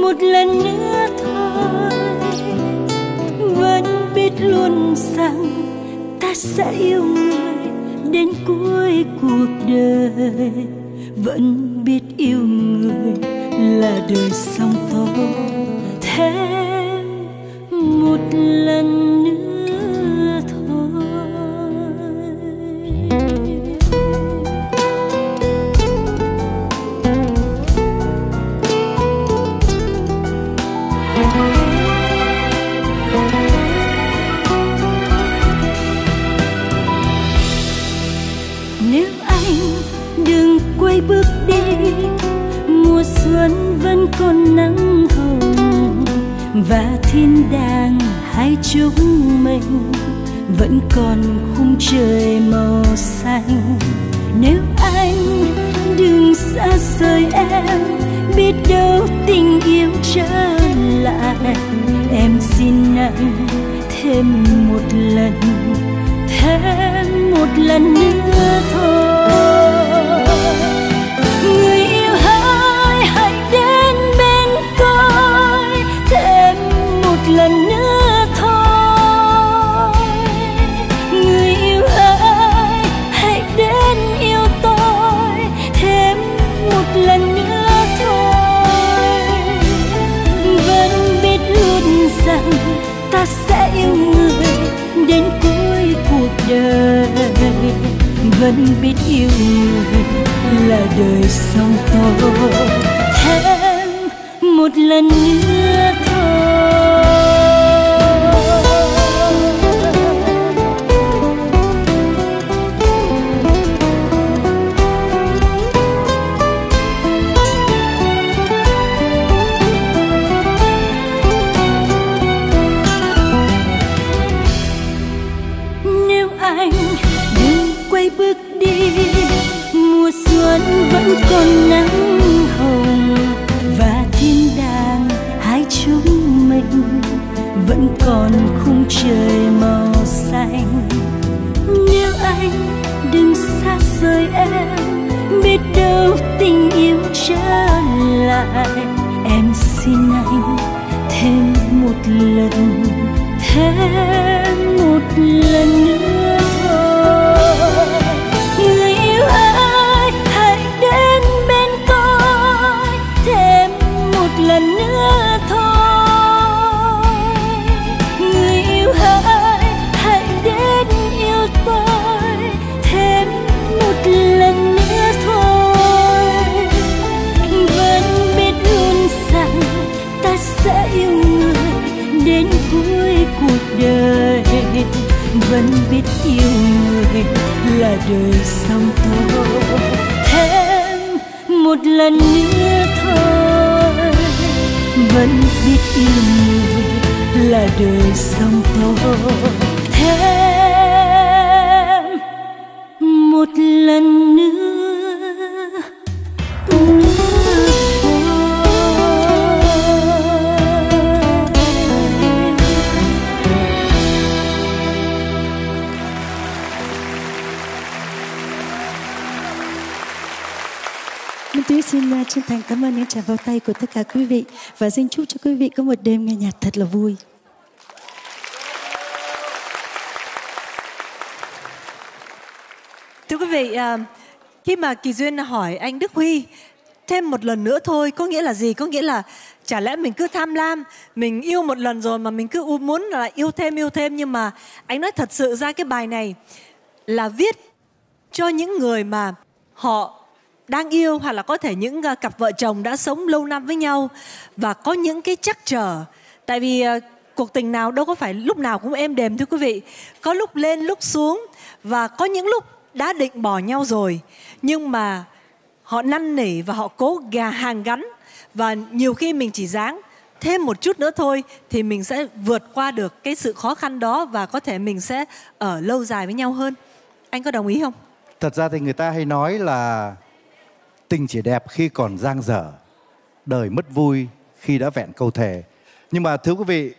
Speaker 1: một lần nữa thôi. Vẫn biết luôn rằng ta sẽ yêu người đến cuối cuộc đời. Vẫn biết yêu người là đời xong thôi. Thêm một lần nữa thôi. Nếu anh đừng quay bước đi, mùa xuân vẫn còn nắng hồng và thiên đàng hai chúng mình vẫn còn khung trời màu xanh. Nếu anh đừng xa rời em, biết đâu tình yêu trở lại. Em xin anh thêm một lần nữa thôi. Người yêu hỡi, hãy đến bên tôi thêm một lần nữa thôi. Người yêu hỡi, hãy đến yêu tôi thêm một lần nữa thôi. Vẫn biết luôn rằng ta sẽ yêu người đến cuối cuộc đời. Vẫn biết yêu người là đời xong thôi. Thêm một lần nữa thôi. Nếu anh đừng quay bước đi, mùa xuân vẫn còn nắng hồng và thiên đàng hai chúng mình vẫn còn khung trời màu xanh. Nếu anh đừng xa rời em, biết đâu tình yêu trở lại. Em xin anh thêm một lần nữa thôi. Người yêu ơi, hãy đến bên tôi thêm một lần nữa thôi. Người yêu ơi, hãy đến yêu tôi thêm một lần nữa thôi. Vẫn biết luôn rằng ta sẽ yêu người đến cuối cuộc đời. Vẫn biết yêu người là đời xong thôi. Thêm một lần nữa thôi. Vẫn biết yêu người là đời xong thôi. Thêm một lần nữa.
Speaker 6: Minh Túy xin chân thành cảm ơn những tràng vào tay của tất cả quý vị và xin chúc cho quý vị có một đêm nghe nhạc thật là vui.
Speaker 4: Thưa quý vị, khi mà Kỳ Duyên hỏi anh Đức Huy thêm một lần nữa thôi có nghĩa là gì? Có nghĩa là chả lẽ mình cứ tham lam, mình yêu một lần rồi mà mình cứ muốn là yêu thêm, nhưng mà anh nói thật sự ra cái bài này là viết cho những người mà họ đang yêu, hoặc là có thể những cặp vợ chồng đã sống lâu năm với nhau và có những cái trắc trở. Tại vì cuộc tình nào đâu có phải lúc nào cũng êm đềm thưa quý vị. Có lúc lên lúc xuống và có những lúc đã định bỏ nhau rồi nhưng mà họ năn nỉ và họ cố hàn gắn. Và nhiều khi mình chỉ dáng thêm một chút nữa thôi thì mình sẽ vượt qua được cái sự khó khăn đó và có thể mình sẽ ở lâu dài với nhau hơn. Anh có đồng ý không?
Speaker 3: Thật ra thì người ta hay nói là tình chỉ đẹp khi còn dang dở, đời mất vui khi đã vẹn câu thề. Nhưng mà thưa quý vị,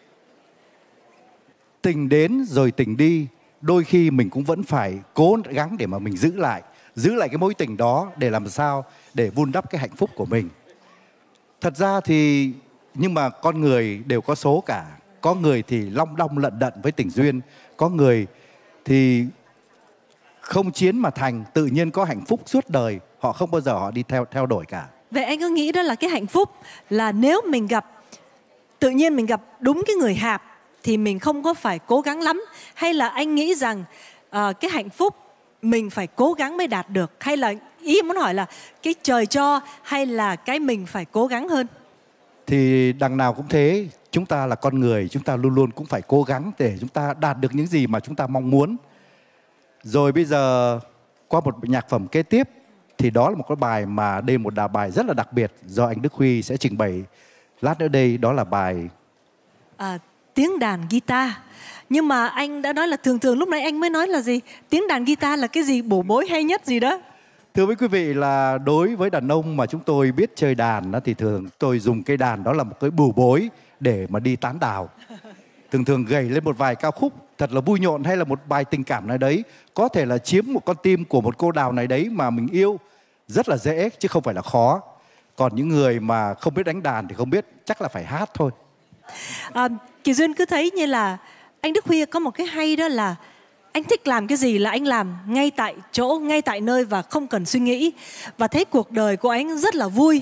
Speaker 3: tình đến rồi tình đi, đôi khi mình cũng vẫn phải cố gắng để mà mình giữ lại cái mối tình đó để làm sao để vun đắp cái hạnh phúc của mình. Thật ra thì Nhưng mà con người đều có số cả. Có người thì long đong lận đận với tình duyên, có người thì không chiến mà thành, tự nhiên có hạnh phúc suốt đời, họ không bao giờ họ đi theo đổi cả.
Speaker 4: Vậy anh có nghĩ đó là cái hạnh phúc là nếu mình tự nhiên mình gặp đúng cái người hạp thì mình không có phải cố gắng lắm, hay là anh nghĩ rằng cái hạnh phúc mình phải cố gắng mới đạt được, hay là ý muốn hỏi là cái trời cho hay là cái mình phải cố gắng hơn?
Speaker 3: Thì đằng nào cũng thế, chúng ta là con người, chúng ta luôn luôn cũng phải cố gắng để chúng ta đạt được những gì mà chúng ta mong muốn. Rồi bây giờ qua một nhạc phẩm kế tiếp thì đó là một cái bài mà đây một bài rất là đặc biệt do anh Đức Huy sẽ trình bày lát nữa đây, đó là bài
Speaker 4: tiếng đàn guitar. Nhưng mà anh đã nói là thường lúc nãy anh mới nói là gì? Tiếng đàn guitar là cái gì bổ bối hay nhất gì đó?
Speaker 3: Thưa với quý vị là đối với đàn ông mà chúng tôi biết chơi đàn thì thường tôi dùng cây đàn đó là một cái bù bối để mà đi tán đào. Thường gầy lên một vài ca khúc thật là vui nhộn hay là một bài tình cảm nào đấy, có thể là chiếm một con tim của một cô đào này đấy mà mình yêu, rất là dễ chứ không phải là khó. Còn những người mà không biết đánh đàn thì không biết, chắc là phải hát thôi.
Speaker 4: Kỳ Duyên cứ thấy như là anh Đức Huy có một cái hay đó là anh thích làm cái gì là anh làm ngay tại chỗ, ngay tại nơi và không cần suy nghĩ. Và thấy cuộc đời của anh rất là vui.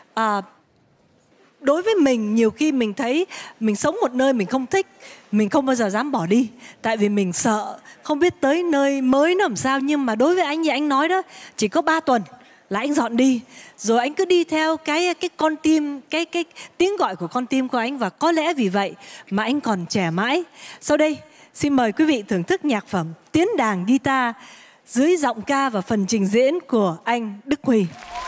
Speaker 4: Đối với mình, nhiều khi mình thấy mình sống một nơi mình không thích, mình không bao giờ dám bỏ đi. Tại vì mình sợ không biết tới nơi mới nó làm sao. Nhưng mà đối với anh như anh nói đó, chỉ có 3 tuần là anh dọn đi. Rồi anh cứ đi theo cái con tim, cái tiếng gọi của con tim của anh. Và có lẽ vì vậy mà anh còn trẻ mãi. Sau đây xin mời quý vị thưởng thức nhạc phẩm Tiếng đàn guitar dưới giọng ca và phần trình diễn của anh Đức Huy.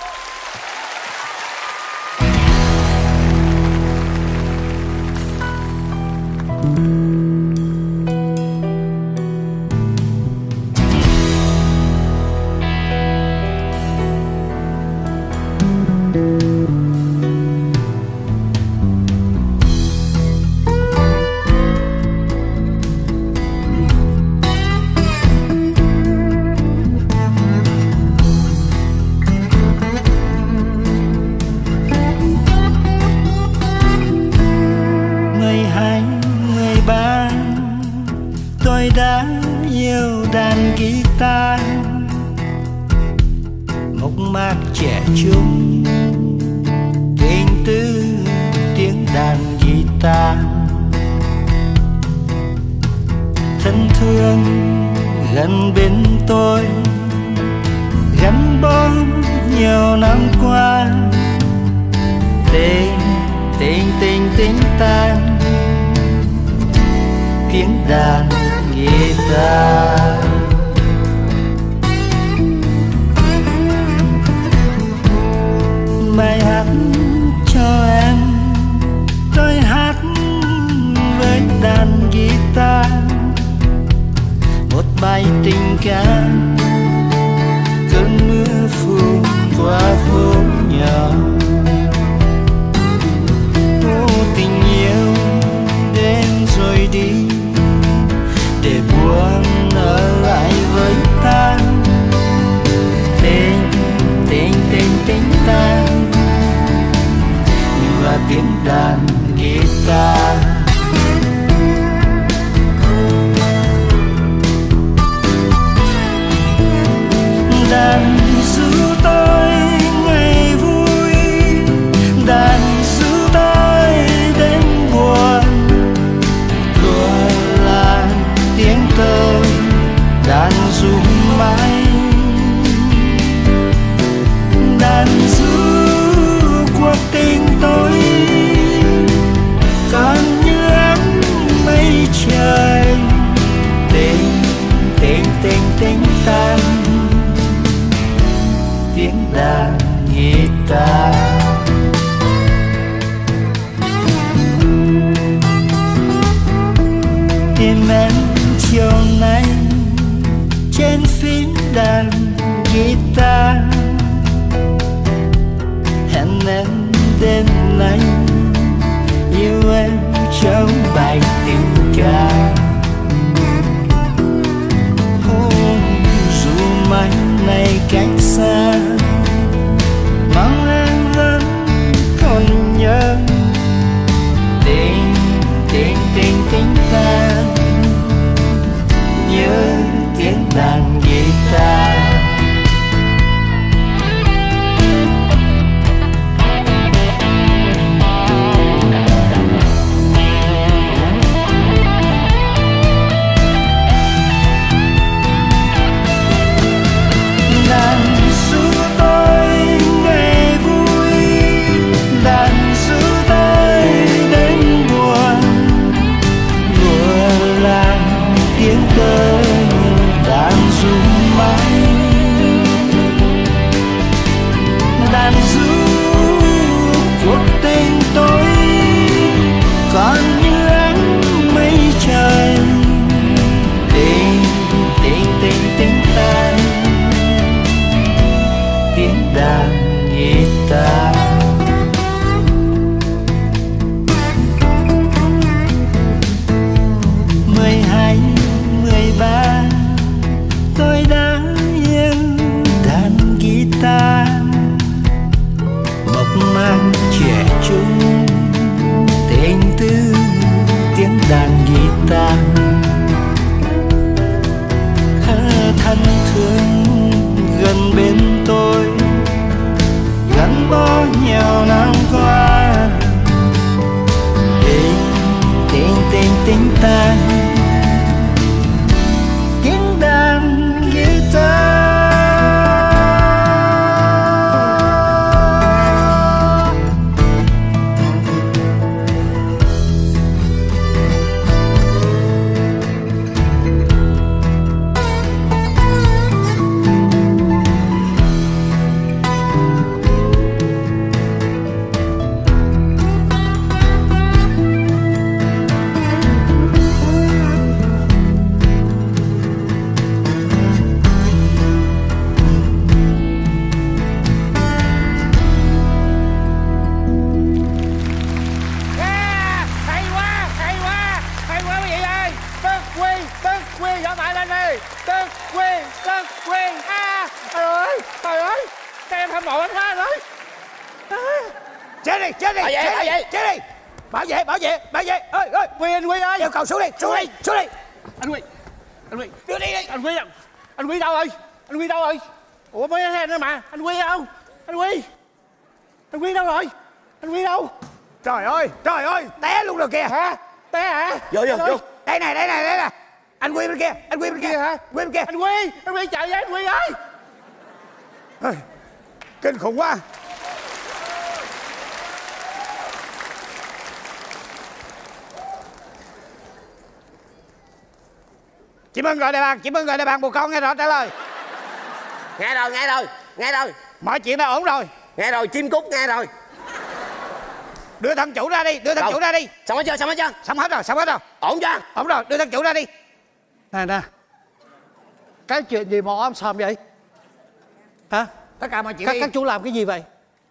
Speaker 16: Đã yêu đàn guitar, mộc mạc trẻ trung, tình tư tiếng đàn guitar, thân thương gần bên tôi, gắn bó nhiều năm qua, tình tan tiếng đàn guitar. Bài hát cho em, tôi hát với đàn guitar, một bài tình ca, cơn mưa phùn qua phố nhỏ. Tình yêu đến rồi đi, để buồn ở lại với ta. Tình ta như là tiếng đàn guitar. Đàn giữ tôi ngày vui, đàn giữ tôi đến buồn, rồi là tiếng tôi đàn ru mãi. Đàn giữ cuộc tình tôi còn như ánh mây trời. Tình tan tiếng đàn guitar. Tìm em chiều nay trên phím đàn guitar, hẹn em đêm nay yêu em trong bài tình ca. Dù mai này cách xa, mong em vẫn còn nhớ
Speaker 21: Bảo vệ ơi
Speaker 22: Huy, anh Huy ơi,
Speaker 21: yêu cầu xuống đi.
Speaker 22: Anh Huy
Speaker 21: Đưa đi.
Speaker 22: Anh Huy đâu rồi? Ủa mới thấy anh đó mà. Anh Huy đâu? Anh Huy đâu rồi? Anh Huy đâu?
Speaker 21: Trời ơi, té luôn rồi kìa.
Speaker 22: Hả? Té hả?
Speaker 21: Vô. Đây này. Anh Huy bên kia.
Speaker 22: Hả? Anh Huy chạy với anh Huy ơi.
Speaker 21: Kinh khủng quá. Chị Mừng gọi đại bàng buộc con nghe rõ trả lời.
Speaker 23: Nghe rồi.
Speaker 21: Mọi chuyện đã ổn rồi.
Speaker 23: Nghe rồi, chim cút nghe rồi.
Speaker 21: Đưa thân chủ ra đi.
Speaker 23: Xong hết chưa?
Speaker 21: Xong hết rồi.
Speaker 23: Ổn chưa?
Speaker 21: Ổn rồi, đưa thân chủ ra đi.
Speaker 22: Nè. Cái chuyện gì mà om sòm vậy? Hả?
Speaker 21: Tất cả mọi chuyện
Speaker 22: các chú làm cái gì vậy?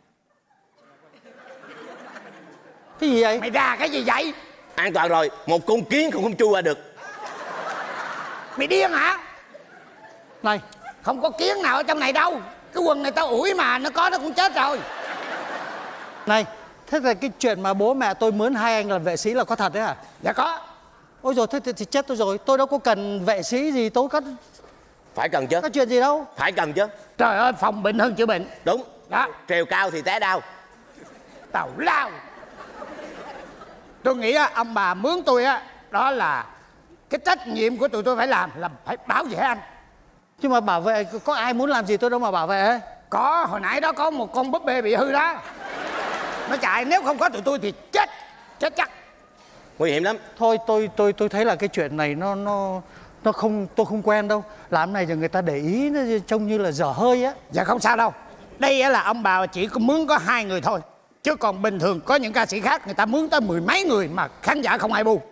Speaker 22: Cái gì vậy?
Speaker 21: Mày ra cái gì vậy?
Speaker 23: An toàn rồi, một con kiến cũng không chui qua được.
Speaker 21: Mày điên hả?
Speaker 22: Này,
Speaker 21: không có kiến nào ở trong này đâu. Cái quần này tao ủi mà, nó cũng chết rồi.
Speaker 22: Này, thế là cái chuyện mà bố mẹ tôi mướn hai anh làm vệ sĩ là có thật đấy hả?
Speaker 21: Dạ có.
Speaker 22: Ôi rồi thế thì chết tôi rồi. Tôi đâu có cần vệ sĩ gì, tôi có...
Speaker 23: Phải cần chứ.
Speaker 22: Có chuyện gì đâu.
Speaker 23: Phải cần chứ.
Speaker 21: Trời ơi, phòng bệnh hơn chữa bệnh.
Speaker 23: Đúng.
Speaker 21: Đó.
Speaker 23: Trèo cao thì té đau.
Speaker 21: Tào lao. Tôi nghĩ ông bà mướn tôi đó là cái trách nhiệm của tụi tôi phải làm, là phải bảo vệ anh.
Speaker 22: chứ mà bảo vệ có ai muốn làm gì tôi đâu mà bảo vệ ấy.
Speaker 21: Có, hồi nãy đó có một con búp bê bị hư đó, nó chạy, nếu không có tụi tôi thì chết chắc.
Speaker 23: Nguy hiểm lắm.
Speaker 22: Thôi tôi thấy là cái chuyện này nó không, tôi không quen đâu. Làm này rồi người ta để ý, nó trông như là dở hơi á.
Speaker 21: Dạ không sao đâu. Đây là ông bà chỉ có mướn có 2 người thôi, chứ còn bình thường có những ca sĩ khác người ta mướn tới 10 mấy người mà khán giả không ai bu.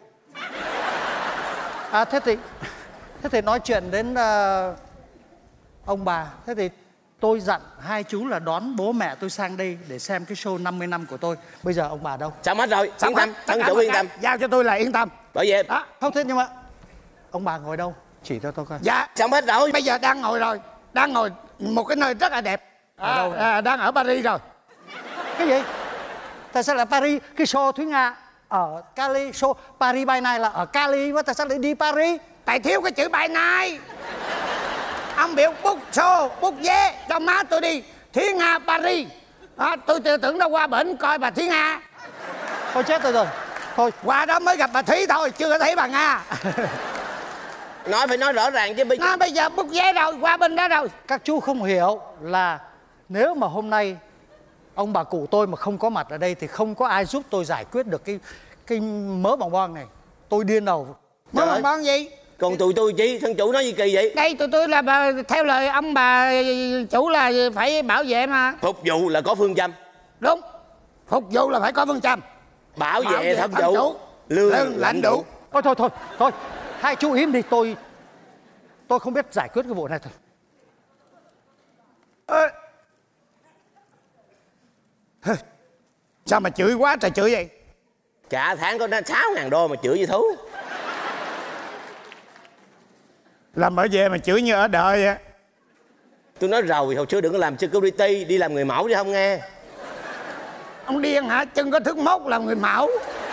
Speaker 22: À thế thì nói chuyện đến ông bà. Thế thì tôi dặn hai chú là đón bố mẹ tôi sang đây để xem cái show 50 năm của tôi. Bây giờ ông bà đâu?
Speaker 23: Xong hết rồi, yên tâm, thân chủ yên tâm.
Speaker 21: Giao cho tôi là yên tâm.
Speaker 23: Bởi vậy
Speaker 21: đó.
Speaker 22: Không thế nhưng mà ông bà ngồi đâu? Chỉ cho tôi coi.
Speaker 21: Dạ
Speaker 23: xong hết rồi.
Speaker 21: Bây giờ đang ngồi rồi, đang ngồi một cái nơi rất là đẹp. Đang ở Paris rồi.
Speaker 22: Cái gì? Tại sao lại Paris? Cái show Thúy Nga ở Cali, show Paris by Night là ở Cali, mà tại sao lại đi Paris?
Speaker 21: Tại thiếu cái chữ by night. Ông biểu book show, book vé cho má tôi đi Thúy Nga Paris. Tôi tưởng đâu qua bển coi bà Thúy Nga.
Speaker 22: Thôi chết tôi rồi. Thôi
Speaker 21: qua đó mới gặp bà Thúy thôi, chưa có thấy bà Nga.
Speaker 23: Phải nói rõ ràng chứ.
Speaker 21: Bây giờ book vé rồi, qua bên đó rồi.
Speaker 22: Các chú không hiểu là nếu mà hôm nay ông bà cụ tôi mà không có mặt ở đây thì không có ai giúp tôi giải quyết được cái mớ bòng bon này. Tôi điên đầu.
Speaker 21: Mớ bòng bon gì?
Speaker 23: Còn tụi tôi chỉ thân chủ nói gì kỳ vậy?
Speaker 21: Đây tụi tôi là theo lời ông bà chủ là phải bảo vệ mà.
Speaker 23: Phục vụ là có phương châm.
Speaker 21: Đúng, phục vụ là phải có phương châm.
Speaker 23: Bảo vệ thân chủ, lương lãnh đủ.
Speaker 22: Thôi, hai chú im đi, tôi không biết giải quyết cái vụ này thôi.
Speaker 21: Sao mà chửi quá trời chửi vậy?
Speaker 23: Cả tháng có 6.000 đô mà chửi như thú.
Speaker 21: Làm ở về mà chửi như ở đời vậy.
Speaker 23: Tôi nói rồi, hồi xưa đừng có làm security, đi làm người mẫu chứ không nghe.
Speaker 21: Ông điên hả? Chân có thước mốt làm người mẫu.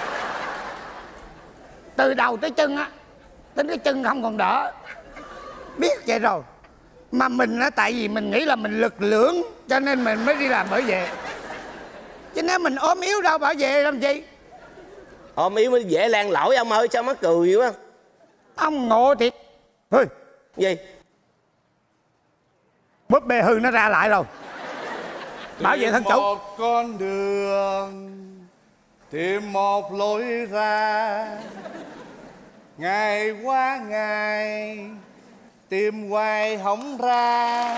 Speaker 21: Từ đầu tới chân á, đến cái chân không còn đỡ. Biết vậy rồi. Mà mình á, tại vì mình nghĩ là mình lực lưỡng cho nên mình mới đi làm bảo vệ. Chứ nếu mình ốm yếu đâu bảo vệ làm gì?
Speaker 23: Ốm yếu mới dễ lan lỗi ông ơi, sao mắc cười quá.
Speaker 21: Ông ngộ thiệt. Ơi,
Speaker 23: gì?
Speaker 21: Búp bê hư nó ra lại rồi. Bảo vệ thân chủ.
Speaker 2: Một con đường, tìm một lối ra, ngày qua ngày tìm hoài không ra.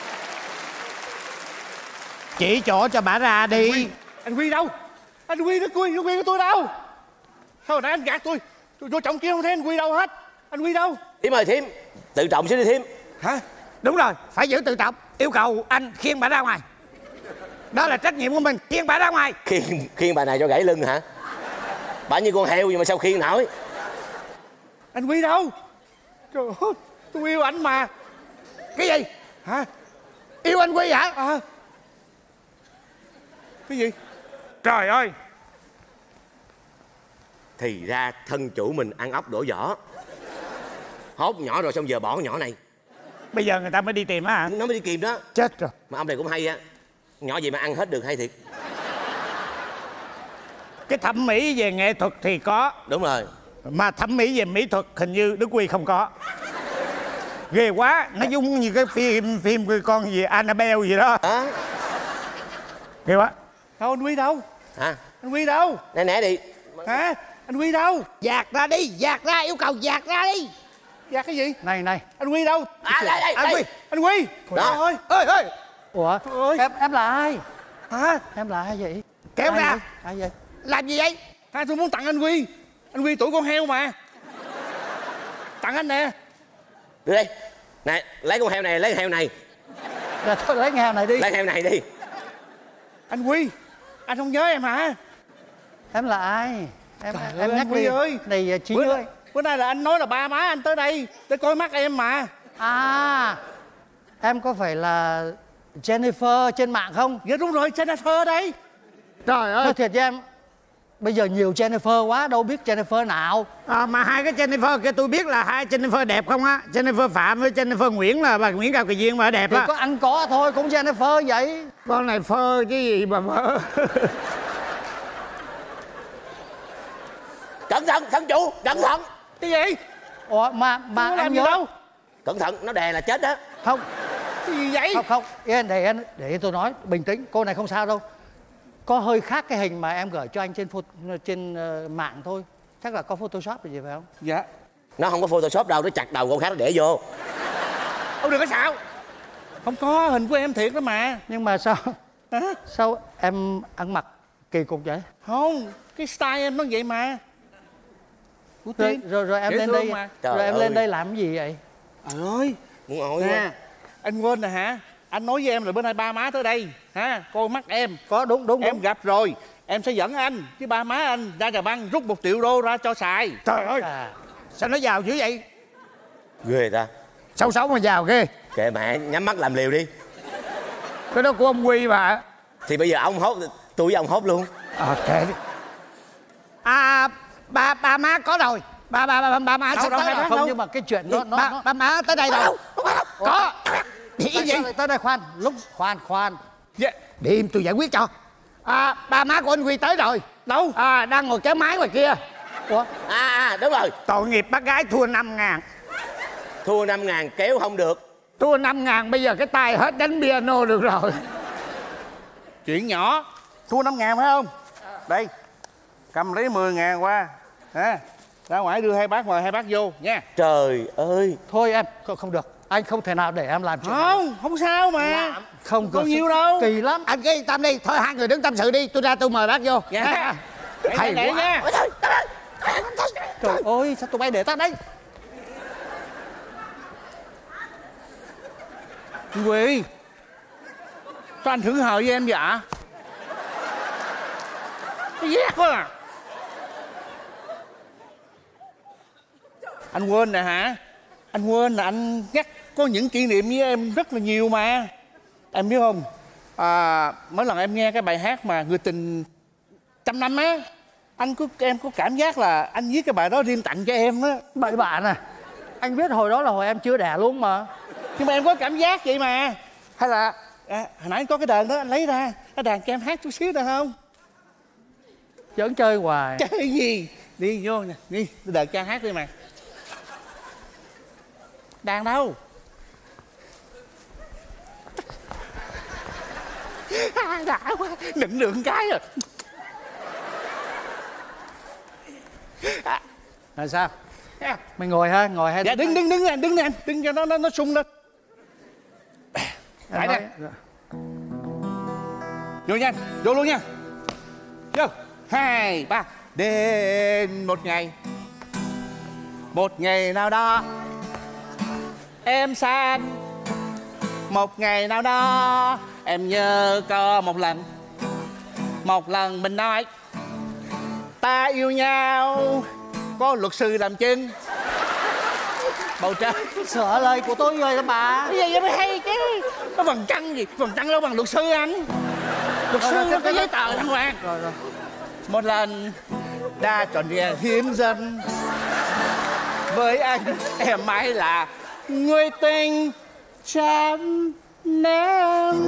Speaker 21: Chỉ chỗ cho bà ra đi.
Speaker 22: Anh Huy đâu? Anh Huy nó Huy của tôi đâu? Sao hồi nãy anh gạt tôi vô trọng kia không thấy anh Huy đâu hết. Anh Huy đâu?
Speaker 23: Thím ơi thím, tự trọng xíu đi thím.
Speaker 21: Hả? Đúng rồi, phải giữ tự trọng. Yêu cầu anh khiêng bà ra ngoài. Đó là trách nhiệm của mình, khiêng bà ra ngoài.
Speaker 23: Khiêng bà này cho gãy lưng hả? Bà như con heo gì mà sao khiêng nổi?
Speaker 22: Anh Huy đâu? Trời ơi, tôi yêu anh mà.
Speaker 21: Cái gì?
Speaker 22: Hả?
Speaker 21: Yêu anh Huy hả?
Speaker 22: Cái gì?
Speaker 21: Trời ơi,
Speaker 23: Thì ra thân chủ mình ăn ốc đổ vỏ. Hốt nhỏ rồi xong giờ bỏ nhỏ này.
Speaker 21: Bây giờ người ta mới đi tìm á hả?
Speaker 23: Nó mới đi kìm đó.
Speaker 21: Chết rồi.
Speaker 23: Mà ông này cũng hay á. Nhỏ gì mà ăn hết được hay thiệt.
Speaker 21: Cái thẩm mỹ về nghệ thuật thì có.
Speaker 23: Đúng rồi.
Speaker 21: Mà thẩm mỹ về mỹ thuật hình như Đức Huy không có. Ghê quá. Nó giống như cái phim con gì Annabelle gì đó. Ghê quá.
Speaker 22: Đâu anh Huy đâu?
Speaker 23: Hả?
Speaker 22: Anh Huy đâu?
Speaker 23: Nè đi.
Speaker 22: Hả? Anh Huy đâu?
Speaker 21: Dạt ra đi, dạt ra, yêu cầu dạt ra đi.
Speaker 22: Dạt cái gì? Này.
Speaker 23: Anh Huy đâu?
Speaker 22: Anh Huy.
Speaker 23: Đó.
Speaker 22: Ơi.
Speaker 15: Ủa? Em là ai?
Speaker 22: Hả?
Speaker 15: Em là ai vậy?
Speaker 21: Kéo ra.
Speaker 15: Ai vậy?
Speaker 21: Làm gì vậy?
Speaker 22: Tôi muốn tặng anh Huy. Anh Huy tuổi con heo mà. Tặng anh nè.
Speaker 23: Đưa đây. Nè, lấy con heo này, lấy heo này.
Speaker 15: Rồi thôi lấy heo này đi.
Speaker 23: Lấy heo này đi.
Speaker 22: Anh Huy, anh không nhớ em hả?
Speaker 15: Em là ai? Em nhắc
Speaker 22: Huy
Speaker 15: đi.
Speaker 22: ơi.
Speaker 15: Này Chí ơi.
Speaker 22: Bữa nay là anh nói là ba má anh tới đây để coi mắt em mà.
Speaker 15: À, em có phải là Jennifer trên mạng không?
Speaker 22: Dạ đúng rồi, Jennifer đây.
Speaker 21: Trời ơi.
Speaker 15: Nói thiệt với em, bây giờ nhiều Jennifer quá, đâu biết Jennifer nào.
Speaker 21: Mà hai cái Jennifer kia tôi biết là hai Jennifer đẹp không á. Jennifer Phạm với Jennifer Nguyễn là bà Nguyễn Cao Kỳ Duyên mà đẹp
Speaker 15: thì
Speaker 21: á.
Speaker 15: có ăn có thôi, cũng Jennifer vậy.
Speaker 21: Con này phơ chứ gì mà phơ.
Speaker 23: Cẩn thận, thân chủ, cẩn thận.
Speaker 22: Cái gì?
Speaker 15: Ủa mà
Speaker 22: anh
Speaker 15: nhớ
Speaker 22: đâu?
Speaker 23: Cẩn thận, nó đè là chết đó.
Speaker 15: Không.
Speaker 22: Cái gì vậy?
Speaker 15: Không, để tôi nói, bình tĩnh, cô này không sao đâu. Có hơi khác cái hình mà em gửi cho anh trên mạng thôi. Chắc là có Photoshop gì phải không?
Speaker 22: Dạ.
Speaker 23: Nó không có Photoshop đâu, nó chặt đầu con khác nó để vô.
Speaker 22: Ông đừng có xạo. Không có, hình của em thiệt đó mà.
Speaker 15: Nhưng mà sao? Sao em ăn mặc kỳ cục vậy?
Speaker 22: Không, cái style em nó vậy mà.
Speaker 15: Rồi em lên đây mà. Rồi em lên đây làm cái gì vậy?
Speaker 22: Trời ơi.
Speaker 23: Muốn ngồi
Speaker 22: nè, anh quên rồi hả? Anh nói với em là bữa nay ba má tới đây ha, coi mắt em.
Speaker 15: Có đúng.
Speaker 22: Em gặp rồi, em sẽ dẫn anh với ba má anh ra Trà Băng rút 1 triệu đô ra cho xài.
Speaker 21: Trời ơi. Sao nó giàu dữ vậy?
Speaker 23: Ghê ta.
Speaker 21: Xấu mà giàu ghê.
Speaker 23: Kệ mẹ, nhắm mắt làm liều đi.
Speaker 21: Cái đó của ông Huy mà.
Speaker 23: Thì bây giờ ông hốt, tôi với ông hốt luôn.
Speaker 21: Kệ đi. Ba má có rồi. Ba má sắp tới rồi.
Speaker 15: Không, nhưng mà cái chuyện nó
Speaker 21: ba má tới đây rồi. Có.
Speaker 15: Gì tới đây khoan.
Speaker 21: Để tôi giải quyết cho. Ba má của anh Huy tới rồi.
Speaker 22: Đâu?
Speaker 21: Đang ngồi kéo máy ngoài kia.
Speaker 15: Ủa?
Speaker 23: Đúng rồi.
Speaker 21: Tội nghiệp bác gái thua 5.000.
Speaker 23: Thua 5.000 kéo không được.
Speaker 21: Thua 5.000 bây giờ cái tay hết đánh piano được rồi.
Speaker 22: Chuyện nhỏ. Thua 5.000 phải không? Đây. Cầm lấy 10.000 qua. Ra ngoài đưa hai bác, mời hai bác vô nha.
Speaker 23: Trời ơi.
Speaker 15: Thôi em, không được. Anh không thể nào để em làm chuyện
Speaker 22: này. Không sao mà.
Speaker 15: Không
Speaker 22: có nhiều đâu.
Speaker 15: Kỳ lắm.
Speaker 21: Anh cứ yên tâm đi. Thôi hai người đứng tâm sự đi. Tôi ra tôi mời bác vô.
Speaker 22: Dạ.
Speaker 21: Hay quá
Speaker 22: nha.
Speaker 15: Trời ơi, sao tụi bay để ta đây?
Speaker 22: Huy, sao anh hững hờ với em vậy? Cái ghét quá à. Anh quên nè hả? Anh quên là anh nhắc có những kỷ niệm với em rất là nhiều mà. Em biết không? Mỗi lần em nghe cái bài hát mà Người Tình Trăm Năm á, em có cảm giác là anh viết cái bài đó riêng tặng cho em á.
Speaker 15: Bậy bạ nè. Anh biết hồi đó là hồi em chưa đẻ luôn mà.
Speaker 22: Nhưng mà em có cảm giác vậy mà. Hay là hồi nãy có cái đờn đó anh lấy ra, cái đàn cho em hát chút xíu được không?
Speaker 15: Giỡn chơi hoài.
Speaker 22: Chơi gì? Đi vô nè, đi đờn cho anh hát đi mà. Đàn đâu? Đã quá, định lượng cái rồi.
Speaker 15: Là sao? Mày ngồi ha, ngồi hay
Speaker 22: dạ, đứng nè anh, đứng cho nó sung lên. Lại nè. Vô nha, vô luôn nha. Vô. 2, 3. Đến một ngày nào đó em xa anh. Một ngày nào đó em nhớ có một lần mình nói ta yêu nhau, có luật sư làm chứng. Bầu trời
Speaker 15: sửa lời của tôi rồi đó bà.
Speaker 22: Cái gì vậy mới hay chứ. Nó bằng trăng gì, bằng trăng đâu bằng luật sư anh. Luật sư nó có giấy tờ đàng hoàng.
Speaker 15: Rồi.
Speaker 22: Một lần đã chọn nghề hiến dân. Với anh em mãi là người tình trăm năm.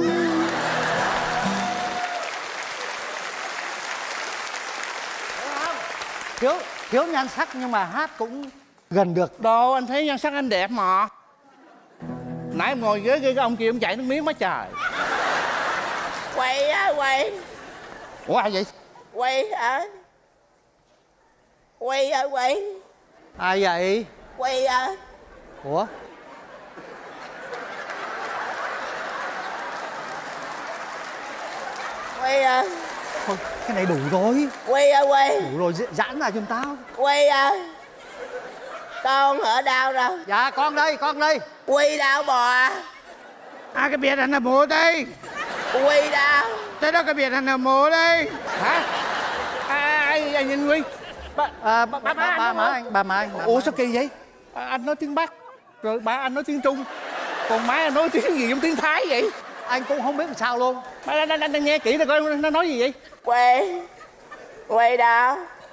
Speaker 5: Thiếu nhan sắc nhưng mà hát cũng gần được.
Speaker 22: Đâu, anh thấy nhan sắc anh đẹp mà. Nãy em ngồi ghế cái ông kia ông chảy nước miếng quá trời.
Speaker 23: Quay á, quay.
Speaker 22: Ủa ai vậy?
Speaker 23: Quay hả? Quay hả, quay.
Speaker 5: Ai vậy?
Speaker 23: Quay hả?
Speaker 5: Ủa?
Speaker 23: Quay hả?
Speaker 5: Thôi, cái này đủ rồi.
Speaker 23: Quay hả, quay.
Speaker 5: Đủ rồi, giãn ra giùm tao.
Speaker 23: Quay hả? Con ở đâu rồi?
Speaker 5: Dạ, con đây, con đây.
Speaker 23: Quy đâu bò?
Speaker 21: Cái biệt anh là mồ đây.
Speaker 23: Quy đâu?
Speaker 21: Tới đó cái biệt anh là mồ đây.
Speaker 22: Hả? Ai nhìn Quy?
Speaker 5: Ba Mai.
Speaker 22: Ủa sao kỳ vậy? Anh nói tiếng Bắc, rồi ba anh nói tiếng Trung, còn má anh nói tiếng gì, giống tiếng Thái vậy?
Speaker 5: Anh cũng không biết làm sao luôn.
Speaker 22: Anh nghe kỹ rồi coi nó nói gì vậy?
Speaker 23: Quay đâu?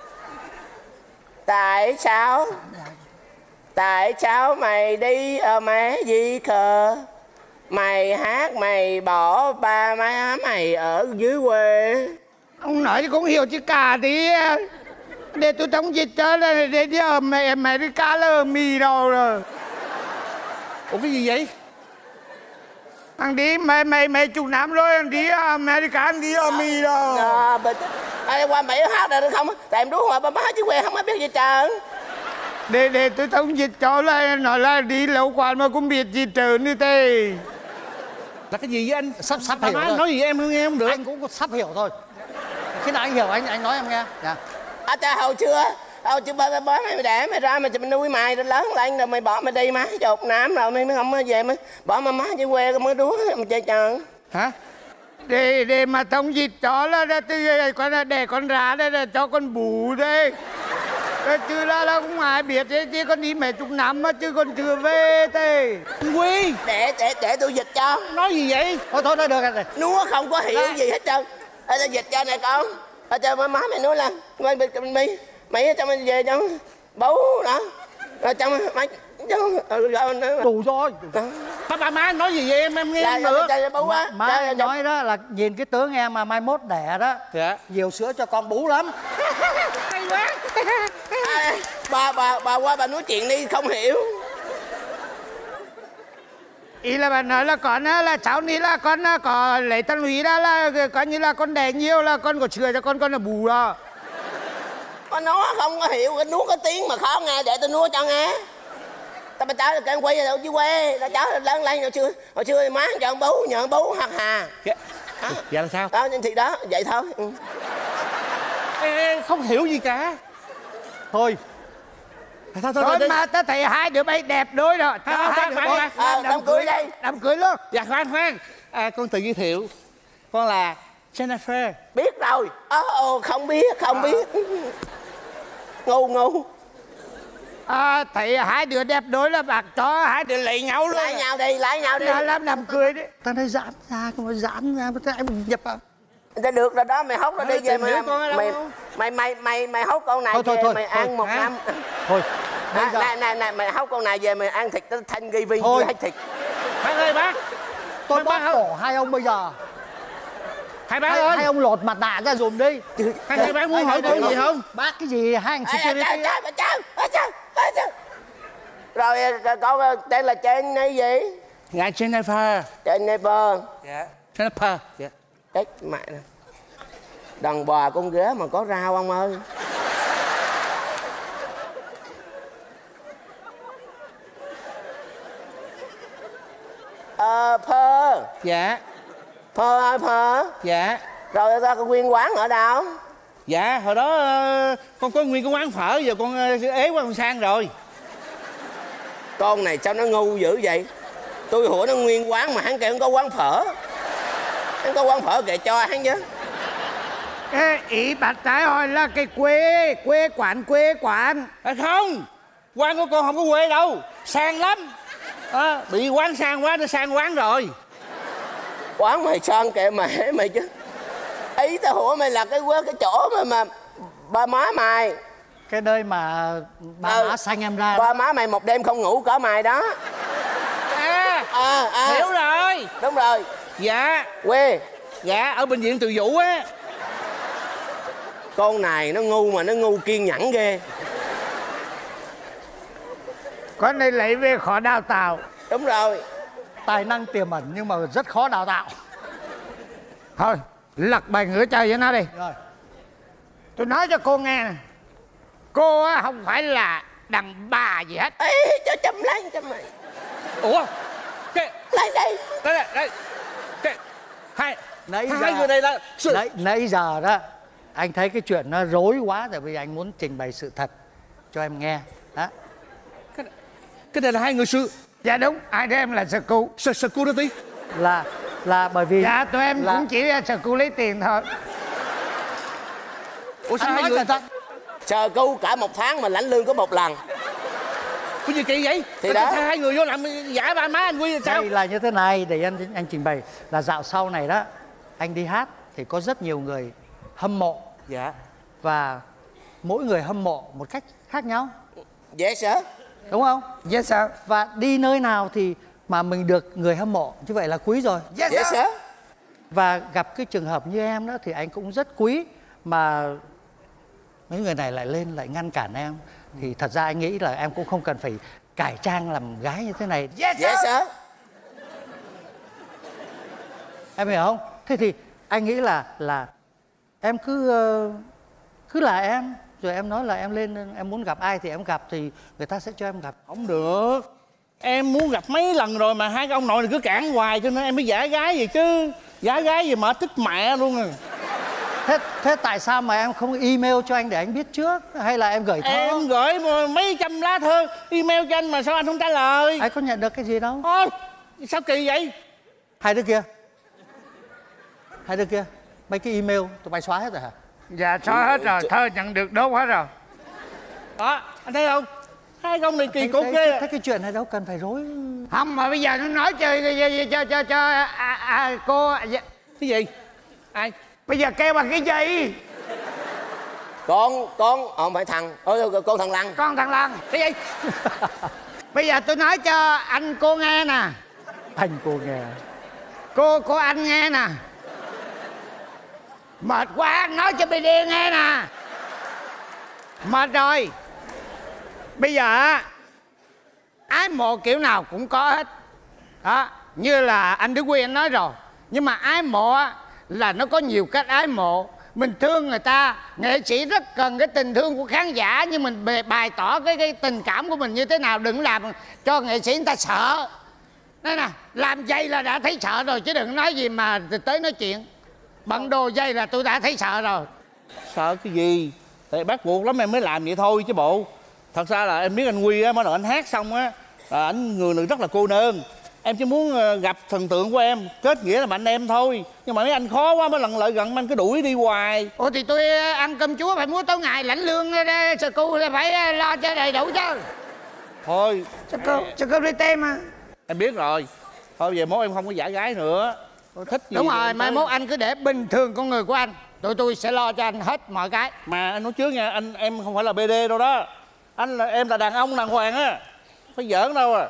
Speaker 23: Tại sao? Tại sao mày đi ở mé gì khờ? Mày hát mày bỏ ba má mày ở dưới quê.
Speaker 21: Ông nói thì cũng hiểu chứ cả tí. Để tôi thống dịch cho là để đi ở mày đi cá là ở mì đâu rồi.
Speaker 22: Ủa cái gì vậy?
Speaker 21: Anh đi mày chục năm rồi anh đi America anh đi ở mì đâu.
Speaker 23: Qua mày hát được không? Tại em đuối hỏi ba má chứ quê không ai biết gì trơn.
Speaker 21: Để tôi thống dịch cho là nói là đi lâu quá mà cũng biết gì trơn như thế.
Speaker 22: Là cái gì với anh?
Speaker 5: Sắp hiểu rồi.
Speaker 22: Nói gì em nghe không được.
Speaker 5: Anh cũng sắp hiểu thôi. Khi nào anh hiểu anh nói em nghe. Dạ.
Speaker 23: Hồi chưa ba mày đẻ mày ra mày nuôi mày rồi lớn lên rồi mày bỏ mày đi má chục năm rồi mày không về mày bỏ má dưới quê cái mới đuối mày chơi trơn.
Speaker 22: Hả?
Speaker 21: Để mà thống dịch cho là để con ra đây là cho con bù đây. Chứ là cũng ai biết thế chứ con đi mấy chục năm mà chứ con chưa về thế.
Speaker 22: Quy
Speaker 23: để tôi dịch cho.
Speaker 22: Nói gì vậy?
Speaker 5: Thôi được rồi.
Speaker 23: Núa không có hiểu gì hết trơn. Tôi dịch cho này con. Cho má mày nói là mày cho mày về cho bố đó. Rồi cho mày
Speaker 5: đủ rồi.
Speaker 22: Ba má nói gì vậy em nghe không được.
Speaker 5: Má nói đó là nhìn cái tướng em mà mai mốt đẻ đó.
Speaker 22: Dạ.
Speaker 5: Nhiều sữa cho con bú lắm.
Speaker 23: Hay quá. Bà qua bà nói chuyện đi không hiểu.
Speaker 21: Ý là bà nói là con là cháu ní là con có lấy tân hủy ra là coi như là con đẻ nhiều là con có chừa cho con là bù đó.
Speaker 23: Con nói không có hiểu, cái nuốt cái tiếng mà khó nghe để tôi nuốt cho nghe. Tao bà cháu là cái quay đâu chứ quê, tao cháu lớn lên hồi xưa má cho ông bố nhờ ông bố hoặc hà.
Speaker 22: Dạ là sao?
Speaker 23: Đó thì đó vậy thôi.
Speaker 22: Ê, không hiểu gì cả. Thôi
Speaker 21: mà tao thấy hai đứa bay đẹp đôi rồi.
Speaker 23: Đám cưới đây.
Speaker 21: Đám cưới luôn.
Speaker 22: Dạ khoan. Con tự giới thiệu. Con là Jennifer.
Speaker 23: Biết rồi. Không biết. Ngu.
Speaker 21: Thấy hai đứa đẹp đôi là bạc cho hai đứa lấy nhau luôn.
Speaker 23: Lấy nhau đi.
Speaker 21: Làm đám cưới đấy.
Speaker 5: Tao nói giãn ra, em nhập vào.
Speaker 23: Thế được rồi đó, mày hốt nó đi về mày hốt con này về mày ăn một năm.
Speaker 5: Thôi.
Speaker 23: Này mày hốt con này về mày ăn thịt nó thanh ghi vi hết thịt.
Speaker 22: Bác ơi bác.
Speaker 5: Tôi bác cổ hai ông bây giờ.
Speaker 22: Hai bác ơi.
Speaker 5: Hai ông lột mặt nạ ra dùm đi.
Speaker 22: Hai bác muốn hỏi tôi gì không?
Speaker 5: Bác cái gì hai anh security.
Speaker 23: Rồi con tên là Chen hay gì?
Speaker 22: Dạ Jennifer.
Speaker 23: Dạ.
Speaker 22: Jennifer.
Speaker 23: Dạ. Chết mẹ nè. Đàn bò con ghế mà có rau ông ơi. Phơ.
Speaker 22: Dạ.
Speaker 23: Phơ.
Speaker 22: Dạ.
Speaker 23: Rồi ra con nguyên quán ở đâu?
Speaker 22: Dạ hồi đó con có nguyên cái quán phở, giờ con ế qua con sang rồi.
Speaker 23: Con này sao nó ngu dữ vậy? Tôi hỏi nó nguyên quán mà hắn kêu không có quán phở. Hắn có quán phở kệ cho hắn chứ.
Speaker 21: Ý bạn trai hỏi là cái quê quán.
Speaker 22: Không, quán của con không có quê đâu, sang lắm. Bị quán sang quá nó sang quán rồi.
Speaker 23: Quán mày sang kệ mẹ mày chứ. Ý tao hỏi mày là cái chỗ mà Ba má mày.
Speaker 5: Cái nơi mà ba má sanh em ra.
Speaker 23: Ba má mày một đêm không ngủ cỡ mày đó.
Speaker 22: Hiểu rồi.
Speaker 23: Đúng rồi.
Speaker 22: Dạ.
Speaker 23: Quê.
Speaker 22: Dạ, ở bệnh viện Từ Dũ á.
Speaker 23: Con này nó ngu mà nó ngu kiên nhẫn ghê.
Speaker 21: Con này lấy về khó đào tạo.
Speaker 23: Đúng rồi.
Speaker 5: Tài năng tiềm ẩn nhưng mà rất khó đào tạo.
Speaker 21: Thôi, lật bài ngửa chơi với nó đi.
Speaker 5: Rồi.
Speaker 21: Tôi nói cho cô nghe nè. Cô á không phải là đàn bà gì hết.
Speaker 23: Ê, cho châm lấy, châm mày.
Speaker 22: Ủa? Cái...
Speaker 23: Lấy đây.
Speaker 22: Đây. Cái... Hai
Speaker 5: Nãy
Speaker 22: người đây là...
Speaker 5: Nãy giờ đó anh thấy cái chuyện nó rối quá rồi, bây giờ anh muốn trình bày sự thật cho em nghe. Đó.
Speaker 22: Cái này là hai người sư.
Speaker 21: Dạ đúng, hai đứa em là sư cu.
Speaker 22: Sư cu đó tí.
Speaker 5: Là bởi vì...
Speaker 21: Dạ tụi em cũng chỉ sư cu lấy tiền thôi.
Speaker 22: Ủa sao hai người...
Speaker 23: Sờ cu cả một tháng mà lãnh lương có một lần.
Speaker 22: Cái gì kỳ vậy?
Speaker 23: Thì đó.
Speaker 22: Sao hai người vô làm giả ba má anh Quy là sao?
Speaker 5: Đây là như thế này, để anh trình bày. Là dạo sau này đó, anh đi hát thì có rất nhiều người hâm mộ.
Speaker 22: Dạ.
Speaker 5: Và mỗi người hâm mộ một cách khác nhau.
Speaker 23: Dễ sợ.
Speaker 5: Đúng không?
Speaker 21: Dễ sợ.
Speaker 5: Và đi nơi nào thì mà mình được người hâm mộ, như vậy là quý rồi.
Speaker 23: Dễ sợ.
Speaker 5: Và gặp cái trường hợp như em đó thì anh cũng rất quý. Mà mấy người này lại lên lại ngăn cản em. Thì thật ra anh nghĩ là em cũng không cần phải cải trang làm gái như thế này.
Speaker 23: Dễ sợ.
Speaker 5: Em hiểu không? Thế thì anh nghĩ là em cứ là em. Rồi em nói là em lên, em muốn gặp ai thì em gặp, thì người ta sẽ cho em gặp.
Speaker 22: Không được. Em muốn gặp mấy lần rồi mà hai cái ông nội này cứ cản hoài, cho nên em mới giả gái gì chứ. Giả gái gì mà thích mẹ luôn à.
Speaker 5: Thế tại sao mà em không email cho anh để anh biết trước? Hay là em gửi thơ?
Speaker 22: Em gửi mấy trăm lá thơ email cho anh mà sao anh không trả lời?
Speaker 5: Anh có nhận được cái gì đâu.
Speaker 22: Thôi, sao kỳ vậy?
Speaker 5: Hai đứa kia, mấy cái email tụi bay xóa hết rồi hả?
Speaker 21: Dạ xóa hết rồi, thơ nhận được đốt hết rồi.
Speaker 22: Đó, anh thấy không? Hai con này kỳ cục ghê.
Speaker 5: Thế cái chuyện này đâu cần phải rối.
Speaker 21: Không, mà bây giờ nó nói cho cô.
Speaker 22: Cái gì? Ai?
Speaker 21: Bây giờ kêu bằng cái gì?
Speaker 23: Con không phải thằng. Con thằng Lăng.
Speaker 21: Con thằng Lăng.
Speaker 22: Cái gì?
Speaker 21: Bây giờ tôi nói cho anh cô nghe nè.
Speaker 5: Anh cô nghe.
Speaker 21: Cô anh nghe nè. Mệt quá, nói cho BD nghe nè. Mệt rồi. Bây giờ ái mộ kiểu nào cũng có hết đó. Như là anh Đức Quy anh nói rồi. Nhưng mà ái mộ là nó có nhiều cách ái mộ. Mình thương người ta, nghệ sĩ rất cần cái tình thương của khán giả. Nhưng mình bày tỏ cái tình cảm của mình như thế nào. Đừng làm cho nghệ sĩ người ta sợ. Đây nè, làm dây là đã thấy sợ rồi, chứ đừng nói gì mà tới nói chuyện. Bận đồ dây là tôi đã thấy sợ rồi.
Speaker 22: Sợ cái gì? Tại bắt buộc lắm em mới làm vậy thôi chứ bộ. Thật ra là em biết anh Quy á, mỗi lần anh hát xong á là anh người rất là cô đơn. Em chỉ muốn gặp thần tượng của em, kết nghĩa là anh em thôi. Nhưng mà mấy anh khó quá, mấy lần lại gần anh cứ đuổi đi hoài.
Speaker 21: Ủa thì tôi ăn cơm chúa phải mua tối ngày, lãnh lương sơ cu là phải lo cho đầy đủ chứ.
Speaker 22: Thôi
Speaker 21: sơ cu đi tem mà.
Speaker 22: Em biết rồi. Thôi về mốt em không có giả gái nữa. Tôi thích gì.
Speaker 21: Đúng rồi, mai mốt anh cứ để bình thường con người của anh. Tụi tôi sẽ lo cho anh hết mọi cái.
Speaker 22: Mà anh nói trước nha, em không phải là BD đâu đó. Em là đàn ông đàng hoàng á. Phải giỡn đâu à.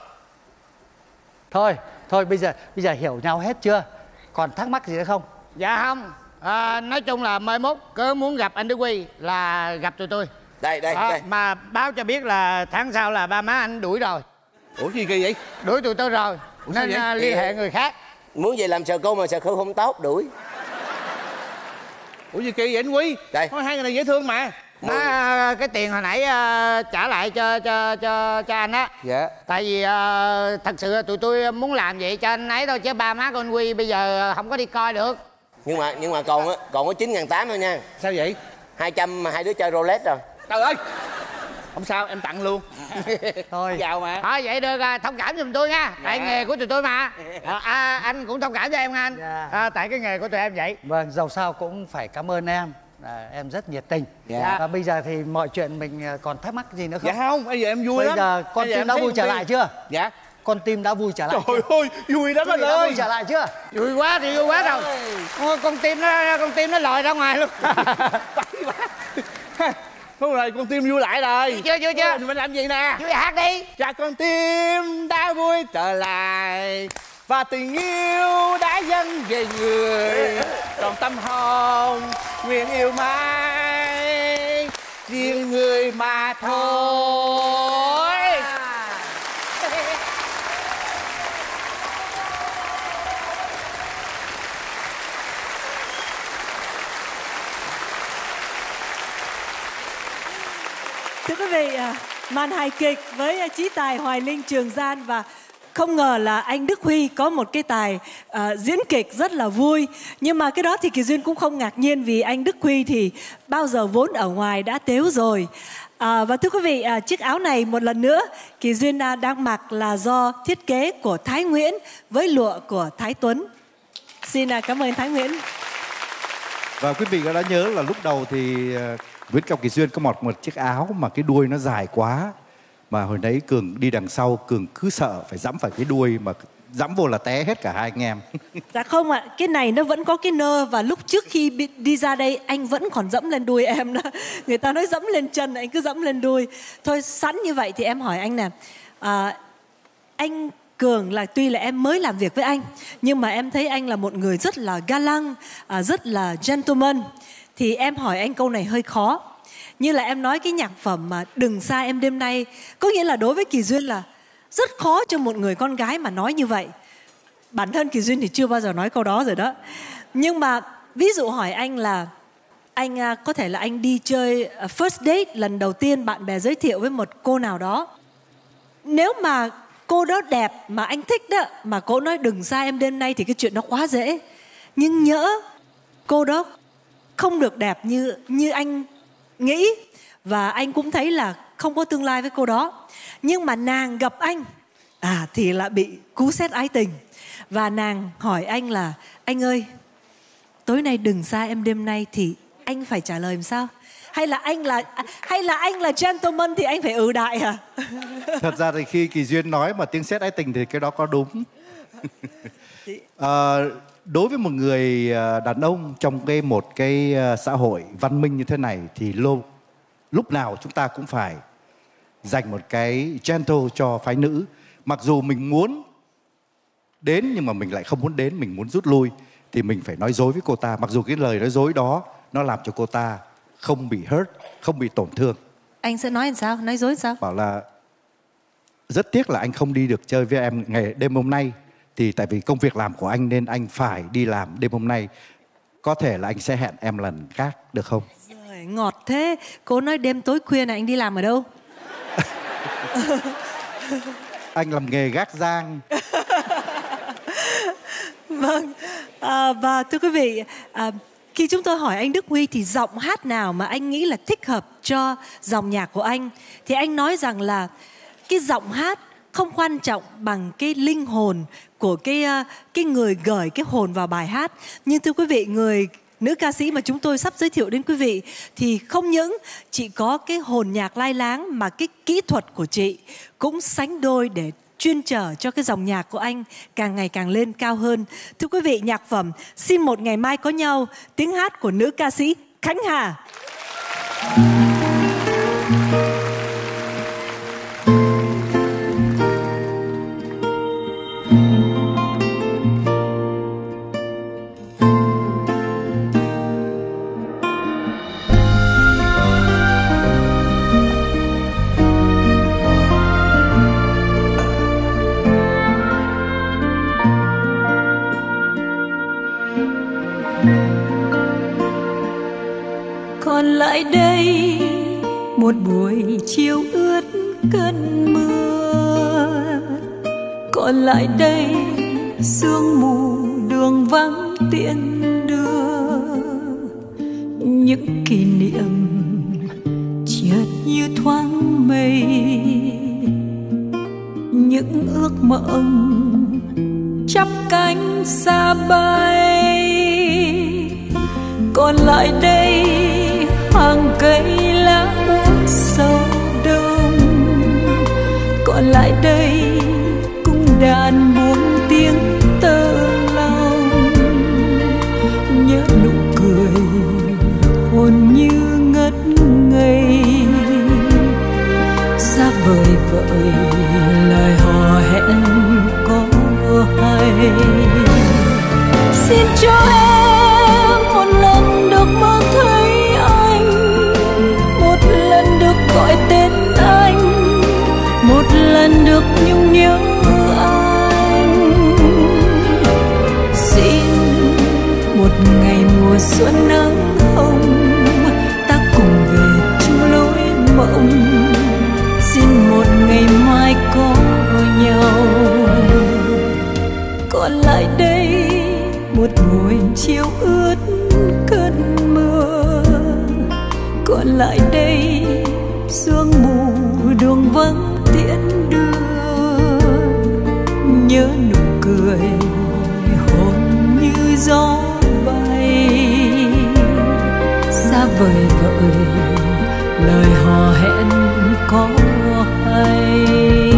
Speaker 5: Thôi bây giờ hiểu nhau hết chưa? Còn thắc mắc gì nữa không?
Speaker 21: Dạ không. Nói chung là mai mốt cứ muốn gặp anh Đức Quy là gặp tụi tôi.
Speaker 23: Đây.
Speaker 21: Mà báo cho biết là tháng sau là ba má anh đuổi rồi.
Speaker 22: Ủa gì kỳ vậy?
Speaker 21: Đuổi tụi tôi rồi. Nên liên hệ người khác.
Speaker 23: Muốn gì làm sờ cô mà sờ cô không tốt đuổi.
Speaker 22: Ủa gì kỳ vậy anh Quy?
Speaker 23: Đây.
Speaker 22: Thôi hai người này dễ thương mà.
Speaker 21: Cái tiền hồi nãy trả lại cho anh á.
Speaker 22: Dạ.
Speaker 21: Tại vì thật sự tụi tôi muốn làm vậy cho anh ấy thôi, chứ ba má con Quy bây giờ không có đi coi được.
Speaker 23: Nhưng mà còn có 9.800 thôi nha.
Speaker 22: Sao vậy?
Speaker 23: 200 mà hai đứa chơi Rolex rồi.
Speaker 22: Trời ơi. Không sao, em tặng luôn.
Speaker 5: Thôi.
Speaker 22: Giàu mà.
Speaker 21: Thôi vậy được, thông cảm giùm tôi nha. Tại nghề của tụi tôi mà. Anh cũng thông cảm cho em nha anh. Tại cái nghề của tụi em vậy.
Speaker 5: Vâng, dầu sao cũng phải cảm ơn em. Em rất nhiệt tình. Và bây giờ thì mọi chuyện mình còn thắc mắc gì nữa không?
Speaker 22: Dạ không, bây giờ em vui
Speaker 5: bây
Speaker 22: lắm.
Speaker 5: Bây giờ con tim đã vui trở lại chưa?
Speaker 22: Dạ.
Speaker 5: Con tim đã vui trở lại.
Speaker 22: Trời ơi, vui lắm anh ơi.
Speaker 5: Vui trở lại chưa?
Speaker 21: Vui quá thì vui quá rồi. Con tim nó lòi ra ngoài luôn.
Speaker 22: Thôi rồi, con tim vui lại rồi.
Speaker 21: Chưa.
Speaker 22: Mình làm gì nè?
Speaker 21: Vui hát đi.
Speaker 22: Và con tim đã vui trở lại, và tình yêu đã dâng về người, còn tâm hồn nguyện yêu mãi riêng người mà thôi.
Speaker 4: Thưa quý vị, màn hài kịch với chí tài Hoài Linh, Trường Giang, và không ngờ là anh Đức Huy có một cái tài diễn kịch rất là vui. Nhưng mà cái đó thì Kỳ Duyên cũng không ngạc nhiên, vì anh Đức Huy thì bao giờ vốn ở ngoài đã tếu rồi. Và thưa quý vị, chiếc áo này một lần nữa Kỳ Duyên đang mặc là do thiết kế của Thái Nguyễn với lụa của Thái Tuấn. Xin cảm ơn Thái Nguyễn.
Speaker 3: Và quý vị đã nhớ là lúc đầu thì Nguyễn Cao Kỳ Duyên có một chiếc áo mà cái đuôi nó dài quá, mà hồi nãy Cường đi đằng sau, Cường cứ sợ phải dẫm phải cái đuôi, mà dẫm vô là té hết cả hai anh em.
Speaker 4: Dạ không ạ, cái này nó vẫn có cái nơ, và lúc trước khi đi ra đây anh vẫn còn dẫm lên đuôi em đó. Người ta nói dẫm lên chân, anh cứ dẫm lên đuôi. Thôi sẵn như vậy thì em hỏi anh nè, anh Cường là tuy là em mới làm việc với anh, nhưng mà em thấy anh là một người rất là ga lăng, rất là gentleman. Thì em hỏi anh câu này hơi khó. Như là em nói cái nhạc phẩm mà Đừng Xa Em Đêm Nay, có nghĩa là đối với Kỳ Duyên là rất khó cho một người con gái mà nói như vậy. Bản thân Kỳ Duyên thì chưa bao giờ nói câu đó rồi đó. Nhưng mà ví dụ hỏi anh là anh có thể là anh đi chơi first date lần đầu tiên, bạn bè giới thiệu với một cô nào đó. Nếu mà cô đó đẹp mà anh thích đó, mà cô nói đừng xa em đêm nay thì cái chuyện đó quá dễ. Nhưng nhỡ cô đó không được đẹp như anh nghĩ, và anh cũng thấy là không có tương lai với cô đó, nhưng mà nàng gặp anh thì lại bị cú sét ái tình, và nàng hỏi anh là anh ơi, tối nay đừng xa em đêm nay, thì anh phải trả lời làm sao? Hay là anh là gentleman thì anh phải đại à?
Speaker 3: Thật ra thì khi Kỳ Duyên nói mà tiếng sét ái tình thì cái đó có đúng. Đối với một người đàn ông trong một cái xã hội văn minh như thế này thì lúc nào chúng ta cũng phải dành một cái gentle cho phái nữ. Mặc dù mình muốn đến nhưng mà mình lại không muốn đến, mình muốn rút lui, thì mình phải nói dối với cô ta. Mặc dù cái lời nói dối đó nó làm cho cô ta không bị hurt, không bị tổn thương.
Speaker 4: Anh sẽ nói làm sao? Nói dối sao?
Speaker 3: Bảo là rất tiếc là anh không đi được chơi với em đêm hôm nay, thì tại vì công việc làm của anh nên anh phải đi làm đêm hôm nay. Có thể là anh sẽ hẹn em lần khác được không?
Speaker 4: Rồi, ngọt thế. Cô nói đêm tối khuya này anh đi làm ở đâu?
Speaker 3: Anh làm nghề gác giang.
Speaker 4: Vâng. Và thưa quý vị, khi chúng tôi hỏi anh Đức Huy thì giọng hát nào mà anh nghĩ là thích hợp cho dòng nhạc của anh, thì anh nói rằng là cái giọng hát không quan trọng bằng cái linh hồn của cái người gửi cái hồn vào bài hát. Nhưng thưa quý vị, người nữ ca sĩ mà chúng tôi sắp giới thiệu đến quý vị thì không những chị có cái hồn nhạc lai láng, mà cái kỹ thuật của chị cũng sánh đôi để chuyên trở cho cái dòng nhạc của anh càng ngày càng lên cao hơn. Thưa quý vị, nhạc phẩm Xin Một Ngày Mai Có Nhau, tiếng hát của nữ ca sĩ Khánh Hà.
Speaker 1: Còn lại đây một buổi chiều ướt cơn mưa, còn lại đây sương mù đường vắng tiễn đưa, những kỷ niệm chợt như thoáng mây, những ước mộng chắp cánh xa bay. Còn lại đây hàng cây lá úa sâu đông, còn lại đây cung đàn buông tiếng tơ lòng, nhớ nụ cười hồn như ngất ngây. vời vợi lời hò hẹn có hay. Xin cho em một lần được mơ thấy anh, một lần được gọi tên anh, một lần được nhung nhớ anh. Xin một ngày mùa xuân nắng hồng, ta cùng về chung lối mộng. Xin một ngày mai có nhau. Còn lại đây một buổi chiều ướt cơn mưa, còn lại đây sương mù đường vắng tiễn đưa. Nhớ nụ cười hồn như gió bay, xa vời vợi lời hò hẹn có hay.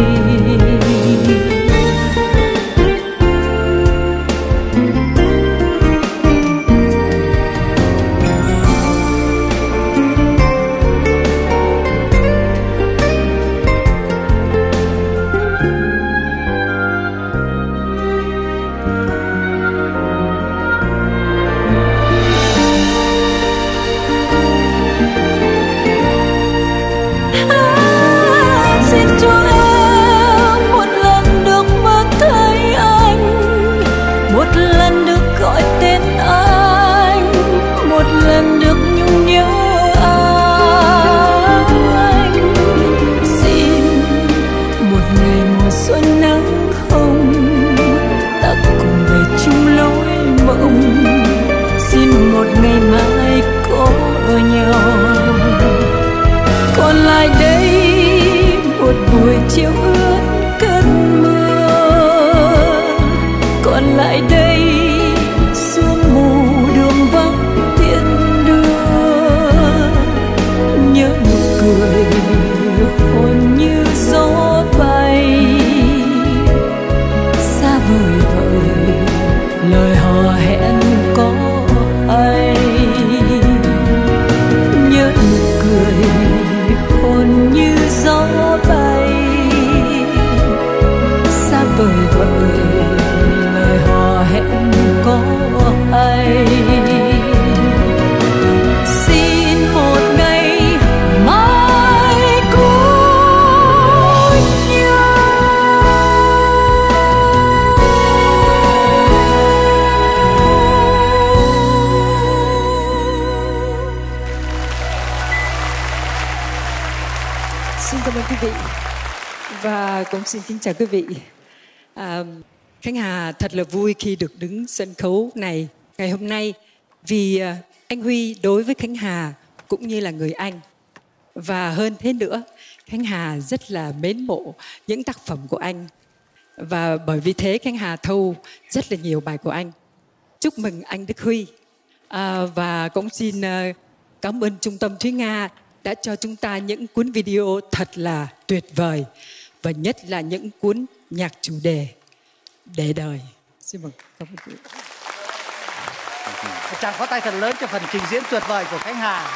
Speaker 1: Chiều ướt cơn mưa, còn lại đây sương mù đường vắng tiễn đưa. Nhớ nụ cười hồn như gió bay, xa vời vợi lời hò hẹn có ai. Nhớ nụ cười hồn như gió bay, vời vợi lời hò hẹn có ai. Xin một ngày mai cùng nhau.
Speaker 7: Xin cảm ơn quý vị và cũng xin kính chào quý vị. Khánh Hà thật là vui khi được đứng sân khấu này ngày hôm nay, vì anh Huy đối với Khánh Hà cũng như là người anh. Và hơn thế nữa, Khánh Hà rất là mến mộ những tác phẩm của anh. Và bởi vì thế Khánh Hà thâu rất là nhiều bài của anh. Chúc mừng anh Đức Huy. Và cũng xin cảm ơn Trung tâm Thúy Nga đã cho chúng ta những cuốn video thật là tuyệt vời. Và nhất là những cuốn nhạc chủ đề để đời. Xin mừng. Cảm ơn quý vị.
Speaker 5: Chàng có tay thật lớn cho phần trình diễn tuyệt vời của Khánh Hà.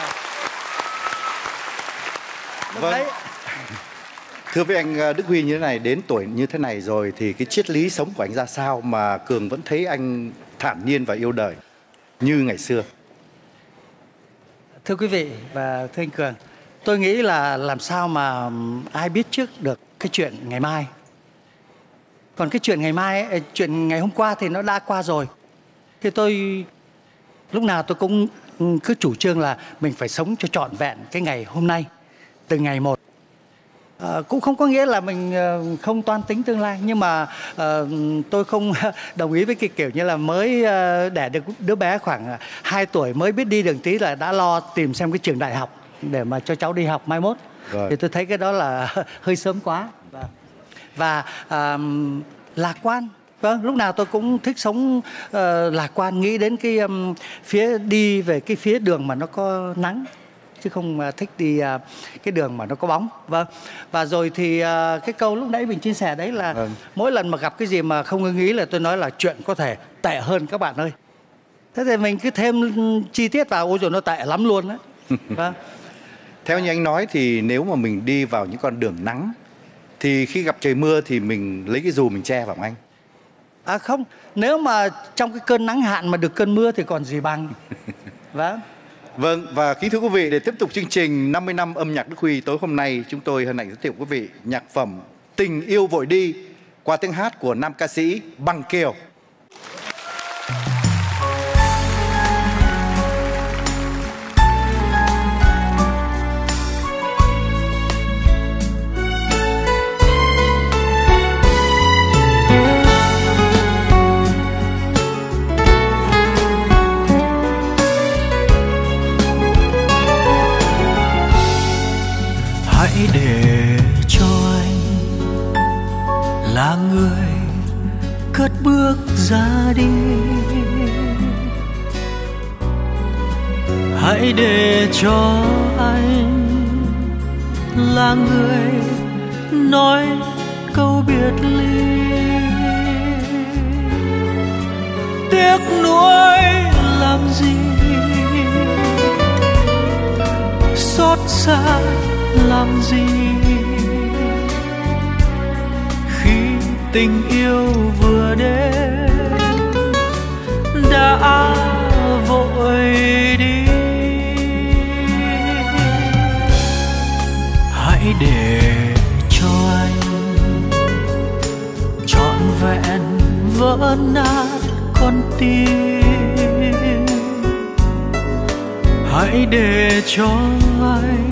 Speaker 3: Vâng. Thưa với anh Đức Huy như thế này, đến tuổi như thế này rồi thì cái triết lý sống của anh ra sao mà Cường vẫn thấy anh thản nhiên và yêu đời như ngày xưa?
Speaker 5: Thưa quý vị và thưa anh Cường, tôi nghĩ là làm sao mà ai biết trước được cái chuyện ngày mai. Còn cái chuyện ngày mai ấy, chuyện ngày hôm qua thì nó đã qua rồi. Thì tôi lúc nào tôi cũng cứ chủ trương là mình phải sống cho trọn vẹn cái ngày hôm nay, từng ngày một. Cũng không có nghĩa là mình không toan tính tương lai, nhưng mà tôi không đồng ý với cái kiểu như là mới đẻ được đứa bé khoảng 2 tuổi mới biết đi đường tí là đã lo tìm xem cái trường đại học để mà cho cháu đi học mai mốt. Rồi. Thì tôi thấy cái đó là hơi sớm quá. Và lạc quan. Vâng, lúc nào tôi cũng thích sống lạc quan, nghĩ đến cái đi về cái phía đường mà nó có nắng, chứ không thích đi cái đường mà nó có bóng. Vâng. Và rồi thì cái câu lúc nãy mình chia sẻ đấy là mỗi lần mà gặp cái gì mà không ưng ý là tôi nói là chuyện có thể tệ hơn các bạn ơi. Thế thì mình cứ thêm chi tiết vào, ôi rồi nó tệ lắm luôn đấy. Vâng.
Speaker 3: Theo như anh nói thì nếu mà mình đi vào những con đường nắng thì khi gặp trời mưa thì mình lấy cái dù mình che vào anh.
Speaker 5: À không, nếu mà trong cái cơn nắng hạn mà được cơn mưa thì còn gì bằng. Vâng.
Speaker 3: Vâng, và kính thưa quý vị, để tiếp tục chương trình 50 năm âm nhạc Đức Huy tối hôm nay, chúng tôi hân hạnh giới thiệu quý vị nhạc phẩm Tình Yêu Vội Đi qua tiếng hát của nam ca sĩ Bằng Kiều.
Speaker 2: Hãy để cho anh là người cất bước ra đi. Hãy để cho anh là người nói câu biệt ly. Tiếc nuối làm gì, xót xa làm gì, khi tình yêu vừa đến đã vội đi. Hãy để cho anh trọn vẹn vỡ nát con tim. Hãy để cho anh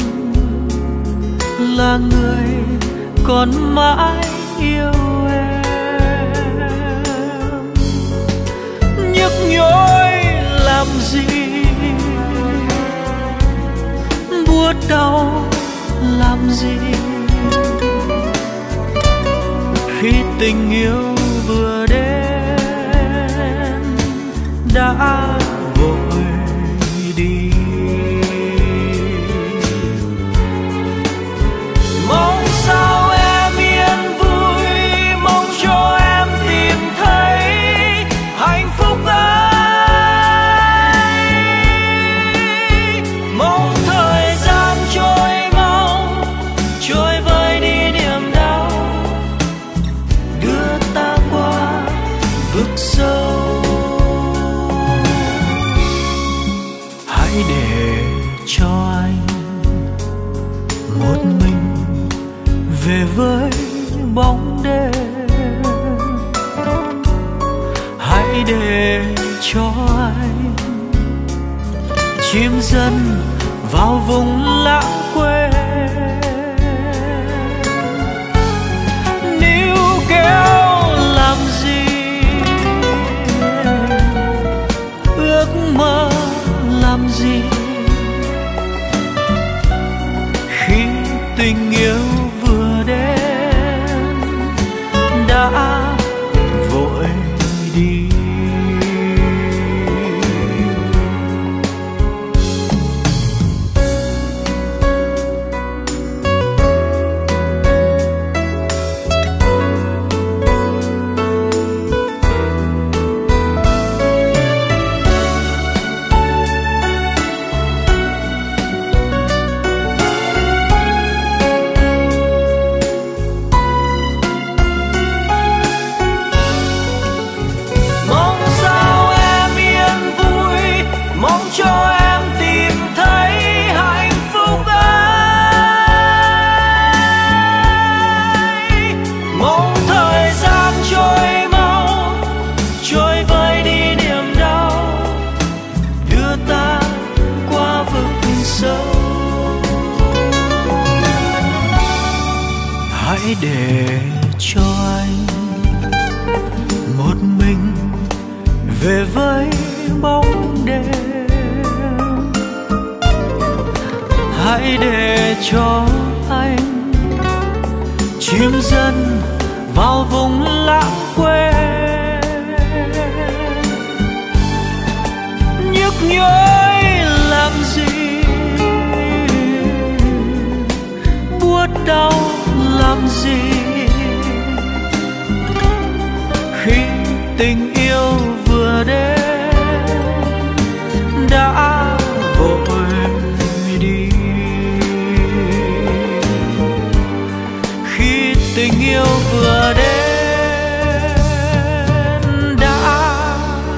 Speaker 2: là người còn mãi yêu em. Nhức nhối làm gì, buốt đau làm gì, khi tình yêu vừa đến đã vội đi. Mong sao em yên vui, mong cho em tìm thấy hạnh phúc ấy. Mong thời gian trôi mau, trôi vơi đi niềm đau, đưa ta qua vực sâu. Hãy để cho anh một mình về với bóng đêm. Hãy để cho anh chìm dần vào vùng lãng quên. Níu kéo làm gì, ước mơ làm gì, khi tình yêu vừa đến đã vội đi. Hãy để cho anh một mình về với bóng đêm. Hãy để cho anh chìm dần vào vùng lãng quên. Nhức nhối làm gì, buốt đau làm gì, khi tình yêu vừa đến đã vội đi. tình yêu vừa đến đã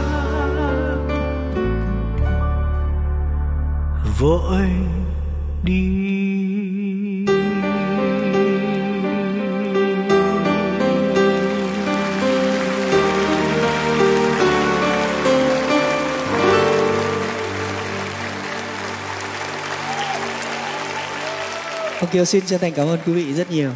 Speaker 2: vội đi.
Speaker 8: Ông Kiều xin chân thành cảm ơn quý vị rất nhiều.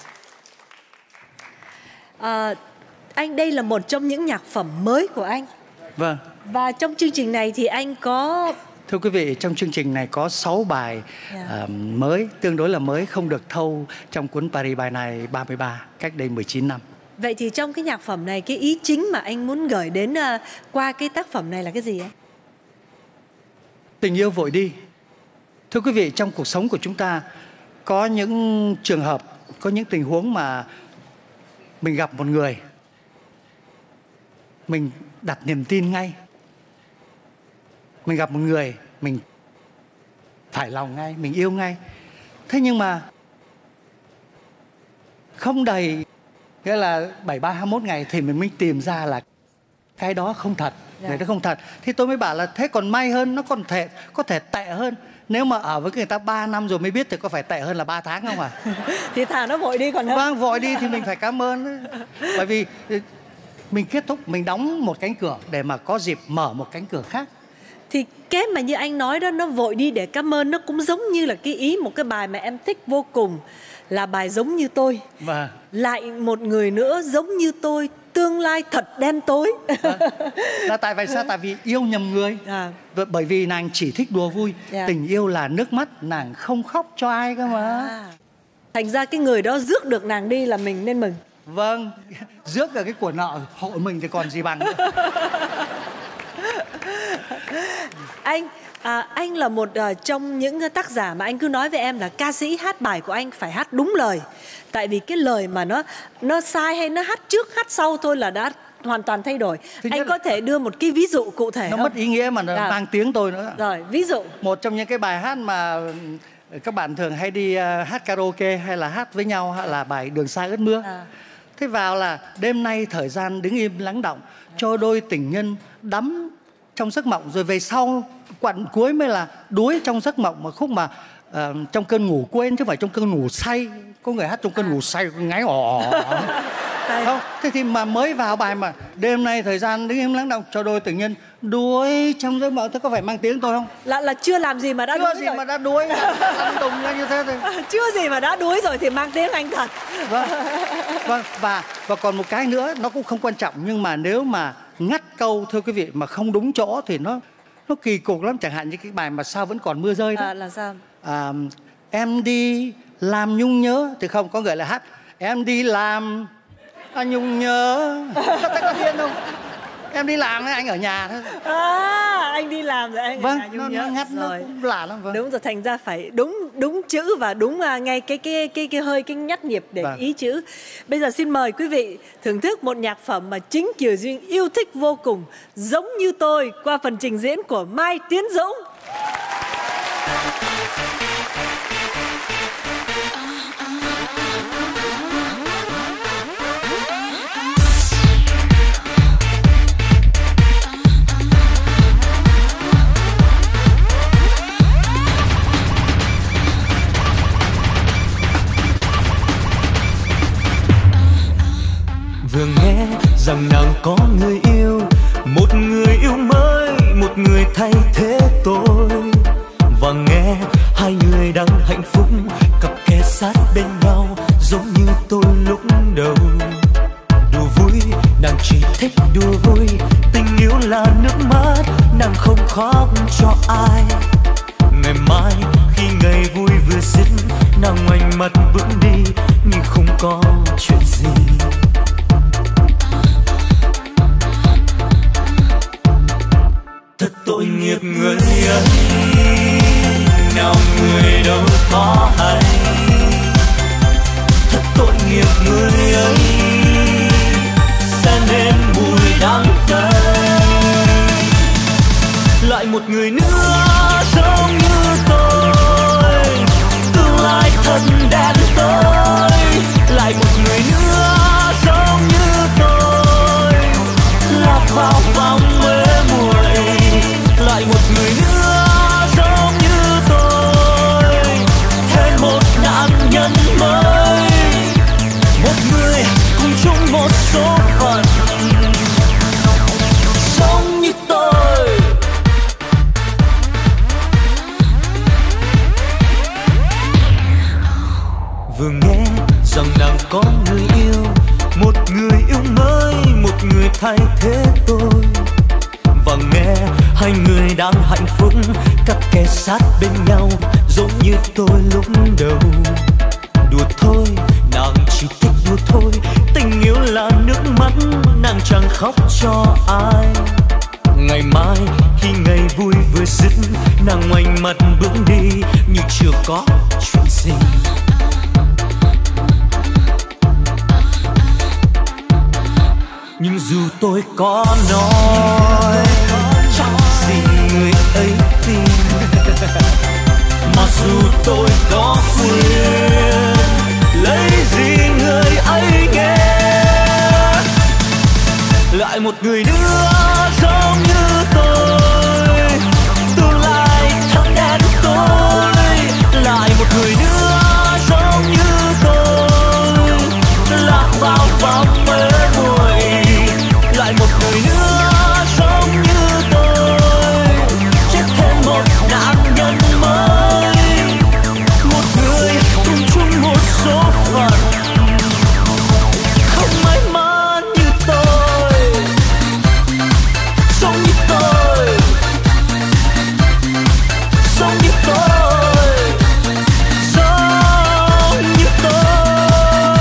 Speaker 4: Anh đây là một trong những nhạc phẩm mới của anh.
Speaker 5: Vâng.
Speaker 4: Và trong chương trình này thì anh có...
Speaker 5: Thưa quý vị, trong chương trình này có 6 bài mới, tương đối là mới, không được thâu trong cuốn Paris by Night 33 cách đây 19 năm.
Speaker 4: Vậy thì trong cái nhạc phẩm này, cái ý chính mà anh muốn gửi đến qua cái tác phẩm này là cái gì ấy?
Speaker 5: Tình yêu vội đi. Thưa quý vị, trong cuộc sống của chúng ta có những trường hợp, có những tình huống mà mình gặp một người, mình đặt niềm tin ngay. Mình gặp một người, mình phải lòng ngay, mình yêu ngay. Thế nhưng mà không đầy, nghĩa là 73-21 ngày thì mình mới tìm ra là cái đó không thật, người đó không thật. Thì tôi mới bảo là thế còn may hơn, nó còn có thể tệ hơn. Nếu mà ở với người ta 3 năm rồi mới biết thì có phải tệ hơn là 3 tháng không ạ?
Speaker 4: Thì thà nó vội đi còn hơn.
Speaker 5: Vâng, vội đi thì mình phải cảm ơn. Bởi vì mình kết thúc, mình đóng một cánh cửa để mà có dịp mở một cánh cửa khác.
Speaker 4: Thì cái mà như anh nói đó, nó vội đi để cảm ơn, nó cũng giống như là cái ý một cái bài mà em thích vô cùng, là bài Giống Như Tôi.
Speaker 5: Vâng.
Speaker 4: Lại một người nữa giống như tôi, tương lai thật đen tối.
Speaker 5: Là tại vì sao? Tại vì yêu nhầm người. Bởi vì nàng chỉ thích đùa vui. Tình yêu là nước mắt, nàng không khóc cho ai cơ mà.
Speaker 4: Thành ra cái người đó rước được nàng đi là mình nên mừng.
Speaker 5: Vâng, rước được cái của nợ hội mình thì còn gì bằng nữa.
Speaker 4: Anh là một trong những tác giả mà anh cứ nói với em là ca sĩ hát bài của anh phải hát đúng lời. Tại vì cái lời mà nó sai hay nó hát trước hát sau thôi là đã hoàn toàn thay đổi. Anh có thể đưa một cái ví dụ cụ thể
Speaker 5: nó
Speaker 4: không?
Speaker 5: Mất ý nghĩa mà nó mang tiếng tôi nữa.
Speaker 4: Rồi, ví dụ.
Speaker 5: Một trong những cái bài hát mà các bạn thường hay đi hát karaoke hay là hát với nhau là bài Đường Xa Ướt Mưa. Thế vào là đêm nay thời gian đứng im lắng động, cho đôi tình nhân đắm trong giấc mộng, rồi về sau quặn cuối mới là đuối trong giấc mộng, mà khúc mà trong cơn ngủ quên chứ không phải trong cơn ngủ say. Có người hát trong cơn ngủ say ngáy ỏ. Không, thế thì mà mới vào bài mà đêm nay thời gian đứng im lắng động cho đôi tình nhân đuối trong giấc mộng, thế có phải mang tiếng tôi không?
Speaker 4: Là chưa làm gì mà đã đuối rồi.
Speaker 5: Mà đã đuối, lăn tùng ra như thế thôi.
Speaker 4: Chưa gì mà đã đuối rồi thì mang tiếng anh thật.
Speaker 5: Vâng, và còn một cái nữa, nó cũng không quan trọng, nhưng mà nếu mà ngắt câu thưa quý vị mà không đúng chỗ thì nó kỳ cục lắm. Chẳng hạn như cái bài mà Sao Vẫn Còn Mưa Rơi đó.
Speaker 4: Là sao?
Speaker 5: Em đi làm nhung nhớ thì không, có người là hát em đi làm nhung nhớ. Có điên không? Em đi làm anh ở nhà thôi.
Speaker 4: Anh đi làm rồi anh
Speaker 5: vâng,
Speaker 4: ở nhà nhung nhớ.
Speaker 5: Nó ngắt rồi. Nó cũng lạ lắm. Vâng.
Speaker 4: Đúng rồi, thành ra phải đúng chữ và đúng ngay cái hơi cái nhắc nhịp để ý chữ. Bây giờ xin mời quý vị thưởng thức một nhạc phẩm mà chính Kiều Duyên yêu thích vô cùng, Giống Như Tôi, qua phần trình diễn của Mai Tiến Dũng.
Speaker 16: Vừa nghe rằng nàng có người yêu, một người yêu mới, một người thay thế tôi. Và nghe hai người đang hạnh phúc, cặp kè sát bên nhau giống như tôi lúc đầu. Đùa vui, nàng chỉ thích đùa vui, tình yêu là nước mắt, nàng không khóc cho ai. Ngày mai khi ngày vui vừa dứt, nàng ngoảnh mặt bước đi nhưng không có chuyện gì. Thật tội nghiệp người ấy, nào người đâu có hay. Thật tội nghiệp người ấy, sẽ nên mùi đắng cay. Lại một người nữa giống như tôi, tương lai thật đen tối. Lại một vừa nghe rằng nàng có người yêu, một người yêu mới, một người thay thế tôi. Và nghe hai người đang hạnh phúc, cắt kè sát bên nhau giống như tôi lúc đầu. Đùa thôi, nàng chỉ thích đùa thôi, tình yêu là nước mắt, nàng chẳng khóc cho ai. Ngày mai khi ngày vui vừa dứt, nàng ngoảnh mặt bước đi như chưa có chuyện gì. Nhưng dù tôi có nói chẳng gì người ấy tin, mà dù tôi có khuyên lấy gì người ấy nghe. Lại một người nữa giống như tôi, tương lai thắm đen tôi. Lại một người nữa giống như tôi, lạc vào vòng mê muội. Lại một người nữa giống như tôi, chết thêm một nạn nhân mới. Một người cùng chung một số phận, không may mắn như tôi, giống như tôi, giống như tôi, giống như tôi.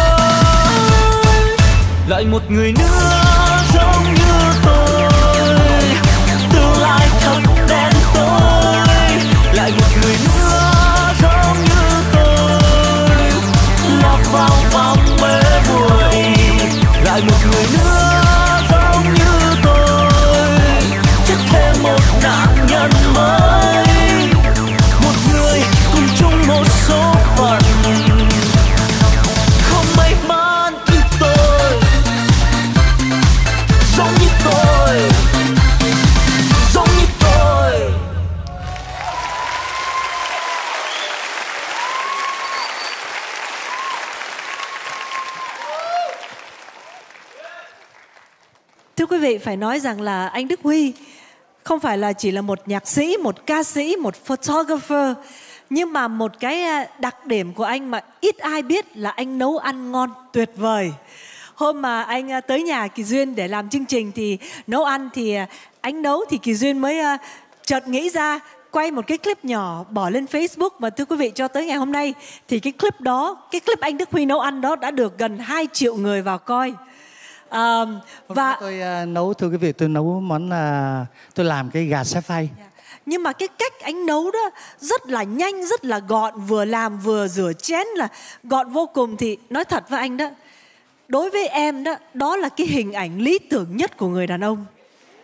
Speaker 16: Lại một người nữa giống như tôi, tương lai thật đen tối. Lại một người nữa giống như tôi, lạc vào vòng mê muội. Lại một người nữa giống như tôi, chết thêm một nạn nhân mới. Một người cùng chung một số phận, không may mắn như tôi, giống như tôi, giống như tôi.
Speaker 4: Thưa quý vị, phải nói rằng là anh Đức Huy không phải là chỉ là một nhạc sĩ, một ca sĩ, một photographer, nhưng mà một cái đặc điểm của anh mà ít ai biết là anh nấu ăn ngon tuyệt vời. Hôm mà anh tới nhà Kỳ Duyên để làm chương trình thì nấu ăn thì anh nấu thì Kỳ Duyên mới chợt nghĩ ra quay một cái clip nhỏ bỏ lên Facebook. Mà thưa quý vị, cho tới ngày hôm nay thì cái clip đó, cái clip anh Đức Huy nấu ăn đó đã được gần 2 triệu người vào coi.
Speaker 5: Và tôi nấu, thưa quý vị, tôi nấu món tôi làm cái gà xé phay.
Speaker 4: Nhưng mà cái cách anh nấu đó rất là nhanh, rất là gọn, vừa làm vừa rửa chén là gọn vô cùng. Thì nói thật với anh đó, đối với em đó, đó là cái hình ảnh lý tưởng nhất của người đàn ông.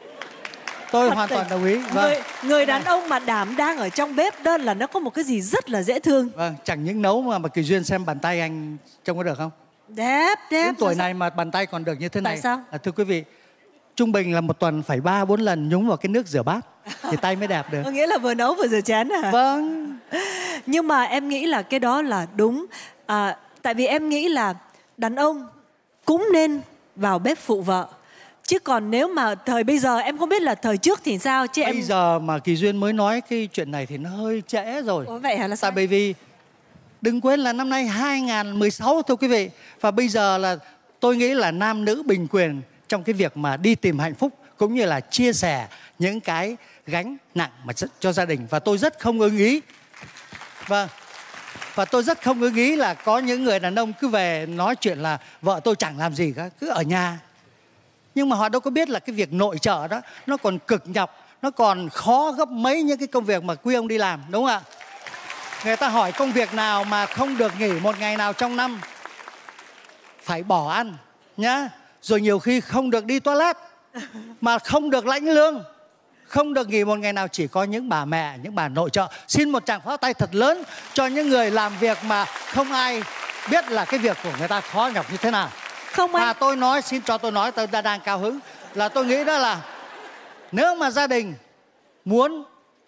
Speaker 5: Tôi hoàn toàn đồng ý. Vâng.
Speaker 4: Người đàn ông mà đảm đang ở trong bếp đó là nó có một cái gì rất là dễ thương.
Speaker 5: Vâng, chẳng những nấu mà Kỳ Duyên xem bàn tay anh trông có được không?
Speaker 4: Đẹp.
Speaker 5: Đến tuổi này mà bàn tay còn được như thế này.
Speaker 4: Tại sao?
Speaker 5: Thưa quý vị, trung bình là một tuần phải 3-4 lần nhúng vào cái nước rửa bát thì tay mới đẹp được.
Speaker 4: Có nghĩa là vừa nấu vừa rửa chén hả?
Speaker 5: Vâng.
Speaker 4: Nhưng mà em nghĩ là cái đó là đúng. Tại vì em nghĩ là đàn ông cũng nên vào bếp phụ vợ. Chứ còn nếu mà thời bây giờ, em không biết là thời trước thì sao chứ
Speaker 5: bây giờ mà Kỳ Duyên mới nói cái chuyện này thì nó hơi trễ rồi.
Speaker 4: Ủa vậy hả? Là sao?
Speaker 5: Tại bởi vì đừng quên là năm nay 2016 thưa quý vị. Và bây giờ là tôi nghĩ là nam nữ bình quyền trong cái việc mà đi tìm hạnh phúc, cũng như là chia sẻ những cái gánh nặng mà cho gia đình. Và tôi rất không ưng ý. Vâng. Và tôi rất không ưng ý là có những người đàn ông cứ về nói chuyện là vợ tôi chẳng làm gì cả, cứ ở nhà. Nhưng mà họ đâu có biết là cái việc nội trợ đó nó còn cực nhọc, nó còn khó gấp mấy những cái công việc mà quý ông đi làm, đúng không ạ? Người ta hỏi công việc nào mà không được nghỉ một ngày nào trong năm, phải bỏ ăn nhá. Rồi nhiều khi không được đi toilet, mà không được lãnh lương, không được nghỉ một ngày nào, chỉ có những bà mẹ, những bà nội trợ. Xin một tràng pháo tay thật lớn cho những người làm việc mà không ai biết là cái việc của người ta khó nhọc như thế nào.
Speaker 4: Không
Speaker 5: mà tôi nói, xin cho tôi nói, tôi đang cao hứng là tôi nghĩ đó là nếu mà gia đình muốn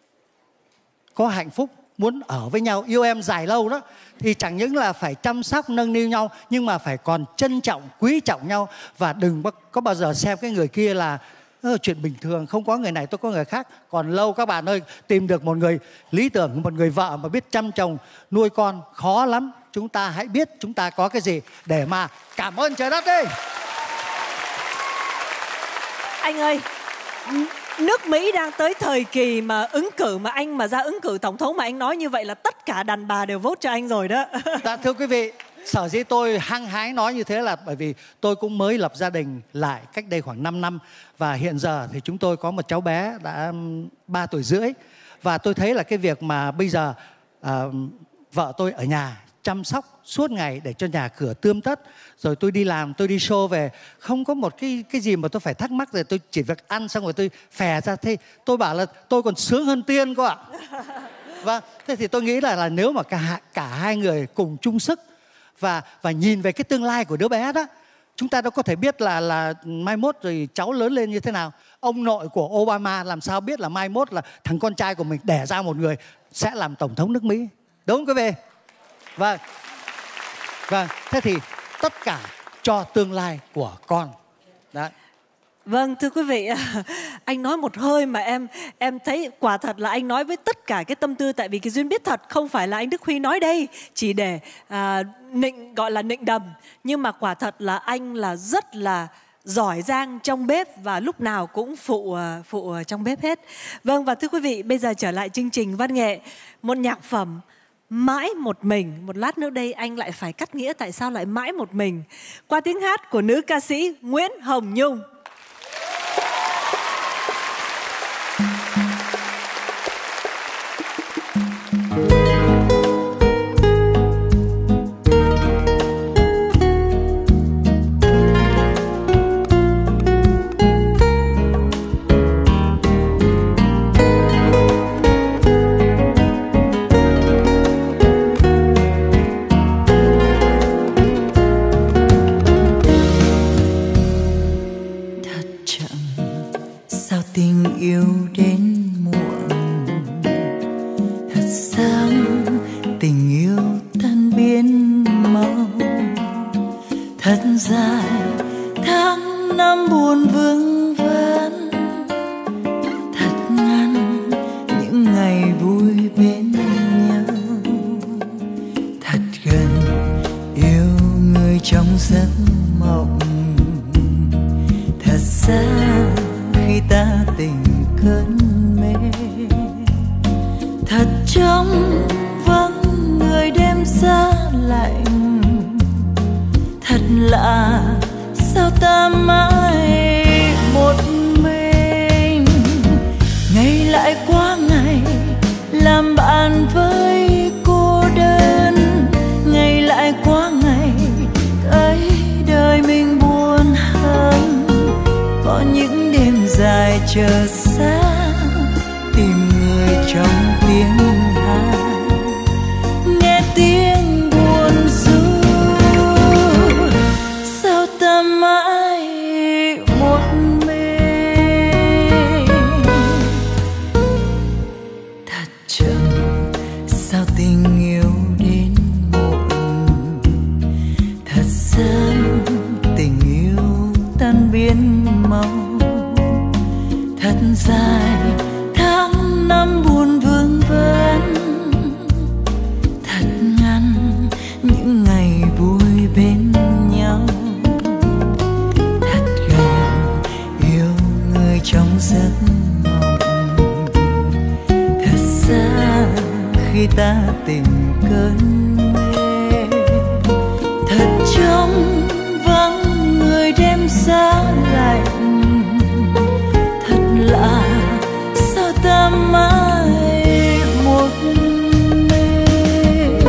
Speaker 5: có hạnh phúc, muốn ở với nhau, yêu em dài lâu đó, thì chẳng những là phải chăm sóc nâng niu nhau, nhưng mà phải còn trân trọng, quý trọng nhau. Và đừng có bao giờ xem cái người kia là chuyện bình thường, không có người này tôi có người khác. Còn lâu các bạn ơi, tìm được một người lý tưởng, một người vợ mà biết chăm chồng nuôi con khó lắm. Chúng ta hãy biết chúng ta có cái gì để mà cảm ơn trời đất đi.
Speaker 4: Anh ơi, nước Mỹ đang tới thời kỳ mà ứng cử, mà anh mà ra ứng cử tổng thống mà anh nói như vậy là tất cả đàn bà đều vote cho anh rồi đó.
Speaker 5: Dạ, thưa quý vị, sở dĩ tôi hăng hái nói như thế là bởi vì tôi cũng mới lập gia đình lại cách đây khoảng 5 năm. Và hiện giờ thì chúng tôi có một cháu bé đã 3 tuổi rưỡi. Và tôi thấy là cái việc mà bây giờ vợ tôi ở nhà chăm sóc suốt ngày để cho nhà cửa tươm tất. Rồi tôi đi làm, tôi đi show về, không có một cái gì mà tôi phải thắc mắc. Rồi tôi chỉ việc ăn xong rồi tôi phè ra. Thế tôi bảo là tôi còn sướng hơn tiên cơ ạ. Và thế thì tôi nghĩ là nếu mà cả hai người cùng chung sức và nhìn về cái tương lai của đứa bé đó, chúng ta đâu có thể biết là mai mốt rồi cháu lớn lên như thế nào. Ông nội của Obama làm sao biết là mai mốt là thằng con trai của mình đẻ ra một người sẽ làm tổng thống nước Mỹ. Đúng không quý vị? Vâng, thế thì tất cả cho tương lai của con. Đấy.
Speaker 4: Vâng, thưa quý vị, anh nói một hơi mà em thấy quả thật là anh nói với tất cả cái tâm tư. Tại vì cái Duyên biết thật không phải là anh Đức Huy nói đây chỉ để gọi là nịnh đầm. Nhưng mà quả thật là anh là rất là giỏi giang trong bếp và lúc nào cũng phụ trong bếp hết. Vâng, và thưa quý vị, bây giờ trở lại chương trình văn nghệ. Một nhạc phẩm Mãi Một Mình. Một lát nữa đây anh lại phải cắt nghĩa tại sao lại mãi một mình, qua tiếng hát của nữ ca sĩ Nguyễn Hồng Nhung.
Speaker 1: chờ xa tìm người trong tiếng hát, nghe tiếng buồn ru. Sao ta mãi một mình, thật chậm sao tình yêu đến muộn, thật sớm tình yêu tan biến mau. Thật dài tháng năm buồn vương vấn, thật ngắn những ngày vui bên nhau. Thật gần yêu người trong giấc mộng, thật xa khi ta tình cơn mê. Thật trong vắng người đêm giá lạnh, lạ sao ta mãi một mình.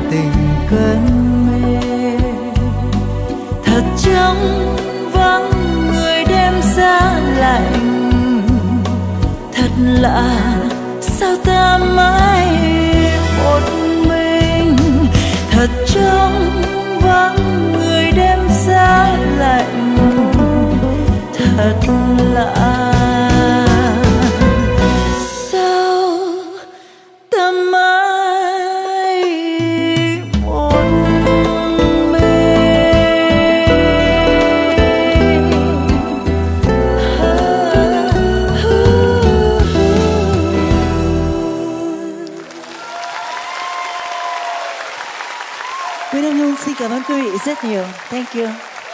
Speaker 1: tình cơn mê. Thật trong vắng người đêm giá lạnh, thật lạ sao ta mãi một mình. Thật trong vắng người đêm giá lạnh, thật lạ sao ta mãi một mình.
Speaker 4: Nguyễn Hồng Nhung xin cảm ơn quý vị rất nhiều. Thank you.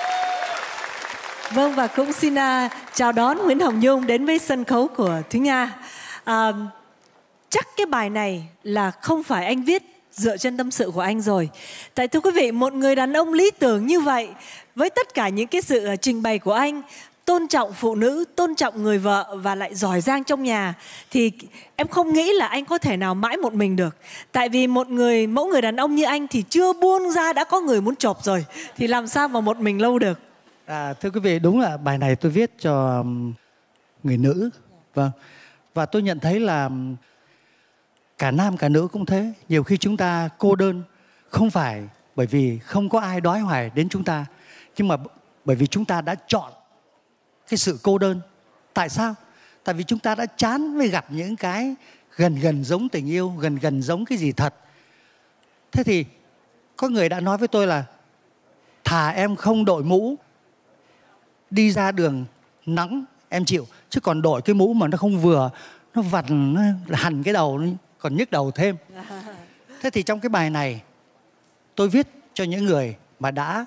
Speaker 4: Vâng, và cũng xin chào đón Nguyễn Hồng Nhung đến với sân khấu của Thúy Nga. Chắc cái bài này là không phải anh viết dựa trên tâm sự của anh rồi. Tại thưa quý vị, một người đàn ông lý tưởng như vậy, với tất cả những cái sự trình bày của anh, tôn trọng phụ nữ, tôn trọng người vợ và lại giỏi giang trong nhà, thì em không nghĩ là anh có thể nào mãi một mình được. Tại vì mẫu người đàn ông như anh thì chưa buông ra đã có người muốn chộp rồi, thì làm sao mà một mình lâu được.
Speaker 5: Thưa quý vị, đúng là bài này tôi viết cho người nữ. Vâng. Và tôi nhận thấy là cả nam cả nữ cũng thế. Nhiều khi chúng ta cô đơn không phải bởi vì không có ai đói hoài đến chúng ta, nhưng mà bởi vì chúng ta đã chọn cái sự cô đơn. Tại sao? Tại vì chúng ta đã chán với gặp những cái gần giống tình yêu, gần giống cái gì thật. Thế thì có người đã nói với tôi là thà em không đội mũ, đi ra đường nắng em chịu, chứ còn đội cái mũ mà nó không vừa, nó vặn, nó hằn cái đầu, còn nhức đầu thêm. Thế thì trong cái bài này tôi viết cho những người mà đã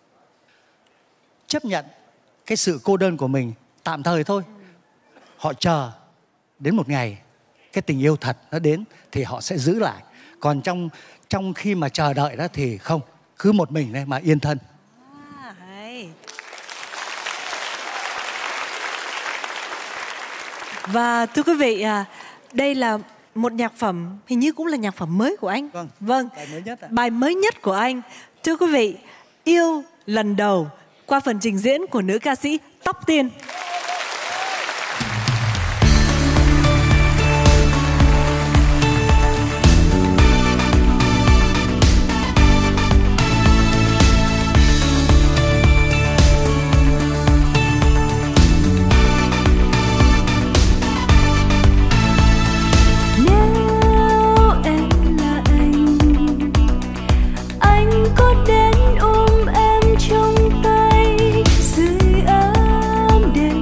Speaker 5: chấp nhận cái sự cô đơn của mình tạm thời thôi. Họ chờ đến một ngày cái tình yêu thật nó đến thì họ sẽ giữ lại. Còn trong khi mà chờ đợi đó thì không, cứ một mình đấy mà yên thân.
Speaker 4: Và thưa quý vị, đây là một nhạc phẩm, hình như cũng là nhạc phẩm mới của anh. Vâng.
Speaker 5: Bài mới nhất.
Speaker 4: Bài mới nhất của anh. Thưa quý vị, Yêu Lần Đầu, qua phần trình diễn của nữ ca sĩ Tóc Tiên.
Speaker 1: Có đến ôm em trong tay, sưởi ấm đêm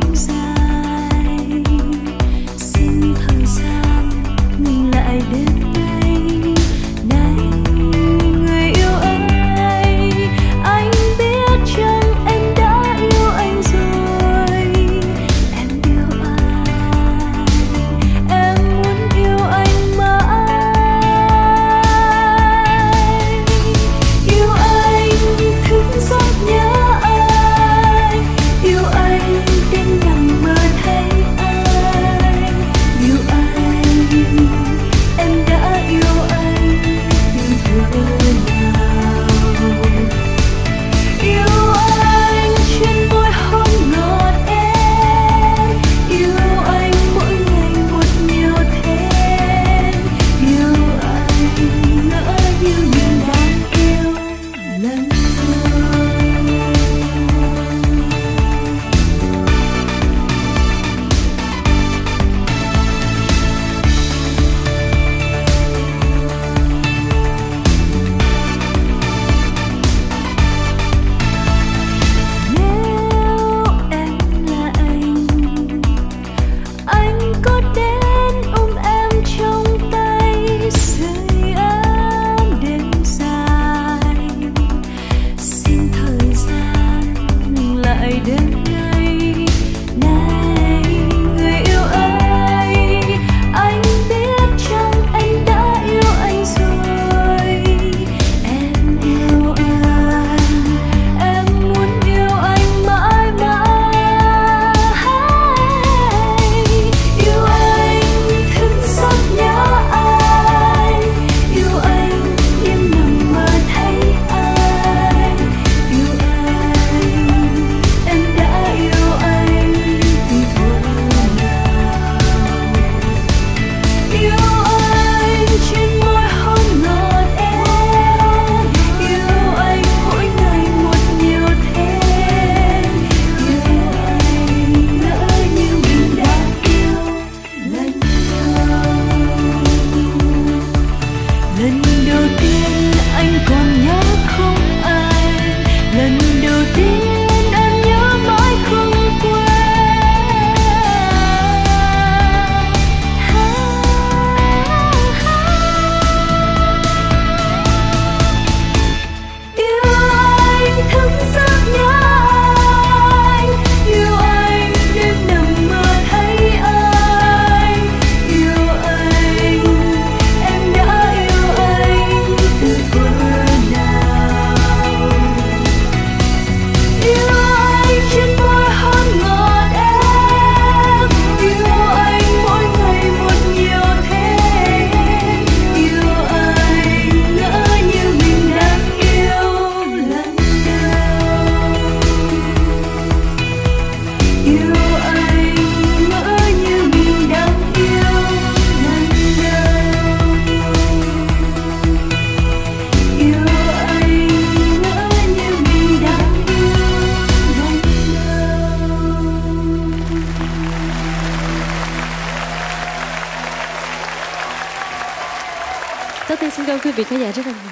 Speaker 7: Xin cảm ơn quý vị khán giả rất là nhiều.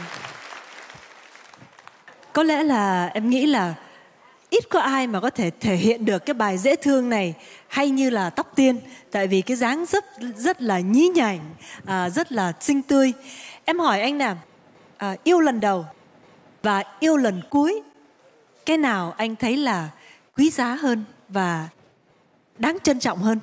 Speaker 4: Có lẽ là em nghĩ là ít có ai mà có thể thể hiện được cái bài dễ thương này hay như là Tóc Tiên, tại vì cái dáng rất là nhí nhảnh, rất là xinh tươi. Em hỏi anh nào, yêu lần đầu và yêu lần cuối, cái nào anh thấy là quý giá hơn và đáng trân trọng hơn?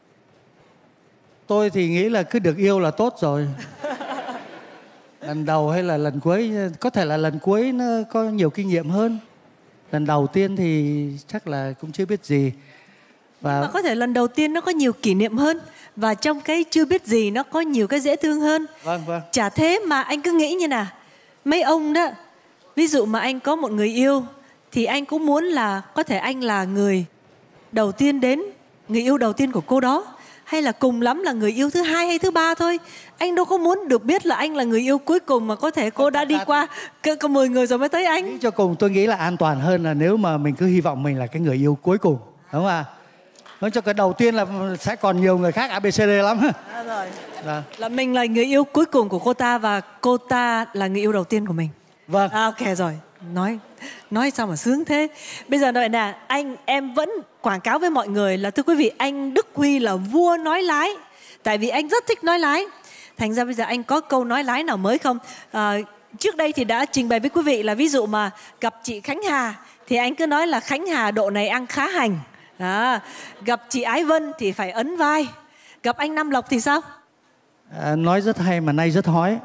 Speaker 5: Tôi thì nghĩ là cứ được yêu là tốt rồi. Lần đầu hay là lần cuối, có thể là lần cuối nó có nhiều kinh nghiệm hơn. Lần đầu tiên thì chắc là cũng chưa biết gì. Và
Speaker 4: mà có thể lần đầu tiên nó có nhiều kỷ niệm hơn, và trong cái chưa biết gì nó có nhiều cái dễ thương hơn.
Speaker 5: Vâng.
Speaker 4: Chả thế mà anh cứ nghĩ như nào, mấy ông đó, ví dụ mà anh có một người yêu thì anh cũng muốn là có thể anh là người đầu tiên đến, người yêu đầu tiên của cô đó, hay là cùng lắm là người yêu thứ hai hay thứ ba thôi. Anh đâu có muốn được biết là anh là người yêu cuối cùng mà có thể cô đã đi qua có 10 người rồi mới tới anh.
Speaker 5: Nghĩ cho cùng tôi nghĩ là an toàn hơn là nếu mà mình cứ hy vọng mình là cái người yêu cuối cùng, đúng không ạ? Nói cho cái đầu tiên là sẽ còn nhiều người khác ABCD lắm.
Speaker 4: Rồi.
Speaker 5: Dạ.
Speaker 4: Là mình là người yêu cuối cùng của cô ta và cô ta là người yêu đầu tiên của mình.
Speaker 5: Vâng.
Speaker 4: Ok rồi. Nói sao mà sướng thế. Bây giờ nói nè, em vẫn quảng cáo với mọi người là thưa quý vị, anh Đức Huy là vua nói lái. Tại vì anh rất thích nói lái. Thành ra bây giờ anh có câu nói lái nào mới không? Trước đây thì đã trình bày với quý vị là ví dụ mà gặp chị Khánh Hà thì anh cứ nói là Khánh Hà độ này ăn khá hành. Gặp chị Ái Vân thì phải ấn vai. Gặp anh Nam Lộc thì sao?
Speaker 5: Nói rất hay mà nay rất hói.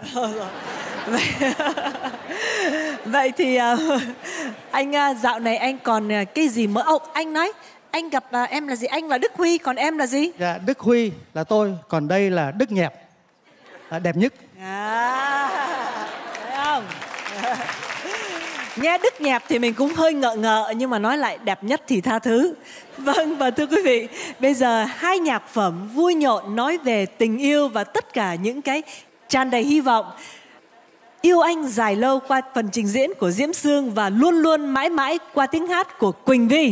Speaker 4: Vậy thì anh dạo này anh còn cái gì mới? Anh nói anh gặp em là gì? Anh là Đức Huy, còn em là gì?
Speaker 5: Dạ, Đức Huy là tôi, còn đây là Đức Nhẹp, đẹp nhất.
Speaker 4: Thấy không? Nghe Đức Nhẹp thì mình cũng hơi ngợ nhưng mà nói lại đẹp nhất thì tha thứ. Vâng, và thưa quý vị, bây giờ hai nhạc phẩm vui nhộn nói về tình yêu và tất cả những cái tràn đầy hy vọng. Yêu Anh Dài Lâu qua phần trình diễn của Diễm Sương và Luôn Luôn Mãi Mãi qua tiếng hát của Quỳnh Vi.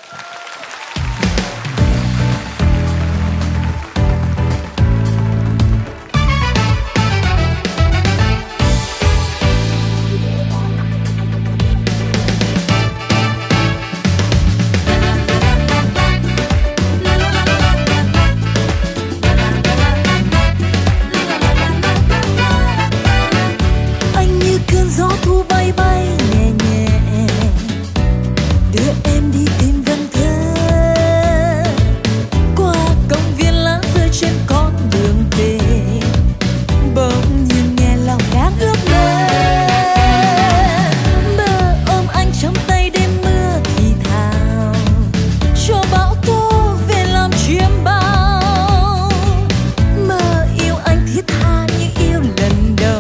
Speaker 1: Gió thu bay bay nhẹ nhẹ đưa em đi tìm gần thơ qua công viên lá rơi trên con đường về, bỗng nhiên nghe lòng đang ước mơ ôm anh trong tay đêm mưa thì thào cho bão tố về làm chiêm bao, mơ yêu anh thiết tha như yêu lần đầu.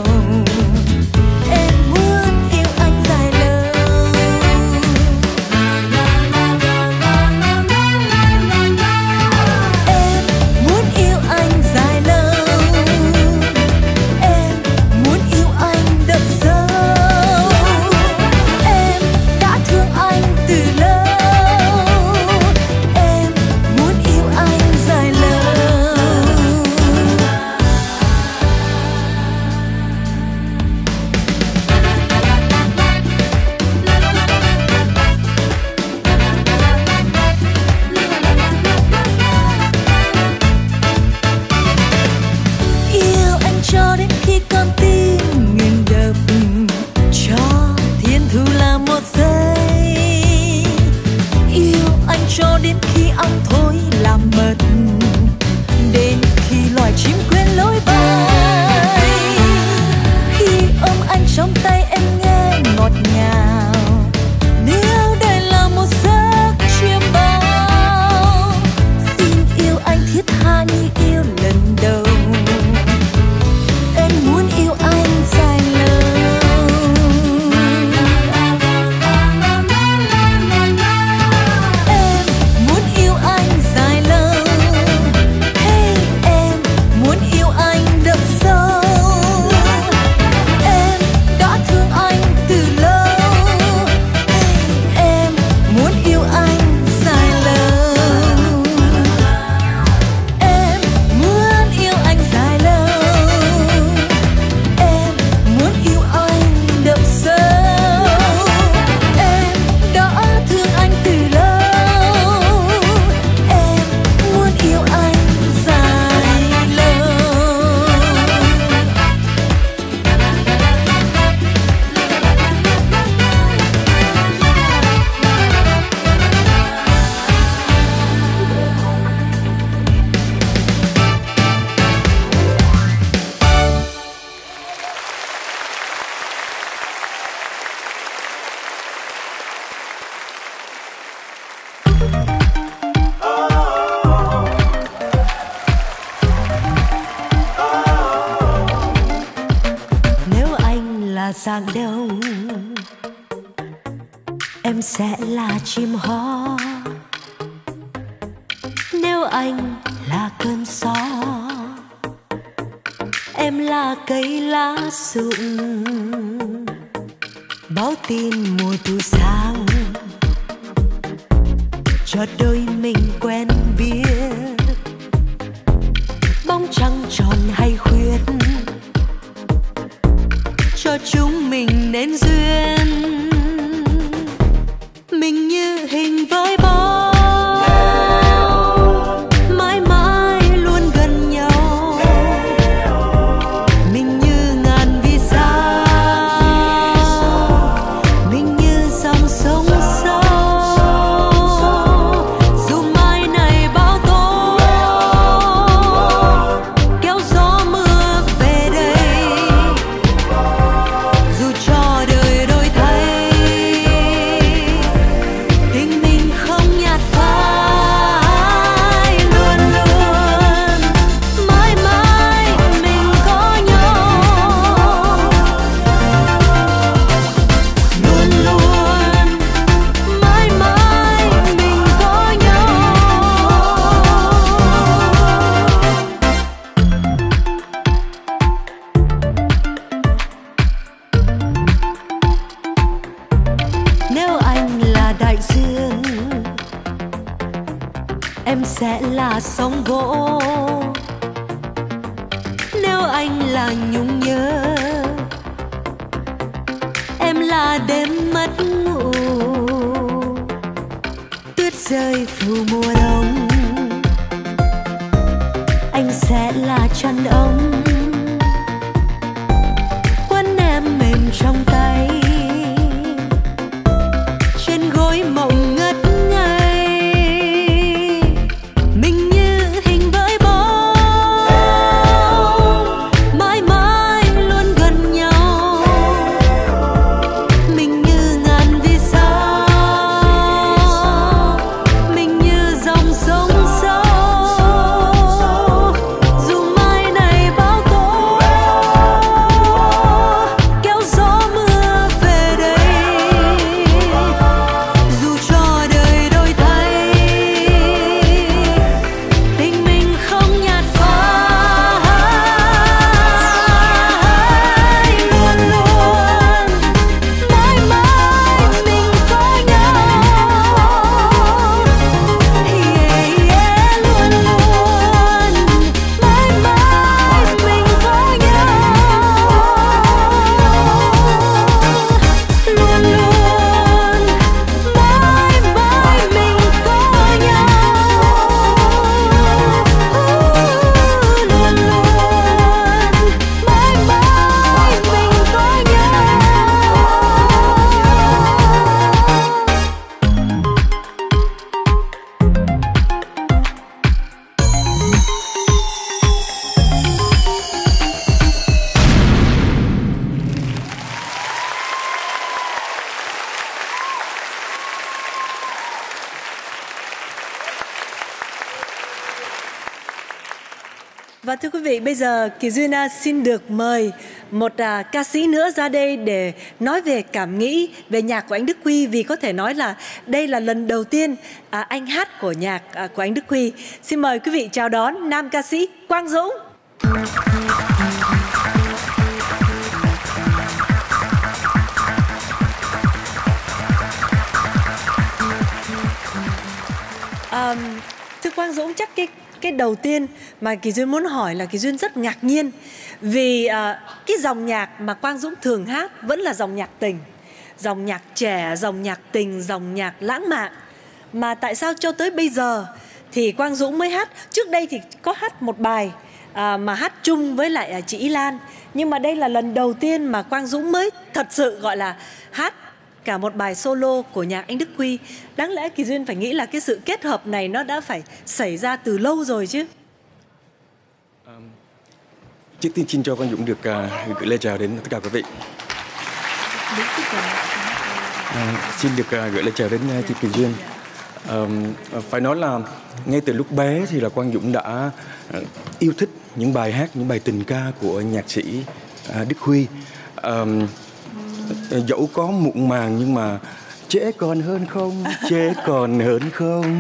Speaker 1: Cho đến khi ong thôi làm mật, đến khi loài chim quên lối bay. Khi ôm anh trong tay em nghe ngọt ngào, nếu đây là một giấc chiêm bao, xin yêu anh thiết tha như yêu lần đầu. Em muốn yêu anh dài lâu. Muốn rạng đông. Em sẽ là chim hót nếu anh là cơn gió. Em là cây lá rụng báo tin mùa thu sang cho đôi mình quen biết. Bóng trăng tròn hay khuyết cho chúng mình nên duyên. Mình như hình với bóng mãi mãi luôn gần nhau. Mình như ngàn vì sao, mình như dòng sông sâu. Dù mai này bão tố kéo gió mưa về đây, dù cho đời đổi thay tình mình không nhạt phai. Luôn luôn mãi mãi mình có nhau. Luôn luôn mãi mãi mình có nhau. Nếu anh là đại dương, em sẽ là sóng vỗ. Nếu anh là nhung nhớ, em là đêm mất ngủ. Tuyết rơi phủ mùa đông, anh sẽ là chăn ấm quấn em mềm trong tay. Trên gối mộng ngất ngây, mình như hình với bóng mãi mãi luôn gần nhau. Mình như ngàn vì sao, mình như dòng sông sâu. Dù mai này bão tố kéo gió mưa về đây, dù cho đời đổi thay tình mình không nhạt phai. Luôn luôn mãi mãi mình có nhau. Luôn luôn mãi mãi mình có nhau. Luôn luôn mãi mãi mình có nhau. Luôn luôn mãi mãi mình có nhau.
Speaker 4: Và thưa quý vị, bây giờ Kỳ Duyên xin được mời một ca sĩ nữa ra đây để nói về cảm nghĩ về nhạc của anh Đức Huy, vì có thể nói là đây là lần đầu tiên anh hát của nhạc của anh Đức Huy. Xin mời quý vị chào đón nam ca sĩ Quang Dũng. Thưa Quang Dũng, chắc cái đầu tiên mà Kỳ Duyên muốn hỏi là Kỳ Duyên rất ngạc nhiên vì cái dòng nhạc mà Quang Dũng thường hát vẫn là dòng nhạc tình, dòng nhạc trẻ, dòng nhạc tình, dòng nhạc lãng mạn. Mà tại sao cho tới bây giờ thì Quang Dũng mới hát? Trước đây thì có hát một bài mà hát chung với lại chị Y Lan, nhưng mà đây là lần đầu tiên mà Quang Dũng mới thật sự gọi là hát cả một bài solo của nhạc anh Đức Huy. Đáng lẽ Kỳ Duyên phải nghĩ là cái sự kết hợp này nó đã phải xảy ra từ lâu rồi chứ.
Speaker 9: Trước tiên xin cho Quang Dũng được gửi lời chào đến tất cả quý vị. Xin được gửi lời chào đến chị Kỳ Duyên. Phải nói là ngay từ lúc bé thì là Quang Dũng đã yêu thích những bài hát, những bài tình ca của nhạc sĩ Đức Huy. dẫu có muộn màng nhưng mà trẻ còn hơn không, trẻ còn hơn không.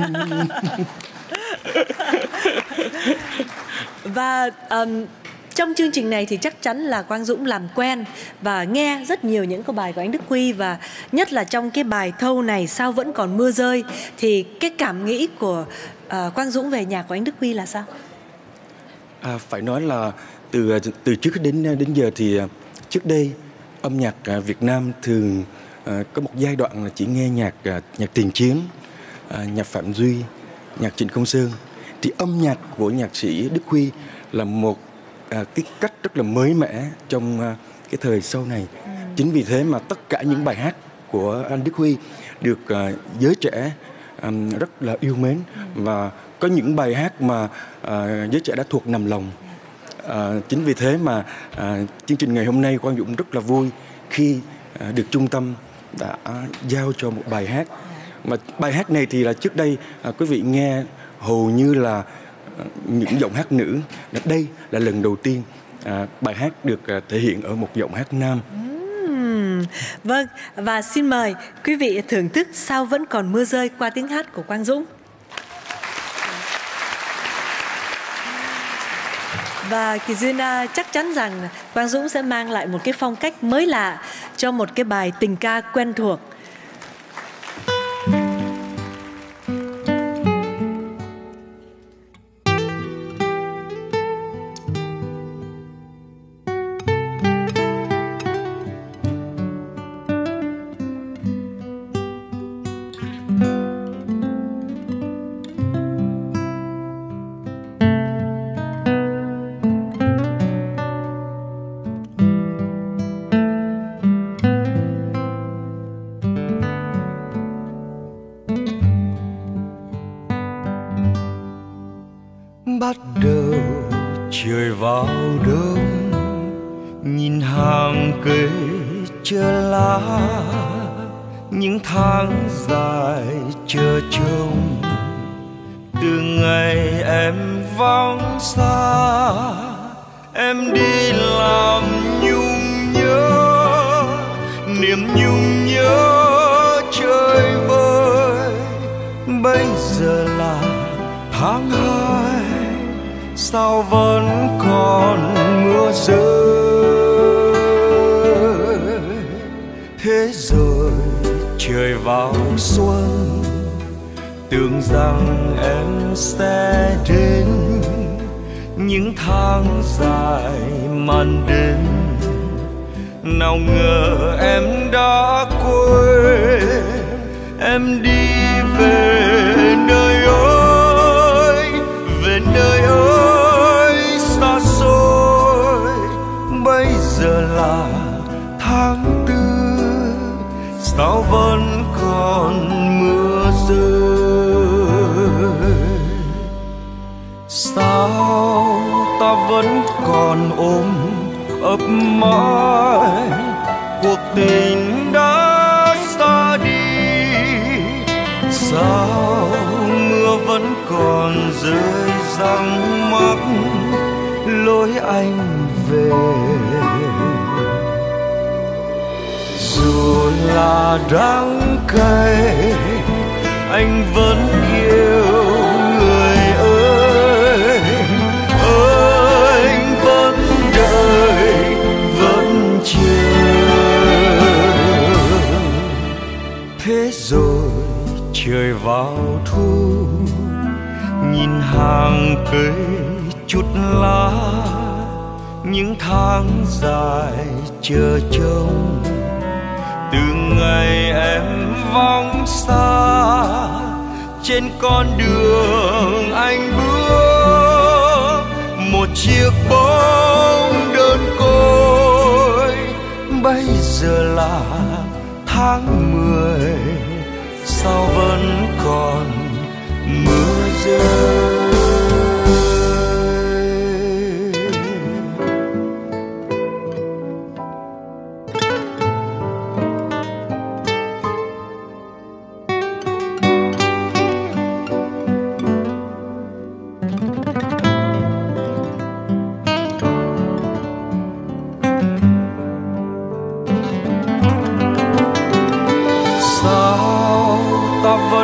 Speaker 4: Và trong chương trình này thì chắc chắn là Quang Dũng làm quen và nghe rất nhiều những câu bài của anh Đức Huy, và nhất là trong cái bài thâu này Sao Vẫn Còn Mưa Rơi thì cái cảm nghĩ của Quang Dũng về nhạc của anh Đức Huy là sao?
Speaker 9: Phải nói là từ trước đến giờ thì trước đây âm nhạc Việt Nam thường có một giai đoạn là chỉ nghe nhạc tiền chiến, nhạc Phạm Duy, nhạc Trịnh Công Sơn. Thì âm nhạc của nhạc sĩ Đức Huy là một cái cách rất là mới mẻ trong cái thời sau này. Chính vì thế mà tất cả những bài hát của anh Đức Huy được giới trẻ rất là yêu mến, và có những bài hát mà giới trẻ đã thuộc nằm lòng. Chính vì thế mà chương trình ngày hôm nay Quang Dũng rất là vui khi được trung tâm đã giao cho một bài hát. Mà bài hát này thì là trước đây quý vị nghe hầu như là những giọng hát nữ. Đây là lần đầu tiên bài hát được thể hiện ở một giọng hát nam.
Speaker 4: Vâng, và xin mời quý vị thưởng thức Sao Vẫn Còn Mưa Rơi qua tiếng hát của Quang Dũng. Và Kỳ Duyên chắc chắn rằng Quang Dũng sẽ mang lại một cái phong cách mới lạ cho một cái bài tình ca quen thuộc.
Speaker 16: Bắt đầu trời vào đông, nhìn hàng cây chờ lá, những tháng dài chờ trông. Từ ngày em vắng xa, em đi làm nhung nhớ, niềm nhung nhớ trời vơi. Bây giờ là tháng 2, sao vẫn còn mưa rơi. Thế rồi trời vào xuân, tưởng rằng em sẽ đến, những tháng dài màn đêm. Nào ngờ em đã quên, em đi về nơi ơi, về nơi ơi xa xôi. Bây giờ là tháng 4, sao vẫn còn mưa rơi. Sao ta vẫn còn ôm ấp mãi cuộc tình đã xa đi. Sao mưa vẫn còn rơi răng mắc lối anh về. Dù là đắng cay anh vẫn yêu người ơi. Anh vẫn đợi vẫn chờ. Thế rồi trời vào thu, nhìn hàng cây chút lá, những tháng dài chờ trông. Từ ngày em vắng xa, trên con đường anh bước, một chiếc bóng đơn côi. Bây giờ là tháng 10, sao vẫn còn mưa rơi.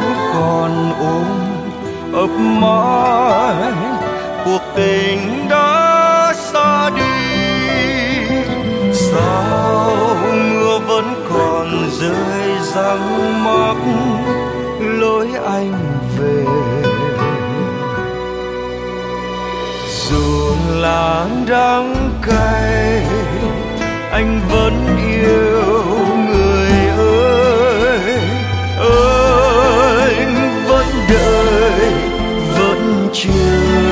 Speaker 16: vẫn còn ôm ấp mãi cuộc tình đã xa đi. Sao mưa vẫn còn rơi răng mắc lối anh về, dù là đắng cay anh vẫn yêu người ơi. Anh vẫn đợi vẫn chờ,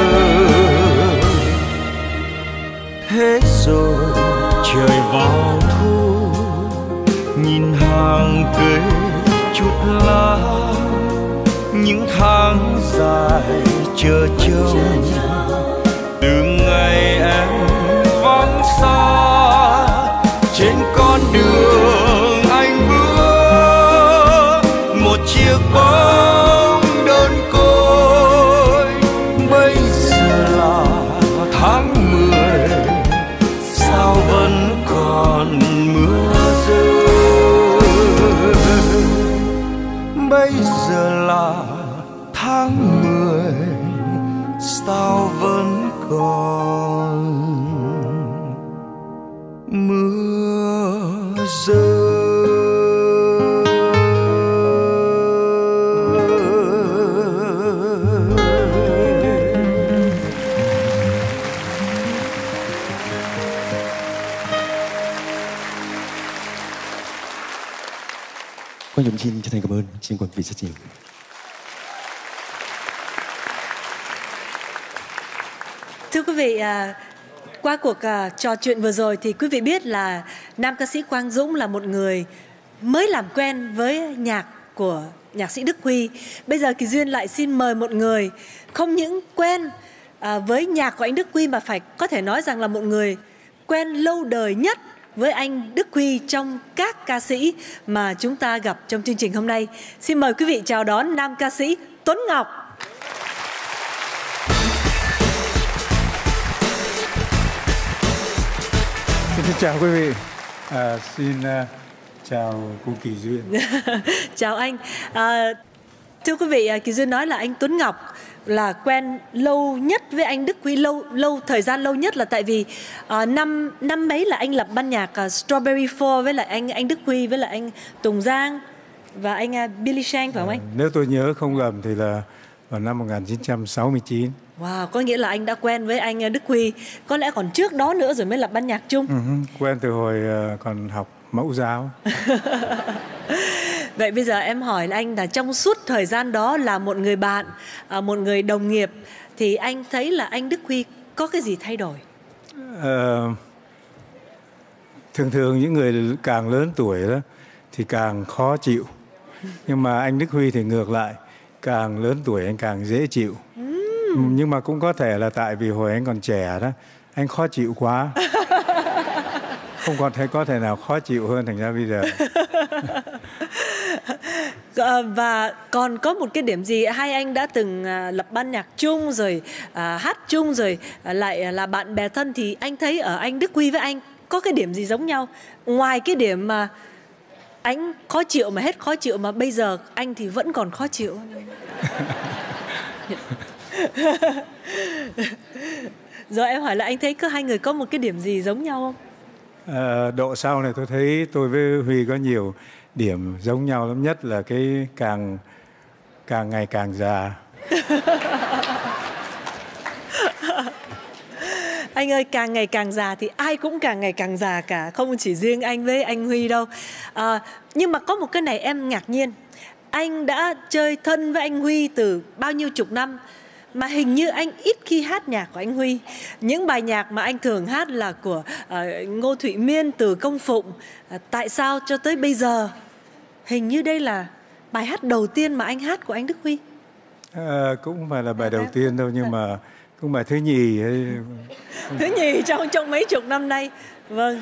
Speaker 16: hết rồi trời vào thu, nhìn hàng cây chút lá, những tháng dài chờ trông từ ngày em vắng xa. Trên con đường anh bước một chiếc bóng đơn côi, bây giờ là tháng 10 sao vẫn còn mưa rơi. Bây giờ là tháng 10 sao vẫn còn mưa rơi.
Speaker 9: Quang Dũng xin chân thành cảm ơn, xin quý vị rất nhiều.
Speaker 4: Thưa quý vị, qua cuộc trò chuyện vừa rồi thì quý vị biết là nam ca sĩ Quang Dũng là một người mới làm quen với nhạc của nhạc sĩ Đức Huy. Bây giờ Kỳ Duyên lại xin mời một người không những quen với nhạc của anh Đức Huy mà phải có thể nói rằng là một người quen lâu đời nhất với anh Đức Huy trong các ca sĩ mà chúng ta gặp trong chương trình hôm nay. Xin mời quý vị chào đón nam ca sĩ Tuấn Ngọc.
Speaker 10: Xin chào quý vị, xin chào cô Kỳ Duyên.
Speaker 4: Chào anh. Thưa quý vị, Kỳ Duyên nói là anh Tuấn Ngọc là quen lâu nhất với anh Đức Huy, thời gian lâu nhất là tại vì năm mấy là anh lập ban nhạc Strawberry Four với lại anh Đức Huy với lại anh Tùng Giang và anh Billy Shank phải không anh?
Speaker 10: Nếu tôi nhớ không lầm thì là vào năm 1969.
Speaker 4: Wow, có nghĩa là anh đã quen với anh Đức Huy, có lẽ còn trước đó nữa rồi mới lập ban nhạc chung.
Speaker 10: Quen từ hồi còn học mẫu giáo.
Speaker 4: Vậy bây giờ em hỏi là anh là trong suốt thời gian đó là một người bạn, một người đồng nghiệp, thì anh thấy là anh Đức Huy có cái gì thay đổi?
Speaker 10: Thường những người càng lớn tuổi đó thì càng khó chịu. Nhưng mà anh Đức Huy thì ngược lại, càng lớn tuổi anh càng dễ chịu. Nhưng mà cũng có thể là tại vì hồi anh còn trẻ đó, anh khó chịu quá. Không còn có thể nào khó chịu hơn, thành ra bây giờ.
Speaker 4: Và còn có một cái điểm gì, hai anh đã từng lập ban nhạc chung rồi hát chung rồi lại là bạn bè thân, thì anh thấy ở anh Đức Huy với anh có cái điểm gì giống nhau? Ngoài cái điểm mà anh khó chịu mà hết khó chịu mà bây giờ anh thì vẫn còn khó chịu. Rồi em hỏi là anh thấy có hai người có một cái điểm gì giống nhau không?
Speaker 10: Độ sau này tôi thấy tôi với Huy có nhiều điểm giống nhau lắm, nhất là cái càng ngày càng già.
Speaker 4: Anh ơi, càng ngày càng già thì ai cũng càng ngày càng già cả, không chỉ riêng anh với anh Huy đâu. Nhưng mà có một cái này em ngạc nhiên, anh đã chơi thân với anh Huy từ bao nhiêu chục năm mà hình như anh ít khi hát nhạc của anh Huy. Những bài nhạc mà anh thường hát là của Ngô Thụy Miên, Từ Công Phụng. Tại sao cho tới bây giờ hình như đây là bài hát đầu tiên mà anh hát của anh Đức Huy?
Speaker 10: Cũng không phải là bài đầu tiên đâu, nhưng mà cũng bài thứ nhì hay...
Speaker 4: Thứ nhì trong mấy chục năm nay. Vâng.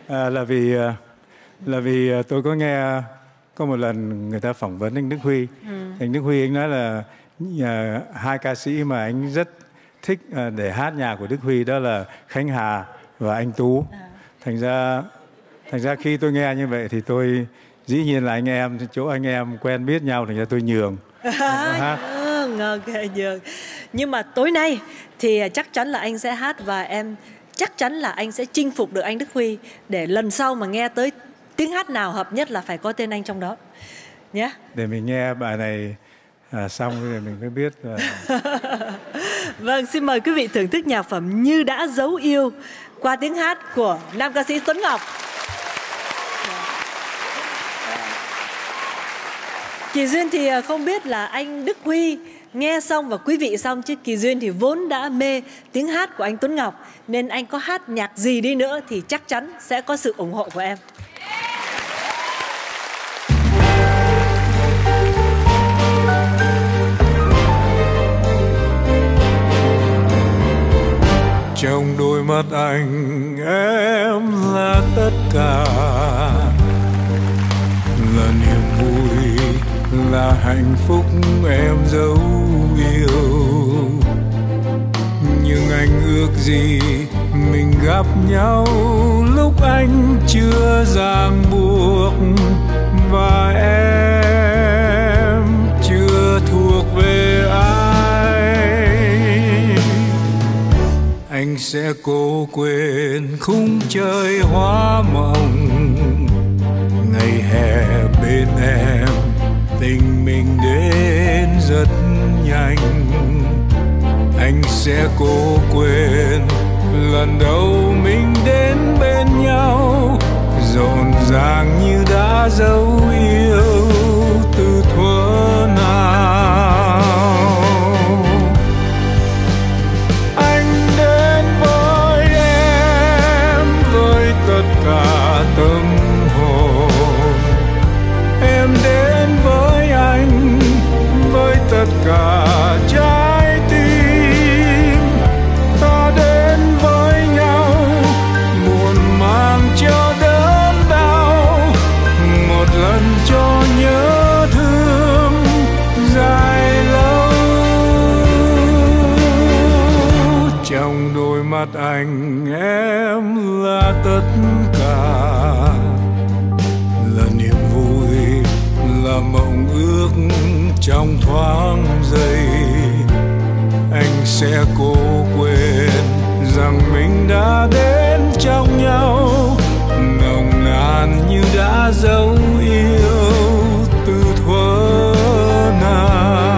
Speaker 10: Là vì tôi có nghe có một lần người ta phỏng vấn anh Đức Huy. Anh Đức Huy anh nói là hai ca sĩ mà anh rất thích để hát nhạc của Đức Huy đó là Khánh Hà và anh Tú. Thành ra khi tôi nghe như vậy thì tôi Dĩ nhiên là anh em, chỗ anh em quen biết nhau thì tôi nhường.
Speaker 4: Ok, nhường. Nhưng mà tối nay thì chắc chắn là anh sẽ hát, và em chắc chắn là anh sẽ chinh phục được anh Đức Huy, để lần sau mà nghe tới tiếng hát nào hợp nhất là phải có tên anh trong đó nhé.
Speaker 10: Để mình nghe bài này xong rồi mình mới biết.
Speaker 4: Vâng, xin mời quý vị thưởng thức nhạc phẩm Như Đã Dấu Yêu qua tiếng hát của nam ca sĩ Tuấn Ngọc. Kỳ Duyên thì không biết là anh Đức Huy nghe xong và quý vị xong, chứ Kỳ Duyên thì vốn đã mê tiếng hát của anh Tuấn Ngọc, nên anh có hát nhạc gì đi nữa thì chắc chắn sẽ có sự ủng hộ của em.
Speaker 10: Trong đôi mắt anh em là tất cả, là niềm vui, là hạnh phúc em dấu yêu. Nhưng anh ước gì mình gặp nhau lúc anh chưa ràng buộc, và em chưa thuộc về ai. Anh sẽ cố quên khung trời hoa mộng, ngày hè bên em tình mình đến rất nhanh. Anh sẽ cố quên lần đầu mình đến bên nhau, rộn ràng như đã dấu yêu từ thuở nào. Anh đến với em với tất cả tâm hồn, em đến với anh với tất cả trái tim. Ta đến với nhau muộn màng cho đớn đau, một lần cho nhớ thương dài lâu. Trong đôi mắt anh em là tất cả, là niềm vui, là mộng ước trong thoáng giây. Anh sẽ cố quên rằng mình đã đến trong nhau, nồng nàn như đã dấu yêu từ thuở nào.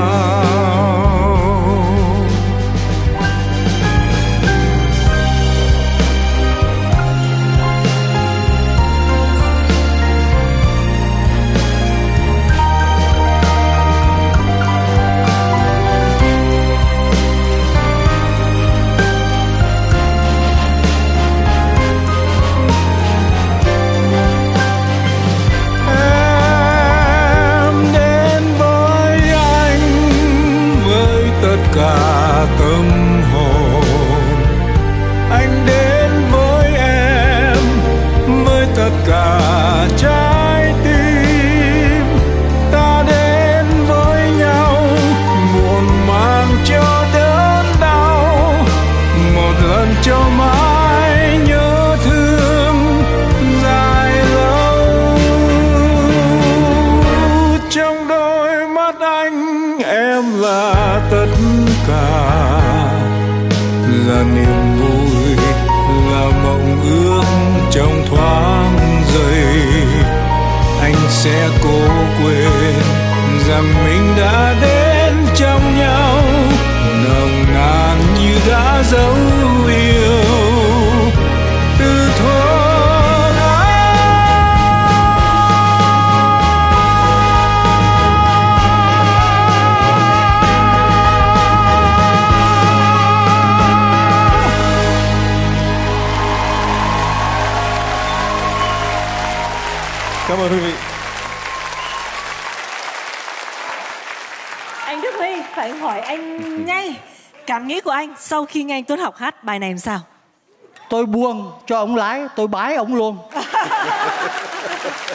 Speaker 10: Cả tâm hồn anh đến với em với tất cả trái tim. Ta đến với nhau muộn màng cho đớn đau, một lần cho mãi nhớ thương dài lâu. Trong đôi mắt anh em là tất cả, là niềm vui, là mộng ước trong thoáng giây. Anh sẽ cố quên rằng mình đã đến trong nhau, nồng nàn như đã dấu yêu từ thuở.
Speaker 3: Cảm ơn quý vị.
Speaker 4: Anh Đức Huy, phải hỏi anh ngay cảm nghĩ của anh sau khi nghe anh Tuấn học hát bài này làm sao?
Speaker 5: Tôi buông cho ông lái, tôi bái ông luôn.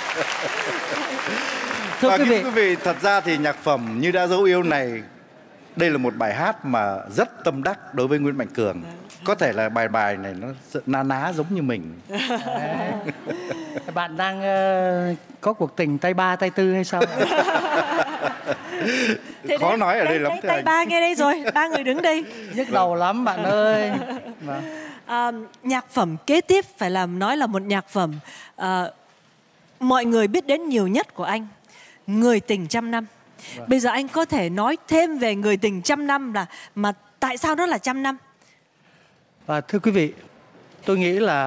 Speaker 3: Thưa quý vị, thật ra thì nhạc phẩm Như Đã Dấu Yêu này Đây là một bài hát mà rất tâm đắc đối với Nguyễn Mạnh Cường. Có thể là bài này nó na ná giống như mình.
Speaker 5: Bạn đang có cuộc tình tay ba tay tư hay sao?
Speaker 3: Khó nói ở đây lắm.
Speaker 4: Tay ba nghe đây rồi, ba người đứng đây.
Speaker 5: Nhức đầu lắm bạn ơi.
Speaker 4: Nhạc phẩm kế tiếp phải nói là một nhạc phẩm mọi người biết đến nhiều nhất của anh, Người tình trăm năm. Bây giờ anh có thể nói thêm về Người tình trăm năm mà tại sao nó là trăm năm?
Speaker 5: Và thưa quý vị, tôi nghĩ là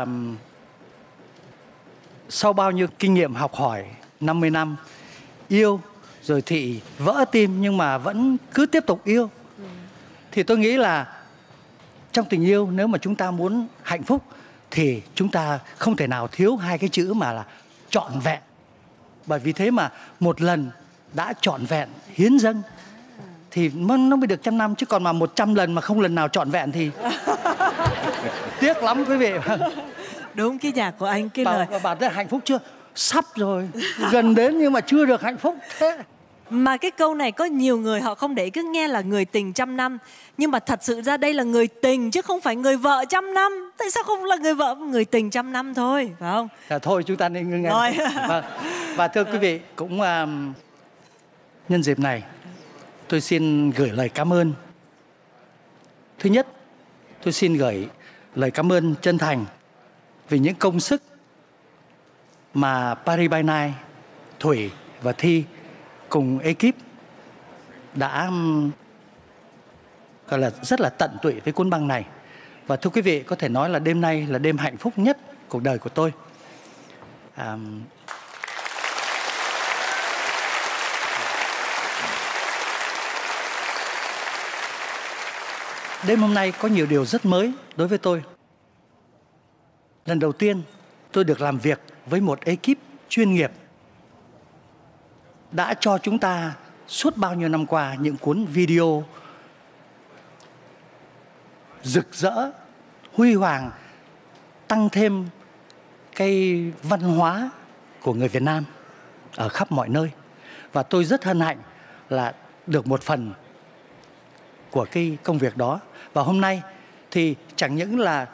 Speaker 5: sau bao nhiêu kinh nghiệm học hỏi 50 năm yêu rồi thì vỡ tim nhưng mà vẫn cứ tiếp tục yêu, thì tôi nghĩ là trong tình yêu nếu mà chúng ta muốn hạnh phúc thì chúng ta không thể nào thiếu hai cái chữ mà là trọn vẹn. Bởi vì thế mà một lần đã trọn vẹn hiến dâng thì nó mới được trăm năm, chứ còn mà 100 lần mà không lần nào trọn vẹn thì tiếc lắm quý vị.
Speaker 4: Đúng, cái nhạc của anh cái lời.
Speaker 5: Bạn đã hạnh phúc chưa? Sắp rồi, gần đến nhưng mà chưa được hạnh phúc. Thế
Speaker 4: mà cái câu này có nhiều người họ không để, cứ nghe là người tình trăm năm, nhưng mà thật sự ra đây là người tình chứ không phải người vợ trăm năm. Tại sao không là người vợ, người tình trăm năm thôi, phải không?
Speaker 5: Thôi chúng ta nên nghe.
Speaker 4: Rồi.
Speaker 5: Và thưa quý vị, cũng nhân dịp này tôi xin gửi lời cảm ơn. Thứ nhất, tôi xin gửi lời cảm ơn chân thành vì những công sức mà Paris by Night, Thủy và Thi cùng ekip đã gọi là rất là tận tụy với cuốn băng này. Và thưa quý vị, có thể nói là đêm nay là đêm hạnh phúc nhất cuộc đời của tôi. Đêm hôm nay có nhiều điều rất mới đối với tôi. Lần đầu tiên tôi được làm việc với một ekip chuyên nghiệp đã cho chúng ta suốt bao nhiêu năm qua những cuốn video rực rỡ, huy hoàng, tăng thêm cái văn hóa của người Việt Nam ở khắp mọi nơi. Và tôi rất hân hạnh là được một phần của cái công việc đó. Và hôm nay thì chẳng những là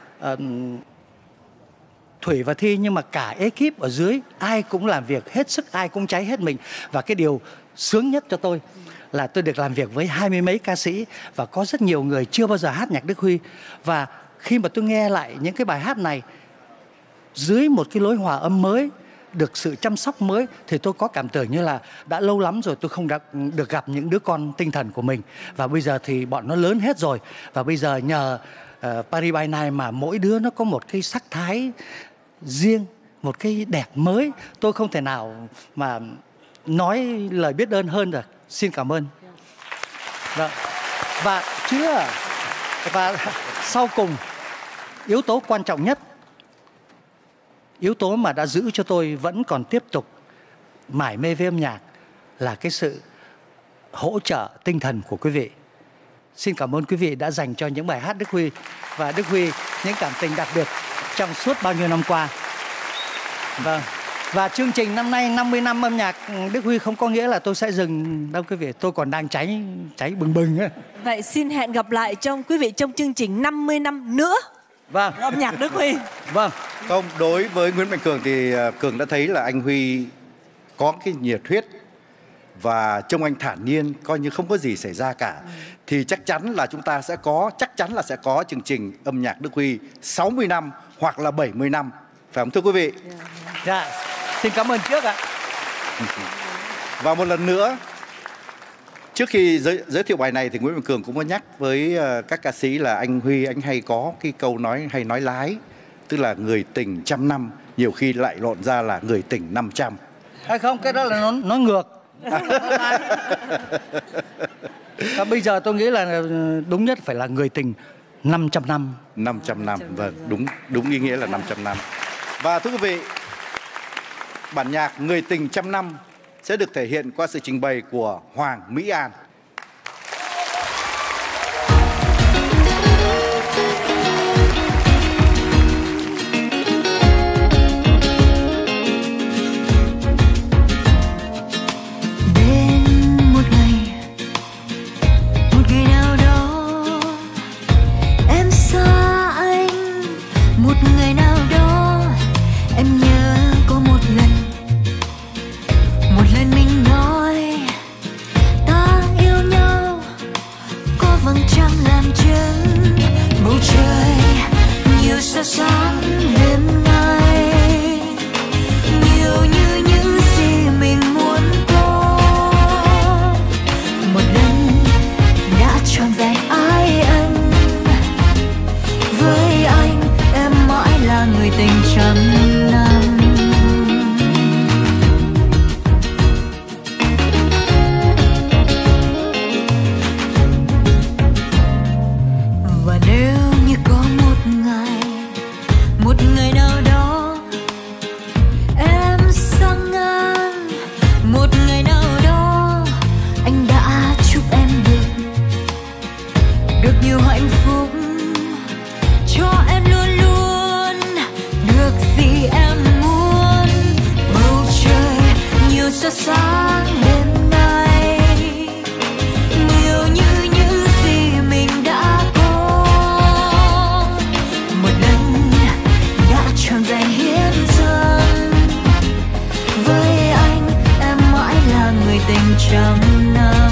Speaker 5: Thủy và Thi, nhưng mà cả ekip ở dưới ai cũng làm việc hết sức, ai cũng cháy hết mình. Và cái điều sướng nhất cho tôi là tôi được làm việc với 20 mấy ca sĩ và có rất nhiều người chưa bao giờ hát nhạc Đức Huy. Và khi mà tôi nghe lại những cái bài hát này dưới một cái lối hòa âm mới, được sự chăm sóc mới, thì tôi có cảm tưởng như là đã lâu lắm rồi tôi không được gặp những đứa con tinh thần của mình. Và bây giờ thì bọn nó lớn hết rồi. Và bây giờ nhờ Paris by Night mà mỗi đứa nó có một cái sắc thái riêng, một cái đẹp mới. Tôi không thể nào mà nói lời biết ơn hơn được. Xin cảm ơn. Và sau cùng, yếu tố quan trọng nhất, yếu tố mà đã giữ cho tôi vẫn còn tiếp tục mải mê với âm nhạc là cái sự hỗ trợ tinh thần của quý vị. Xin cảm ơn quý vị đã dành cho những bài hát Đức Huy và Đức Huy những cảm tình đặc biệt trong suốt bao nhiêu năm qua. Vâng. Và chương trình năm nay 50 năm âm nhạc Đức Huy không có nghĩa là tôi sẽ dừng đâu quý vị. Tôi còn đang cháy bừng bừng ấy.
Speaker 4: Vậy xin hẹn gặp lại quý vị trong chương trình 50 năm nữa.
Speaker 5: Vâng.
Speaker 4: Âm nhạc Đức Huy.
Speaker 5: Vâng.
Speaker 3: Không, đối với Nguyễn Mạnh Cường thì Cường đã thấy là anh Huy có cái nhiệt huyết và trông anh thản nhiên, coi như không có gì xảy ra cả. Thì chắc chắn là chúng ta sẽ có chương trình âm nhạc Đức Huy 60 năm hoặc là 70 năm. Phải không thưa quý vị?
Speaker 5: Dạ, xin cảm ơn trước ạ.
Speaker 3: Và một lần nữa, trước khi giới thiệu bài này thì Nguyễn Mạnh Cường cũng có nhắc với các ca sĩ là anh Huy, anh hay có cái câu nói lái, tức là người tình trăm năm nhiều khi lại lộn ra là người tình 500.
Speaker 5: Hay không, cái đó là nó ngược. Và bây giờ tôi nghĩ là đúng nhất phải là người tình 500 năm.
Speaker 3: 500 năm, vâng, đúng ý nghĩa là 500 năm. Và thưa quý vị, bản nhạc Người tình trăm năm sẽ được thể hiện qua sự trình bày của Hoàng Mỹ An.
Speaker 1: Đến một ngày nhiều hạnh phúc, cho em luôn luôn được gì em muốn. Bầu trời nhiều sao sáng đêm nay, nhiều như những gì mình đã có, một lần đã trọn vẹn hiến dâng. Với anh em mãi là người tình trăm năm.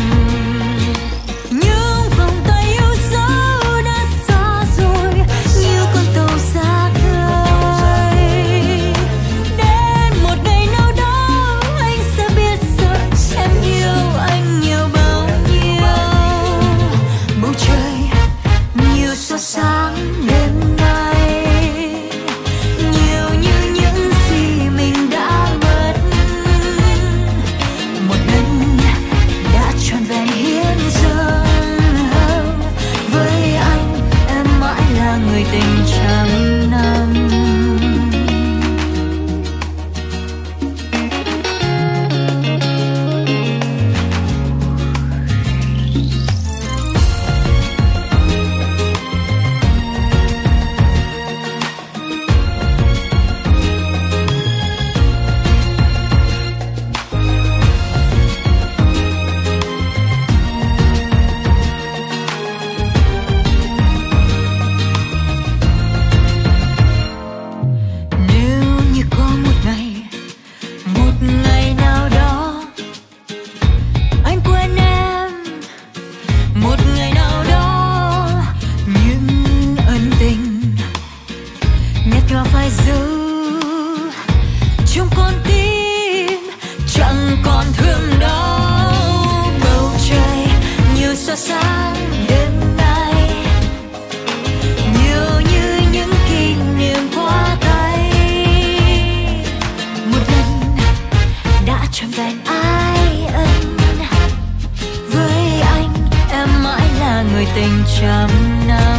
Speaker 1: Những vòng tay yêu dấu đã xa rồi, như con tàu xa khơi. Đến một ngày nào đó anh sẽ biết rằng em yêu anh nhiều bao nhiêu. Bầu trời nhiều sao sáng đêm nay, nhiều như những gì mình đã mất, một lần đã trọn vẹn hiến dâng. Với anh em mãi là người tình trăm năm. Nếu như có một ngày nào đó anh quên em, một ngày nào đó những ân tình nhạt nhòa phai dấu trong con tim, chẳng còn thương đau. Bầu trời nhiều sao sáng đêm nay, nhiều như những kỷ niệm qua tay, một lần đã trọn vẹn ai ân. Với anh em mãi là người tình trăm năm.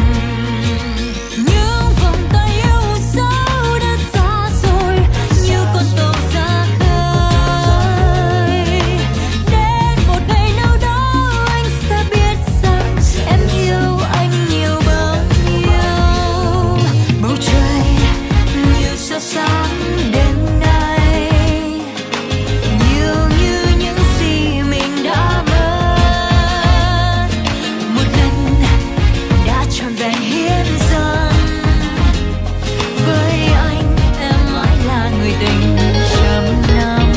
Speaker 1: Những vòng tay yêu dấu đã xa rồi, như con tàu xa khơi. Đến một ngày nào đó anh sẽ biết rằng em yêu anh nhiều bao nhiêu. Bầu trời nhiều sao sáng đêm nay, nhiều như những gì mình đã mất, một lần đã trọn vẹn hiến dâng. Với anh em mãi là người tình trăm năm.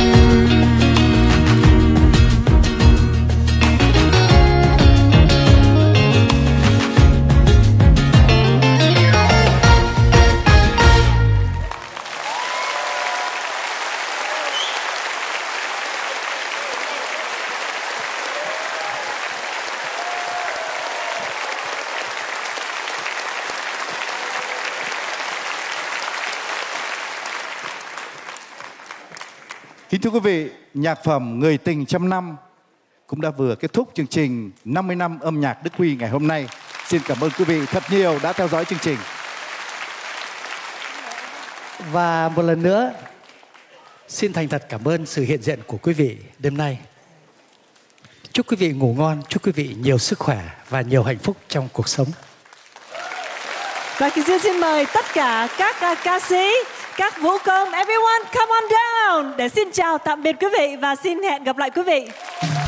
Speaker 3: Kính thưa quý vị, nhạc phẩm Người tình trăm năm cũng đã vừa kết thúc chương trình 50 năm âm nhạc Đức Huy ngày hôm nay. Xin cảm ơn quý vị thật nhiều đã theo dõi chương trình.
Speaker 5: Và một lần nữa, xin thành thật cảm ơn sự hiện diện của quý vị đêm nay. Chúc quý vị ngủ ngon, chúc quý vị nhiều sức khỏe và nhiều hạnh phúc trong cuộc sống.
Speaker 4: Và Kỳ Duyên xin mời tất cả các ca sĩ, các vũ công, everyone come on down để xin chào tạm biệt quý vị và xin hẹn gặp lại quý vị.